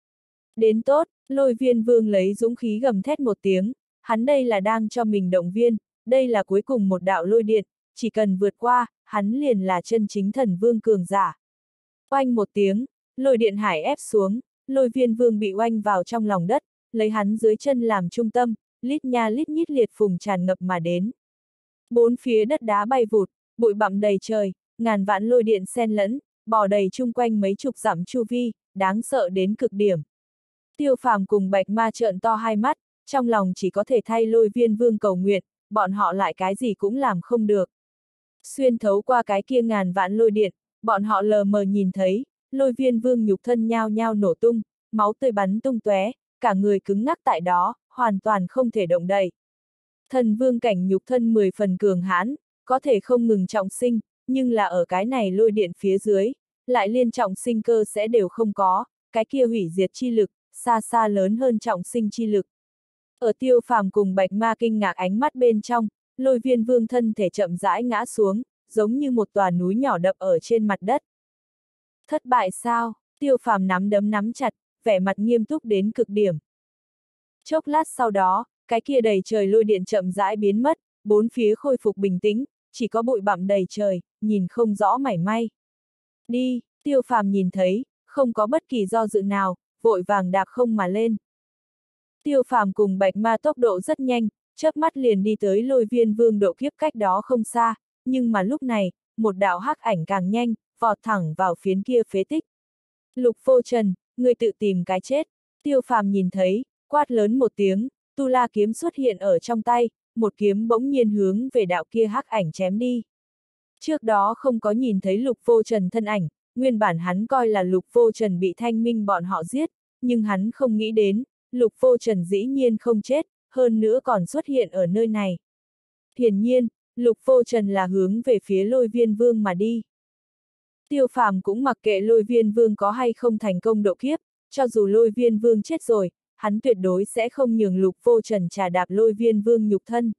Đến tốt, Lôi Viên Vương lấy dũng khí gầm thét một tiếng, hắn đây là đang cho mình động viên, đây là cuối cùng một đạo lôi điện, chỉ cần vượt qua, hắn liền là chân chính thần vương cường giả. Oanh một tiếng, lôi điện hải ép xuống, Lôi Viên Vương bị oanh vào trong lòng đất, lấy hắn dưới chân làm trung tâm, lít nha lít nhít liệt phùng tràn ngập mà đến. Bốn phía đất đá bay vụt, bụi bặm đầy trời, ngàn vạn lôi điện xen lẫn, bò đầy chung quanh mấy chục dặm chu vi, đáng sợ đến cực điểm. Tiêu Phàm cùng Bạch Ma trợn to hai mắt, trong lòng chỉ có thể thay Lôi Viên Vương cầu nguyện, bọn họ lại cái gì cũng làm không được. Xuyên thấu qua cái kia ngàn vạn lôi điện, bọn họ lờ mờ nhìn thấy, Lôi Viên Vương nhục thân nhao nhao nổ tung, máu tươi bắn tung tóe, cả người cứng ngắc tại đó, hoàn toàn không thể động đậy. Thần vương cảnh nhục thân 10 phần cường hãn, có thể không ngừng trọng sinh, nhưng là ở cái này lôi điện phía dưới, lại liên trọng sinh cơ sẽ đều không có, cái kia hủy diệt chi lực, xa xa lớn hơn trọng sinh chi lực. Ở Tiêu Phàm cùng Bạch Ma kinh ngạc ánh mắt bên trong, Lôi Viên Vương thân thể chậm rãi ngã xuống, giống như một tòa núi nhỏ đập ở trên mặt đất. Thất bại sao? Tiêu Phàm nắm đấm nắm chặt, vẻ mặt nghiêm túc đến cực điểm. Chốc lát sau đó, cái kia đầy trời lôi điện chậm rãi biến mất, bốn phía khôi phục bình tĩnh, chỉ có bụi bặm đầy trời, nhìn không rõ mảy may. Đi, Tiêu Phàm nhìn thấy, không có bất kỳ do dự nào, vội vàng đạp không mà lên. Tiêu Phàm cùng Bạch Ma tốc độ rất nhanh, chớp mắt liền đi tới Lôi Viên Vương độ kiếp cách đó không xa, nhưng mà lúc này, một đạo hắc ảnh càng nhanh, vọt thẳng vào phiến kia phế tích. Lục Vô Trần, người tự tìm cái chết. Tiêu Phàm nhìn thấy, quát lớn một tiếng, Tu La kiếm xuất hiện ở trong tay, một kiếm bỗng nhiên hướng về đạo kia hắc ảnh chém đi. Trước đó không có nhìn thấy Lục Vô Trần thân ảnh, nguyên bản hắn coi là Lục Vô Trần bị Thanh Minh bọn họ giết, nhưng hắn không nghĩ đến, Lục Vô Trần dĩ nhiên không chết, hơn nữa còn xuất hiện ở nơi này. Hiển nhiên, Lục Vô Trần là hướng về phía Lôi Viên Vương mà đi. Tiêu Phàm cũng mặc kệ Lôi Viên Vương có hay không thành công độ kiếp, cho dù Lôi Viên Vương chết rồi, hắn tuyệt đối sẽ không nhường Lục Vô Trần trà đạp Lôi Viên Vương nhục thân.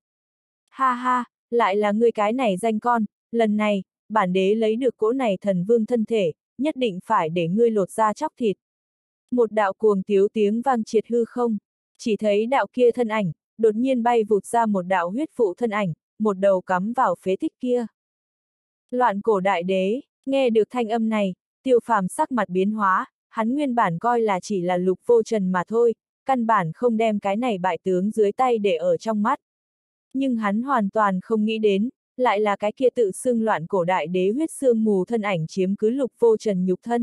Ha ha, lại là ngươi cái này danh con, lần này, bản đế lấy được cỗ này thần vương thân thể, nhất định phải để ngươi lột da chóc thịt. Một đạo cuồng tiếu tiếng vang triệt hư không, chỉ thấy đạo kia thân ảnh, đột nhiên bay vụt ra một đạo huyết phụ thân ảnh, một đầu cắm vào phế tích kia. Loạn cổ đại đế, nghe được thanh âm này, Tiêu Phàm sắc mặt biến hóa, hắn nguyên bản coi là chỉ là Lục Vô Trần mà thôi, căn bản không đem cái này bại tướng dưới tay để ở trong mắt. Nhưng hắn hoàn toàn không nghĩ đến, lại là cái kia tự xưng loạn cổ đại đế huyết sương mù thân ảnh chiếm cứ Lục Vô Trần nhục thân.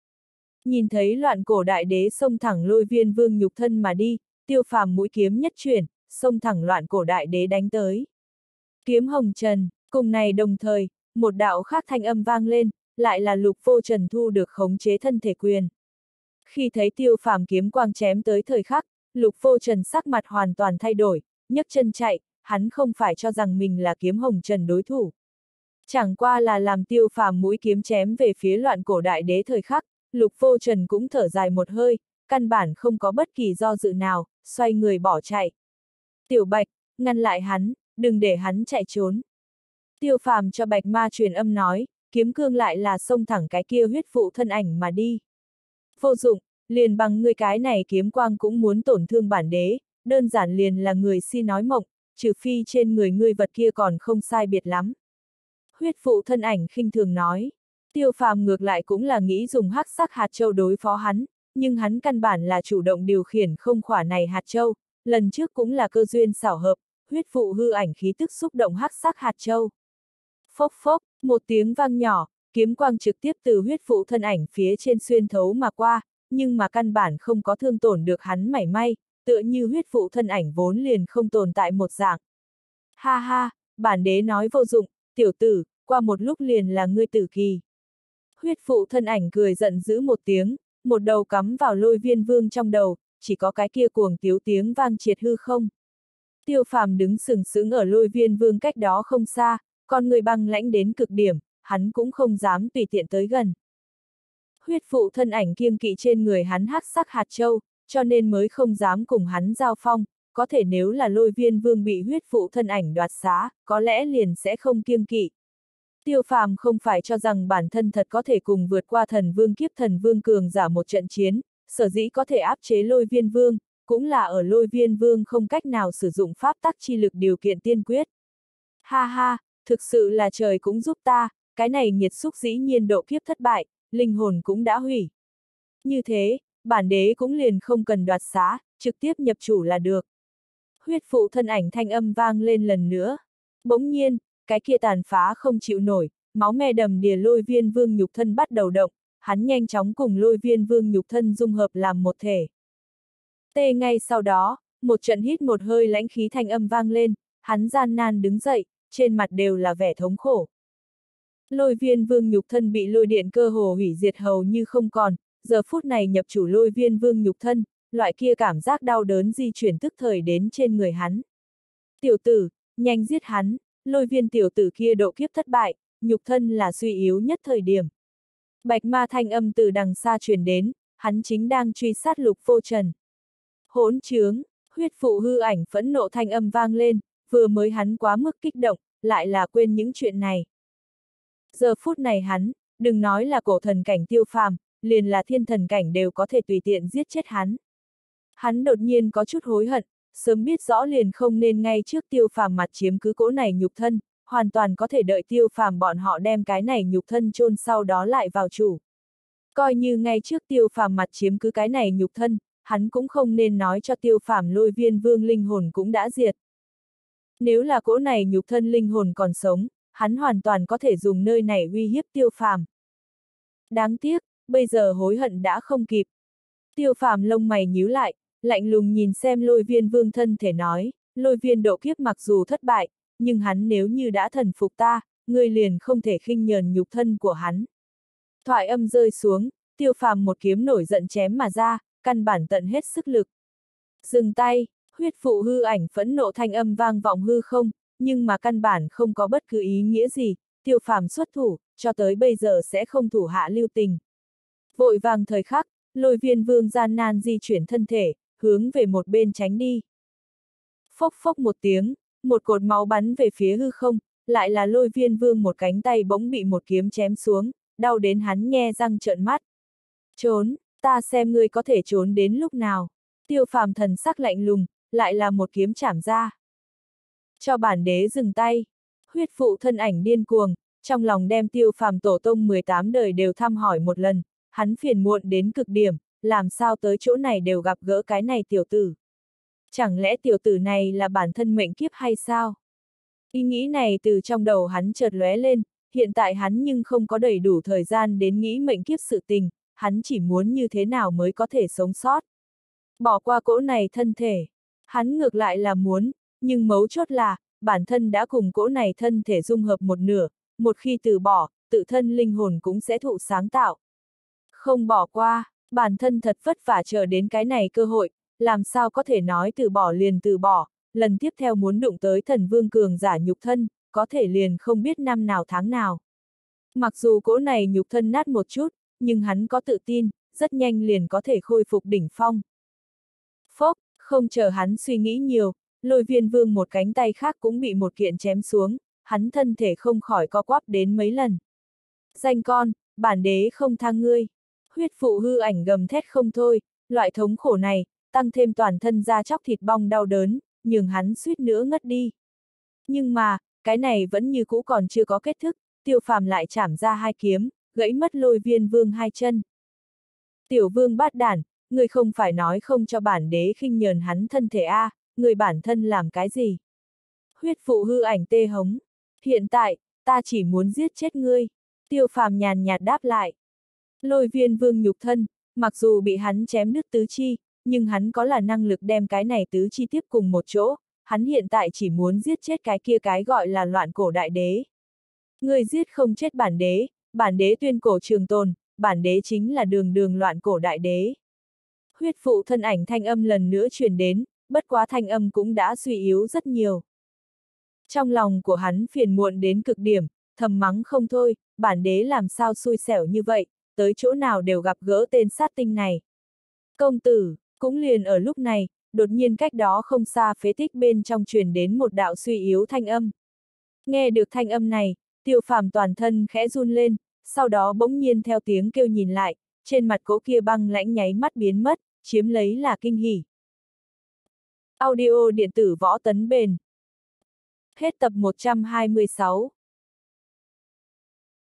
Nhìn thấy loạn cổ đại đế xông thẳng Lôi Viên Vương nhục thân mà đi, Tiêu Phàm mũi kiếm nhất chuyển, xông thẳng loạn cổ đại đế đánh tới. Kiếm hồng trần, cùng này đồng thời, một đạo khác thanh âm vang lên, lại là Lục Vô Trần thu được khống chế thân thể quyền. Khi thấy Tiêu Phàm kiếm quang chém tới thời khắc, Lục Vô Trần sắc mặt hoàn toàn thay đổi, nhấc chân chạy, hắn không phải cho rằng mình là kiếm hồng trần đối thủ. Chẳng qua là làm Tiêu Phàm mũi kiếm chém về phía loạn cổ đại đế thời khắc, Lục Vô Trần cũng thở dài một hơi, căn bản không có bất kỳ do dự nào, xoay người bỏ chạy. Tiểu Bạch, ngăn lại hắn, đừng để hắn chạy trốn. Tiêu Phàm cho Bạch Ma truyền âm nói, kiếm cương lại là xông thẳng cái kia huyết phụ thân ảnh mà đi. Vô dụng, liền bằng ngươi cái này kiếm quang cũng muốn tổn thương bản đế, đơn giản liền là người si nói mộng, trừ phi trên người ngươi vật kia còn không sai biệt lắm. Huyết phụ thân ảnh khinh thường nói. Tiêu Phàm ngược lại cũng là nghĩ dùng hắc sắc hạt châu đối phó hắn, nhưng hắn căn bản là chủ động điều khiển không khỏa này hạt châu, lần trước cũng là cơ duyên xảo hợp, huyết phụ hư ảnh khí tức xúc động hắc sắc hạt châu. Phốc phốc, một tiếng vang nhỏ, kiếm quang trực tiếp từ huyết phụ thân ảnh phía trên xuyên thấu mà qua, nhưng mà căn bản không có thương tổn được hắn mảy may, tựa như huyết phụ thân ảnh vốn liền không tồn tại một dạng. Ha ha, bản đế nói vô dụng, tiểu tử, qua một lúc liền là ngươi tử kỳ. Huyết phụ thân ảnh cười giận dữ một tiếng, một đầu cắm vào Lôi Viên Vương trong đầu, chỉ có cái kia cuồng tiếu tiếng vang triệt hư không. Tiêu Phàm đứng sừng sững ở Lôi Viên Vương cách đó không xa, con người băng lãnh đến cực điểm, hắn cũng không dám tùy tiện tới gần. Huyết phụ thân ảnh kiêng kỵ trên người hắn hắc sắc hạt châu, cho nên mới không dám cùng hắn giao phong, có thể nếu là Lôi Viên Vương bị huyết phụ thân ảnh đoạt xá, có lẽ liền sẽ không kiêng kỵ. Tiêu Phàm không phải cho rằng bản thân thật có thể cùng vượt qua thần vương kiếp thần vương cường giả một trận chiến, sở dĩ có thể áp chế Lôi Viên Vương, cũng là ở Lôi Viên Vương không cách nào sử dụng pháp tắc chi lực điều kiện tiên quyết. Ha ha, thực sự là trời cũng giúp ta, cái này nghiệt xúc dĩ nhiên độ kiếp thất bại, linh hồn cũng đã hủy. Như thế, bản đế cũng liền không cần đoạt xá, trực tiếp nhập chủ là được. Huyết phụ thân ảnh thanh âm vang lên lần nữa. Bỗng nhiên, cái kia tàn phá không chịu nổi, máu me đầm đìa Lôi Viên Vương nhục thân bắt đầu động, hắn nhanh chóng cùng Lôi Viên Vương nhục thân dung hợp làm một thể. Tê ngay sau đó, một trận hít một hơi lãnh khí thanh âm vang lên, hắn gian nan đứng dậy, trên mặt đều là vẻ thống khổ. Lôi Viên Vương nhục thân bị lôi điện cơ hồ hủy diệt hầu như không còn, giờ phút này nhập chủ Lôi Viên Vương nhục thân, loại kia cảm giác đau đớn di chuyển tức thời đến trên người hắn. Tiểu tử, nhanh giết hắn, Lôi Viên tiểu tử kia độ kiếp thất bại, nhục thân là suy yếu nhất thời điểm. Bạch ma thanh âm từ đằng xa truyền đến, hắn chính đang truy sát Lục Vô Trần. Hỗn trướng, huyết phụ hư ảnh phẫn nộ thanh âm vang lên, vừa mới hắn quá mức kích động, lại là quên những chuyện này. Giờ phút này hắn, đừng nói là cổ thần cảnh Tiêu Phàm, liền là thiên thần cảnh đều có thể tùy tiện giết chết hắn. Hắn đột nhiên có chút hối hận, sớm biết rõ liền không nên ngay trước Tiêu Phàm mặt chiếm cứ cỗ này nhục thân, hoàn toàn có thể đợi Tiêu Phàm bọn họ đem cái này nhục thân chôn sau đó lại vào chủ. Coi như ngay trước Tiêu Phàm mặt chiếm cứ cái này nhục thân, hắn cũng không nên nói cho Tiêu Phàm Lôi Viên Vương linh hồn cũng đã diệt. Nếu là cỗ này nhục thân linh hồn còn sống, hắn hoàn toàn có thể dùng nơi này uy hiếp Tiêu Phàm. Đáng tiếc, bây giờ hối hận đã không kịp. Tiêu Phàm lông mày nhíu lại, lạnh lùng nhìn xem Lôi Viên Vương thân thể nói, Lôi Viên độ kiếp mặc dù thất bại, nhưng hắn nếu như đã thần phục ta, ngươi liền không thể khinh nhờn nhục thân của hắn. Thoại âm rơi xuống, Tiêu Phàm một kiếm nổi giận chém mà ra, căn bản tận hết sức lực. Dừng tay, huyết phụ hư ảnh phẫn nộ thanh âm vang vọng hư không, nhưng mà căn bản không có bất cứ ý nghĩa gì, Tiêu Phàm xuất thủ, cho tới bây giờ sẽ không thủ hạ lưu tình. Vội vàng thời khắc, Lôi Viên Vương gian nan di chuyển thân thể, hướng về một bên tránh đi. Phốc phốc một tiếng, một cột máu bắn về phía hư không, lại là Lôi Viên Vương một cánh tay bỗng bị một kiếm chém xuống, đau đến hắn nhe răng trợn mắt. Trốn, ta xem ngươi có thể trốn đến lúc nào. Tiêu Phàm thần sắc lạnh lùng, lại là một kiếm chảm ra. Cho bản đế dừng tay. Huyết phụ thân ảnh điên cuồng, trong lòng đem Tiêu Phàm tổ tông 18 đời đều thăm hỏi một lần, hắn phiền muộn đến cực điểm, làm sao tới chỗ này đều gặp gỡ cái này tiểu tử. Chẳng lẽ tiểu tử này là bản thân mệnh kiếp hay sao? Ý nghĩ này từ trong đầu hắn chợt lóe lên, hiện tại hắn nhưng không có đầy đủ thời gian đến nghĩ mệnh kiếp sự tình, hắn chỉ muốn như thế nào mới có thể sống sót. Bỏ qua cỗ này thân thể, hắn ngược lại là muốn, nhưng mấu chốt là, bản thân đã cùng cỗ này thân thể dung hợp một nửa, một khi từ bỏ, tự thân linh hồn cũng sẽ thụ sáng tạo. Không bỏ qua, bản thân thật vất vả chờ đến cái này cơ hội, làm sao có thể nói từ bỏ liền từ bỏ, lần tiếp theo muốn đụng tới thần vương cường giả nhục thân, có thể liền không biết năm nào tháng nào. Mặc dù cỗ này nhục thân nát một chút, nhưng hắn có tự tin, rất nhanh liền có thể khôi phục đỉnh phong. Phốc, không chờ hắn suy nghĩ nhiều, Lôi Viên Vương một cánh tay khác cũng bị một kiện chém xuống, hắn thân thể không khỏi co quắp đến mấy lần. Danh con, bản đế không tha ngươi. Huyết phụ hư ảnh gầm thét không thôi, loại thống khổ này, tăng thêm toàn thân da chóc thịt bong đau đớn, nhường hắn suýt nữa ngất đi. Nhưng mà, cái này vẫn như cũ còn chưa có kết thúc, Tiêu Phàm lại chảm ra hai kiếm, gãy mất Lôi Viên Vương hai chân. Tiểu vương bát đản, người không phải nói không cho bản đế khinh nhờn hắn thân thể a, người bản thân làm cái gì? Huyết phụ hư ảnh tê hống. Hiện tại, ta chỉ muốn giết chết ngươi. Tiêu Phàm nhàn nhạt đáp lại. Lôi Viên Vương nhục thân, mặc dù bị hắn chém nứt tứ chi, nhưng hắn có là năng lực đem cái này tứ chi tiếp cùng một chỗ, hắn hiện tại chỉ muốn giết chết cái kia cái gọi là loạn cổ đại đế. Ngươi giết không chết bản đế tuyên cổ trường tồn, bản đế chính là đường đường loạn cổ đại đế. Huyết phụ thân ảnh thanh âm lần nữa truyền đến, bất quá thanh âm cũng đã suy yếu rất nhiều. Trong lòng của hắn phiền muộn đến cực điểm, thầm mắng không thôi, bản đế làm sao xui xẻo như vậy, tới chỗ nào đều gặp gỡ tên sát tinh này. Công tử, cũng liền ở lúc này, đột nhiên cách đó không xa phế tích bên trong truyền đến một đạo suy yếu thanh âm. Nghe được thanh âm này, Tiêu Phàm toàn thân khẽ run lên, sau đó bỗng nhiên theo tiếng kêu nhìn lại, trên mặt cỗ kia băng lãnh nháy mắt biến mất, chiếm lấy là kinh hỉ. Audio điện tử võ tấn bền. Hết tập 126.